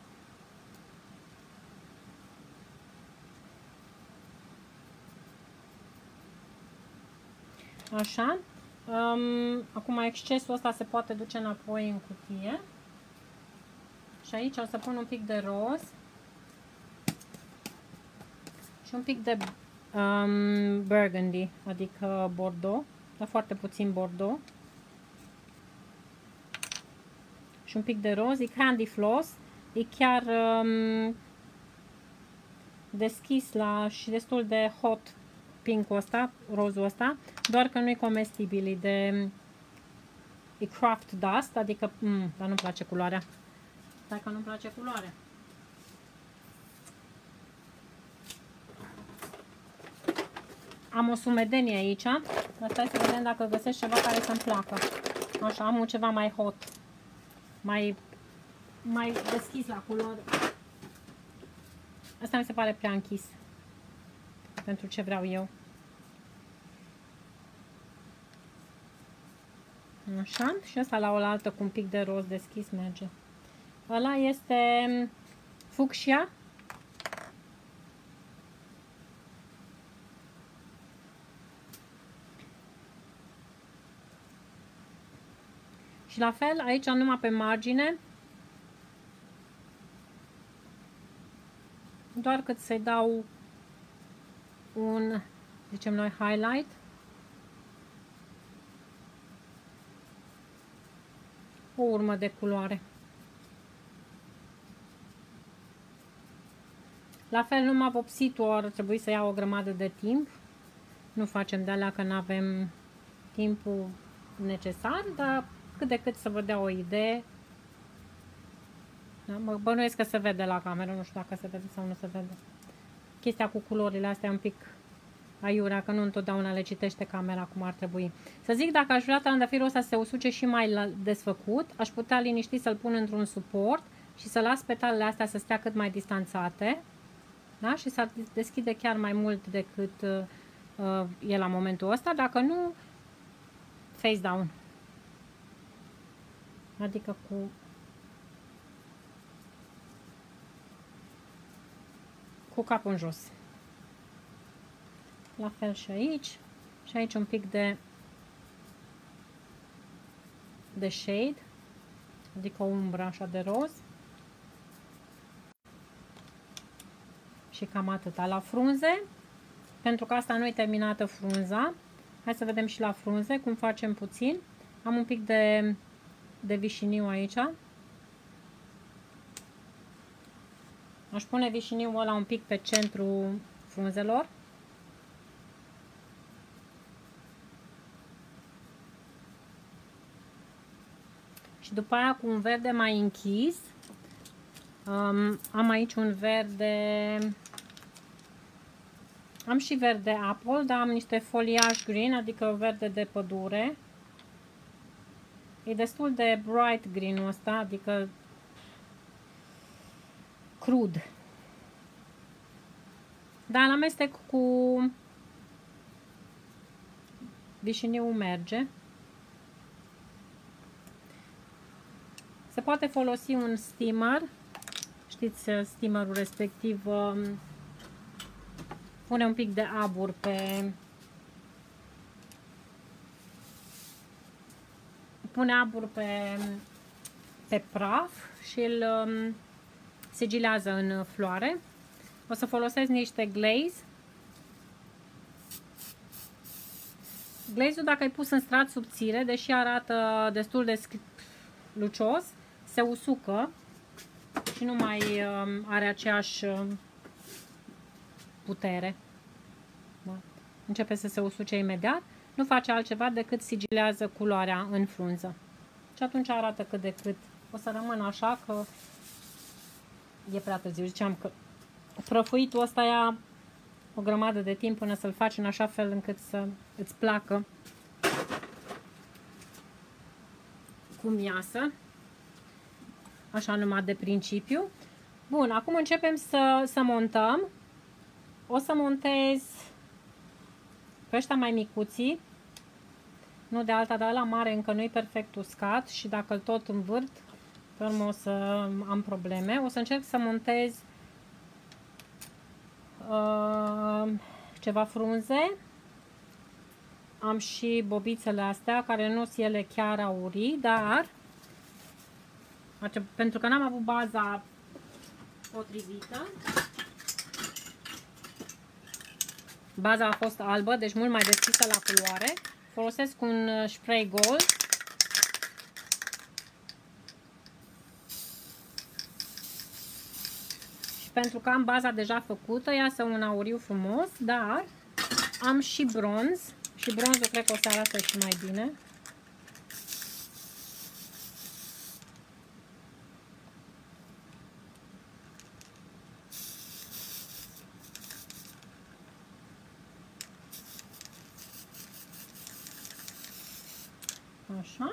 Așa. Um, acum excesul ăsta se poate duce înapoi în cutie. Și aici o să pun un pic de roz și un pic de um, burgundy, adică bordeaux, dar foarte puțin bordeaux. Și un pic de roz, e Candy Floss, e chiar um, deschis la și destul de hot pink-ul ăsta, rozul ăsta, doar că nu e comestibil, e de e craft dust, adică, mm, dar nu-mi place culoarea. Stai că nu-mi place culoarea. Am o sumedenie aici, dar stai să vedem dacă găsesc ceva care să-mi placă. Așa, am un ceva mai hot, mai, mai deschis la culori. Asta mi se pare prea închis pentru ce vreau eu. Așa, și asta la oaltă cu un pic de roz deschis merge. Ăla este fucsia. Și la fel, aici numai pe margine, doar cât să-i dau un, zicem noi, highlight. O urmă de culoare. La fel, numai vopsitul ar trebui să ia o grămadă de timp. Nu facem de alea că nu avem timpul necesar, dar cât de cât să vă dea o idee. Da? Mă bănuiesc că se vede la cameră, nu știu dacă se vede sau nu se vede. Chestia cu culorile astea e un pic aiurea, că nu întotdeauna le citește camera cum ar trebui. Să zic, dacă aș vrea trandafirul ăsta să se usuce și mai desfăcut, aș putea liniștit să-l pun într-un suport și să las petalele astea să stea cât mai distanțate. Da? Și s-ar deschide chiar mai mult decât uh, e la momentul ăsta. Dacă nu, face down. Adică cu cu capul în jos. La fel și aici. Și aici un pic de de shade, adică o umbră așa de roz. Și cam atâta. La frunze, pentru că asta nu e terminată frunza, hai să vedem și la frunze cum facem puțin. Am un pic de, de vișiniu aici. Aș pune vișiniul ăla un pic pe centru frunzelor. Și după aia cu un verde mai închis, um, am aici un verde, am și verde apple, dar am niște foliaj green, adică verde de pădure. E destul de bright green-ul ăsta, adică crud. Dar îl amestec cu vișiniul merge. Se poate folosi un steamer. Știți, steamerul respectiv pune un pic de abur pe pune abur pe, pe praf și îl sigilează în floare. O să folosesc niște glaze. Glaze-ul, dacă ai pus în strat subțire, deși arată destul de lucios, se usucă și nu mai uh, are aceeași uh, putere. Da. Începe să se usuce imediat. Nu face altceva decât sigilează culoarea în frunză. Și atunci arată cât de cât. O să rămân așa că e prea târziu. Ziceam că prăfuitul ăsta ia o grămadă de timp până să-l faci în așa fel încât să îți placă cum iasă. Așa numai de principiu. Bun, acum începem să, să montăm. O să montez pe ăștia mai micuții. Nu de alta, dar ăla mare încă nu e perfect uscat și dacă îl tot învârt, pe urmă o să am probleme. O să încerc să montez uh, ceva frunze. Am și bobițele astea, care nu sunt ele chiar aurii, dar pentru că n-am avut baza potrivită, baza a fost albă, deci mult mai deschisă la culoare, folosesc un spray gold și pentru că am baza deja făcută, iasă un auriu frumos, dar am și bronz și bronzul cred că o să arate și mai bine. Așa.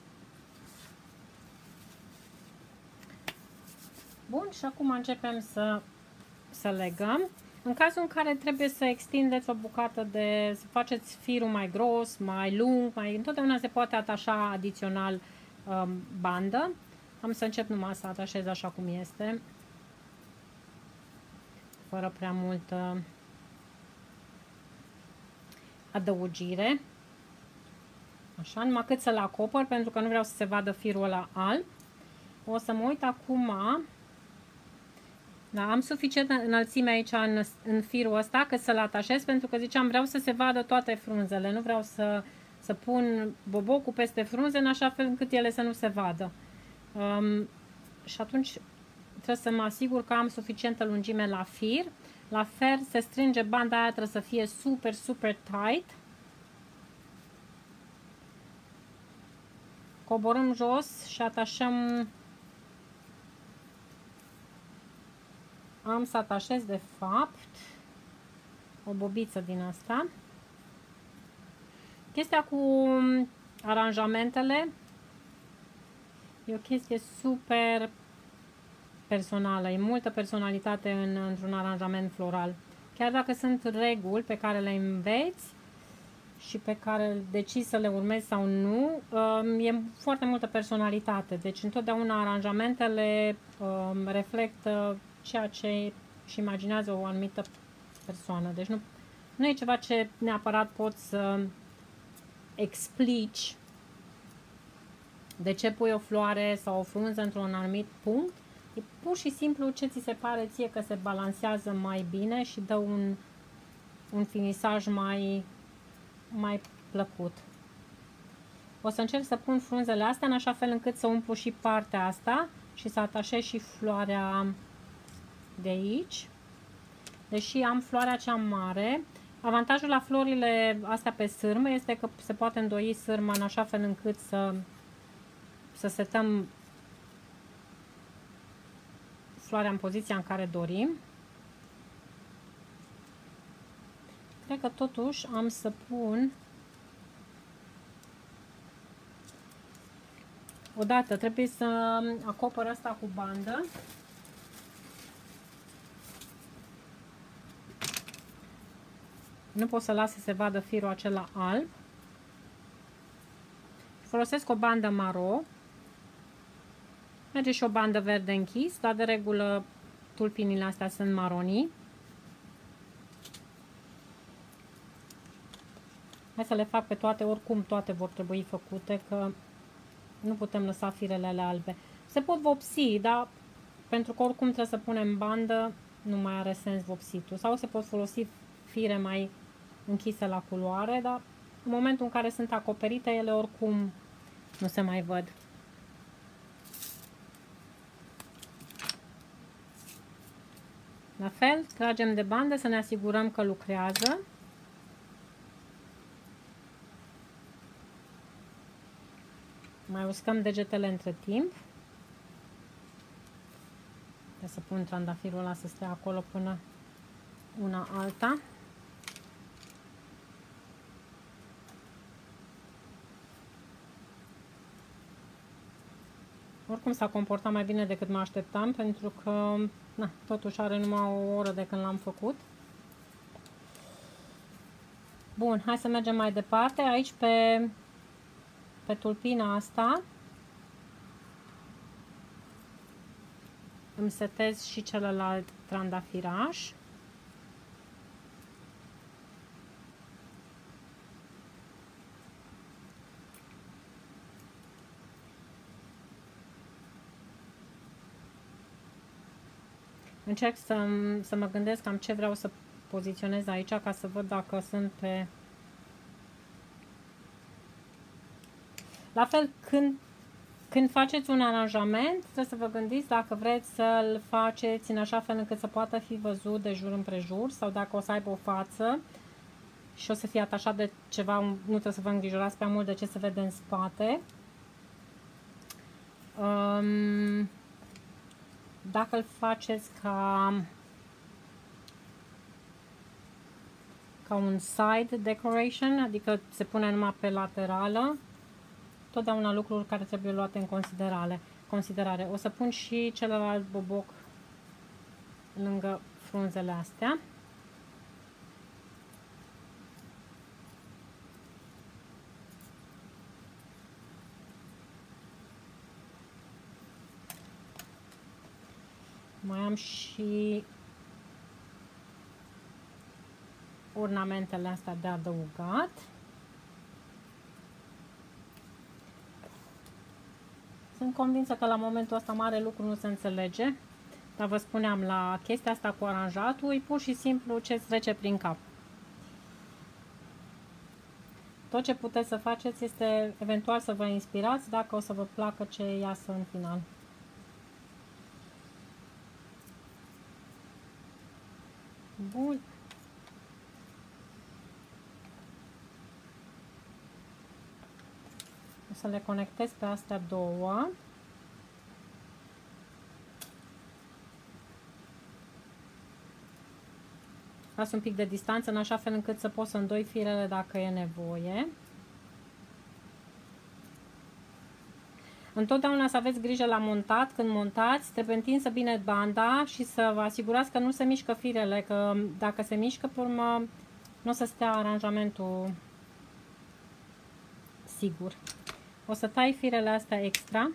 Bun, și acum începem să, să legăm. În cazul în care trebuie să extindeți o bucată de, să faceți firul mai gros, mai lung, mai, întotdeauna se poate atașa adițional um, bandă. Am să încep numai să atașez așa cum este, fără prea multă adăugire. Așa, numai cât să-l acopăr, pentru că nu vreau să se vadă firul ăla alb. O să mă uit acum. Da, am suficient înălțime aici în, în firul ăsta, că să-l atașez, pentru că ziceam, vreau să se vadă toate frunzele. Nu vreau să, să pun bobocul peste frunze, în așa fel încât ele să nu se vadă. Um, și atunci trebuie să mă asigur că am suficientă lungime la fir. La fel se strânge banda aia, trebuie să fie super, super tight. Coborâm jos și atașăm. Am să atașez de fapt o bobiță din asta. Chestia cu aranjamentele e o chestie super personală. E multă personalitate în, într-un aranjament floral. Chiar dacă sunt reguli pe care le înveți și pe care decizi să le urmezi sau nu, e foarte multă personalitate. Deci întotdeauna aranjamentele reflectă ceea ce își imaginează o anumită persoană. Deci nu, nu e ceva ce neapărat poți să explici de ce pui o floare sau o frunză într-un anumit punct. E pur și simplu ce ți se pare ție că se balansează mai bine și dă un, un finisaj mai, mai plăcut. O să încerc să pun frunzele astea în așa fel încât să umplu și partea asta și să atașez și floarea de aici. Deși am floarea cea mare, avantajul la florile astea pe sârmă este că se poate îndoi sârma în așa fel încât să, să setăm floarea în poziția în care dorim. Cred că totuși am să pun odată, trebuie să acopăr asta cu bandă. Nu pot să las să se vadă firul acela alb. Folosesc o bandă maro. Merge și o bandă verde închis, dar de regulă tulpinile astea sunt maronii. Hai să le fac pe toate, oricum toate vor trebui făcute, că nu putem lăsa firele alea albe. Se pot vopsi, dar pentru că oricum trebuie să punem bandă, nu mai are sens vopsitul. Sau se pot folosi fire mai închise la culoare, dar în momentul în care sunt acoperite, ele oricum nu se mai văd. La fel, tragem de bandă să ne asigurăm că lucrează. Mai uscăm degetele între timp. Trebuie să pun trandafirul ăla să stea acolo până una alta. Oricum s-a comportat mai bine decât mă așteptam, pentru că na, totuși are numai o oră de când l-am făcut. Bun, hai să mergem mai departe. Aici pe, pe tulpina asta îmi setez și celălalt trandafiraș. Încerc să, să mă gândesc cam ce vreau să poziționez aici, ca să văd dacă sunt pe... La fel, când, când faceți un aranjament, trebuie să vă gândiți dacă vreți să-l faceți în așa fel încât să poată fi văzut de jur împrejur, sau dacă o să aibă o față și o să fie atașat de ceva, nu trebuie să vă îngrijorați prea mult de ce se vede în spate. Um, Dacă îl faceți ca, ca un side decoration, adică se pune numai pe laterală, totdeauna lucruri care trebuie luate în considerare. considerare. O să pun și celălalt boboc lângă frunzele astea. Mai am și ornamentele astea de adăugat. Sunt convinsă că la momentul ăsta mare lucru nu se înțelege, dar vă spuneam, la chestia asta cu aranjatul e pur și simplu ce îți trece prin cap. Tot ce puteți să faceți este eventual să vă inspirați dacă o să vă placă ce iasă în final. Bun. O să le conectez pe astea două. Las un pic de distanță în așa fel încât să pot să îndoi firele dacă e nevoie. Întotdeauna să aveți grijă la montat, când montați, trebuie întinsă bine banda și să vă asigurați că nu se mișcă firele, că dacă se mișcă, pe urmă, nu o să stea aranjamentul sigur. O să tai firele astea extra.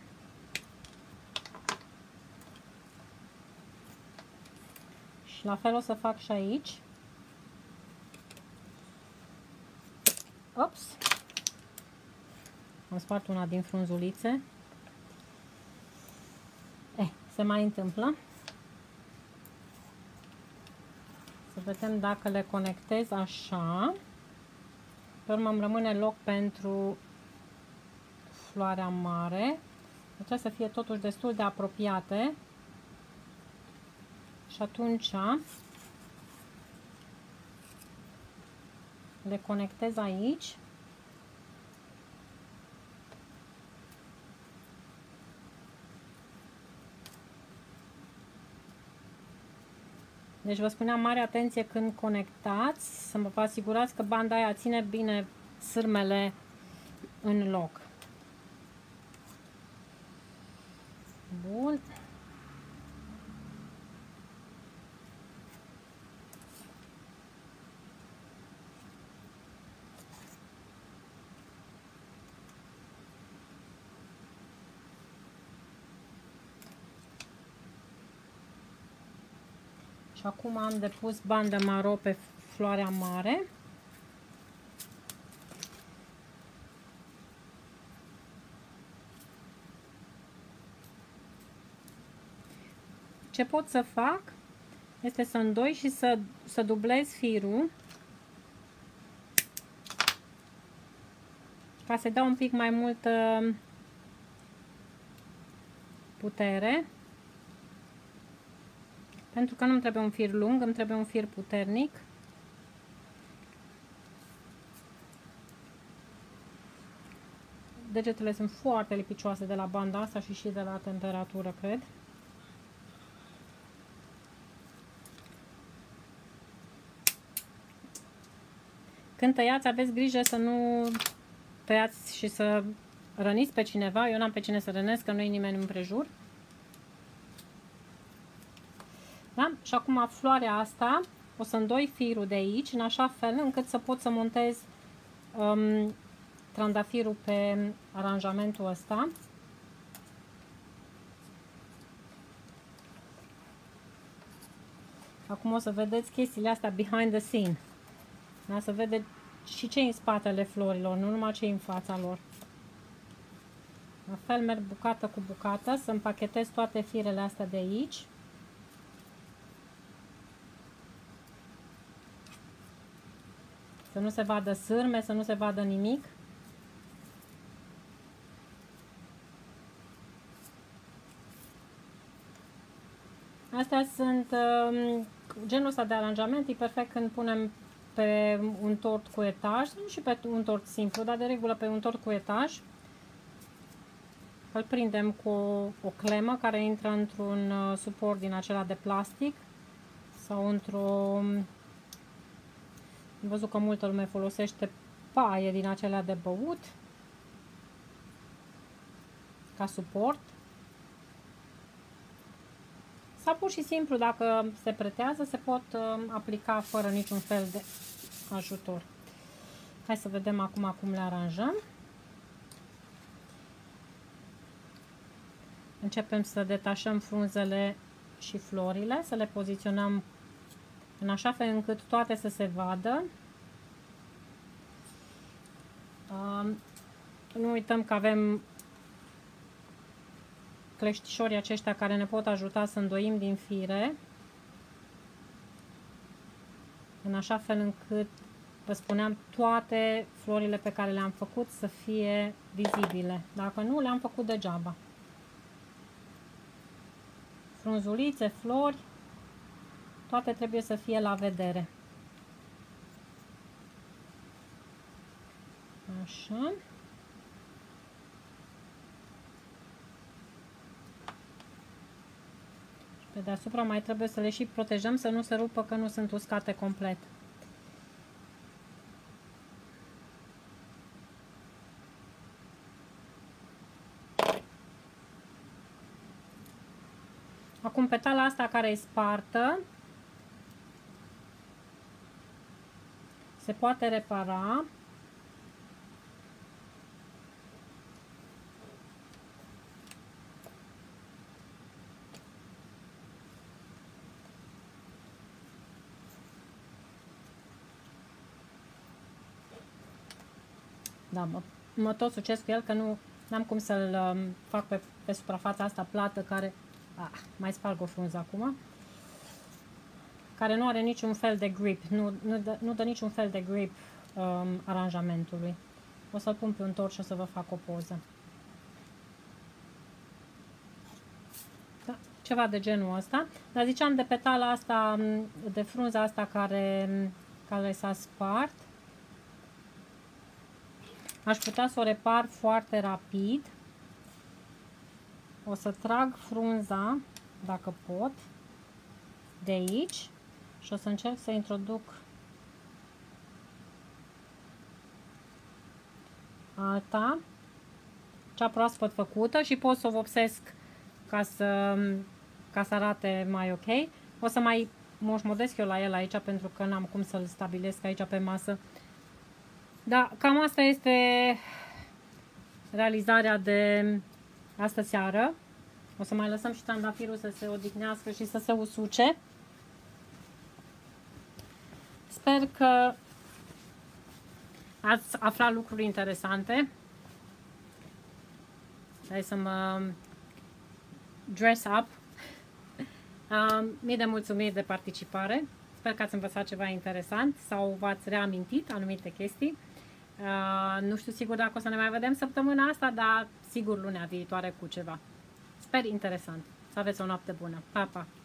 Și la fel o să fac și aici. Ops! Am spart una din frunzulițe. Eh, se mai întâmplă. Să vedem dacă le conectez așa. Pe urmă îmi rămâne loc pentru floarea mare. Trebuie să fie totuși destul de apropiate. Și atunci le conectez aici. Deci vă spuneam, mare atenție când conectați, să vă asigurați că banda aia ține bine sârmele în loc. Bun. Și acum am depus bandă maro pe floarea mare. Ce pot să fac este să îndoi și să, să dublez firul ca să dau un pic mai multă putere. Pentru că nu îmi trebuie un fir lung, îmi trebuie un fir puternic. Degetele sunt foarte lipicioase de la banda asta și și de la temperatură, cred. Când tăiați, aveți grijă să nu tăiați și să răniți pe cineva. Eu n-am pe cine să rănesc, că nu e nimeni împrejur. Da? Și acum floarea asta o să îndoi firul de aici în așa fel încât să pot să montez um, trandafirul pe aranjamentul ăsta. Acum o să vedeți chestiile astea behind the scene. Da? Să vedeți și ce în spatele florilor, nu numai ce în fața lor. La fel merg bucată cu bucată să împachetez toate firele astea de aici. Să nu se vadă sârme, să nu se vadă nimic. Astea sunt um, genul ăsta de aranjament, e perfect când punem pe un tort cu etaj, nu și pe un tort simplu, dar de regulă pe un tort cu etaj. Îl prindem cu o, o clemă care intră într-un uh, suport din acela de plastic sau într-o... Am văzut că multă lume folosește paie din acelea de băut ca suport. Sau pur și simplu, dacă se pretează, se pot uh, aplica fără niciun fel de ajutor. Hai să vedem acum cum le aranjăm. Începem să detașăm frunzele și florile, să le poziționăm în așa fel încât toate să se vadă. Uh, nu uităm că avem cleștișorii aceștia care ne pot ajuta să îndoim din fire, în așa fel încât, vă spuneam, toate florile pe care le-am făcut să fie vizibile. Dacă nu, le-am făcut degeaba. Frunzulițe, flori, toate trebuie să fie la vedere. Așa. Pe deasupra mai trebuie să le și protejăm să nu se rupă, că nu sunt uscate complet. Acum petala asta care e spartă se poate repara. Da, mă, mă tot sucesc cu el, că nu am cum să-l um, fac pe, pe suprafața asta plată care Ah, mai sparg o frunză acum. Care nu are niciun fel de grip. Nu, nu, dă, nu dă niciun fel de grip um, aranjamentului. O să-l pun pe un tort și o să vă fac o poză. Da, ceva de genul ăsta. Dar ziceam de petala asta, de frunza asta care, care s-a spart. Aș putea să o repar foarte rapid. O să trag frunza, dacă pot, de aici și o să încerc să introduc alta, cea proaspăt făcută, și pot să o vopsesc ca să, ca să arate mai ok. O să mai moșmodesc eu la el aici pentru că n-am cum să-l stabilesc aici pe masă. Da, cam asta este realizarea de astă seară. O să mai lăsăm și trandafirul să se odihnească și să se usuce. Sper că ați aflat lucruri interesante. Hai să mă dress up. Uh, mii de mulțumiri de participare. Sper că ați învățat ceva interesant sau v-ați reamintit anumite chestii. Uh, nu știu sigur dacă o să ne mai vedem săptămâna asta, dar sigur lunea viitoare cu ceva. Sper interesant. Să aveți o noapte bună. Pa, pa!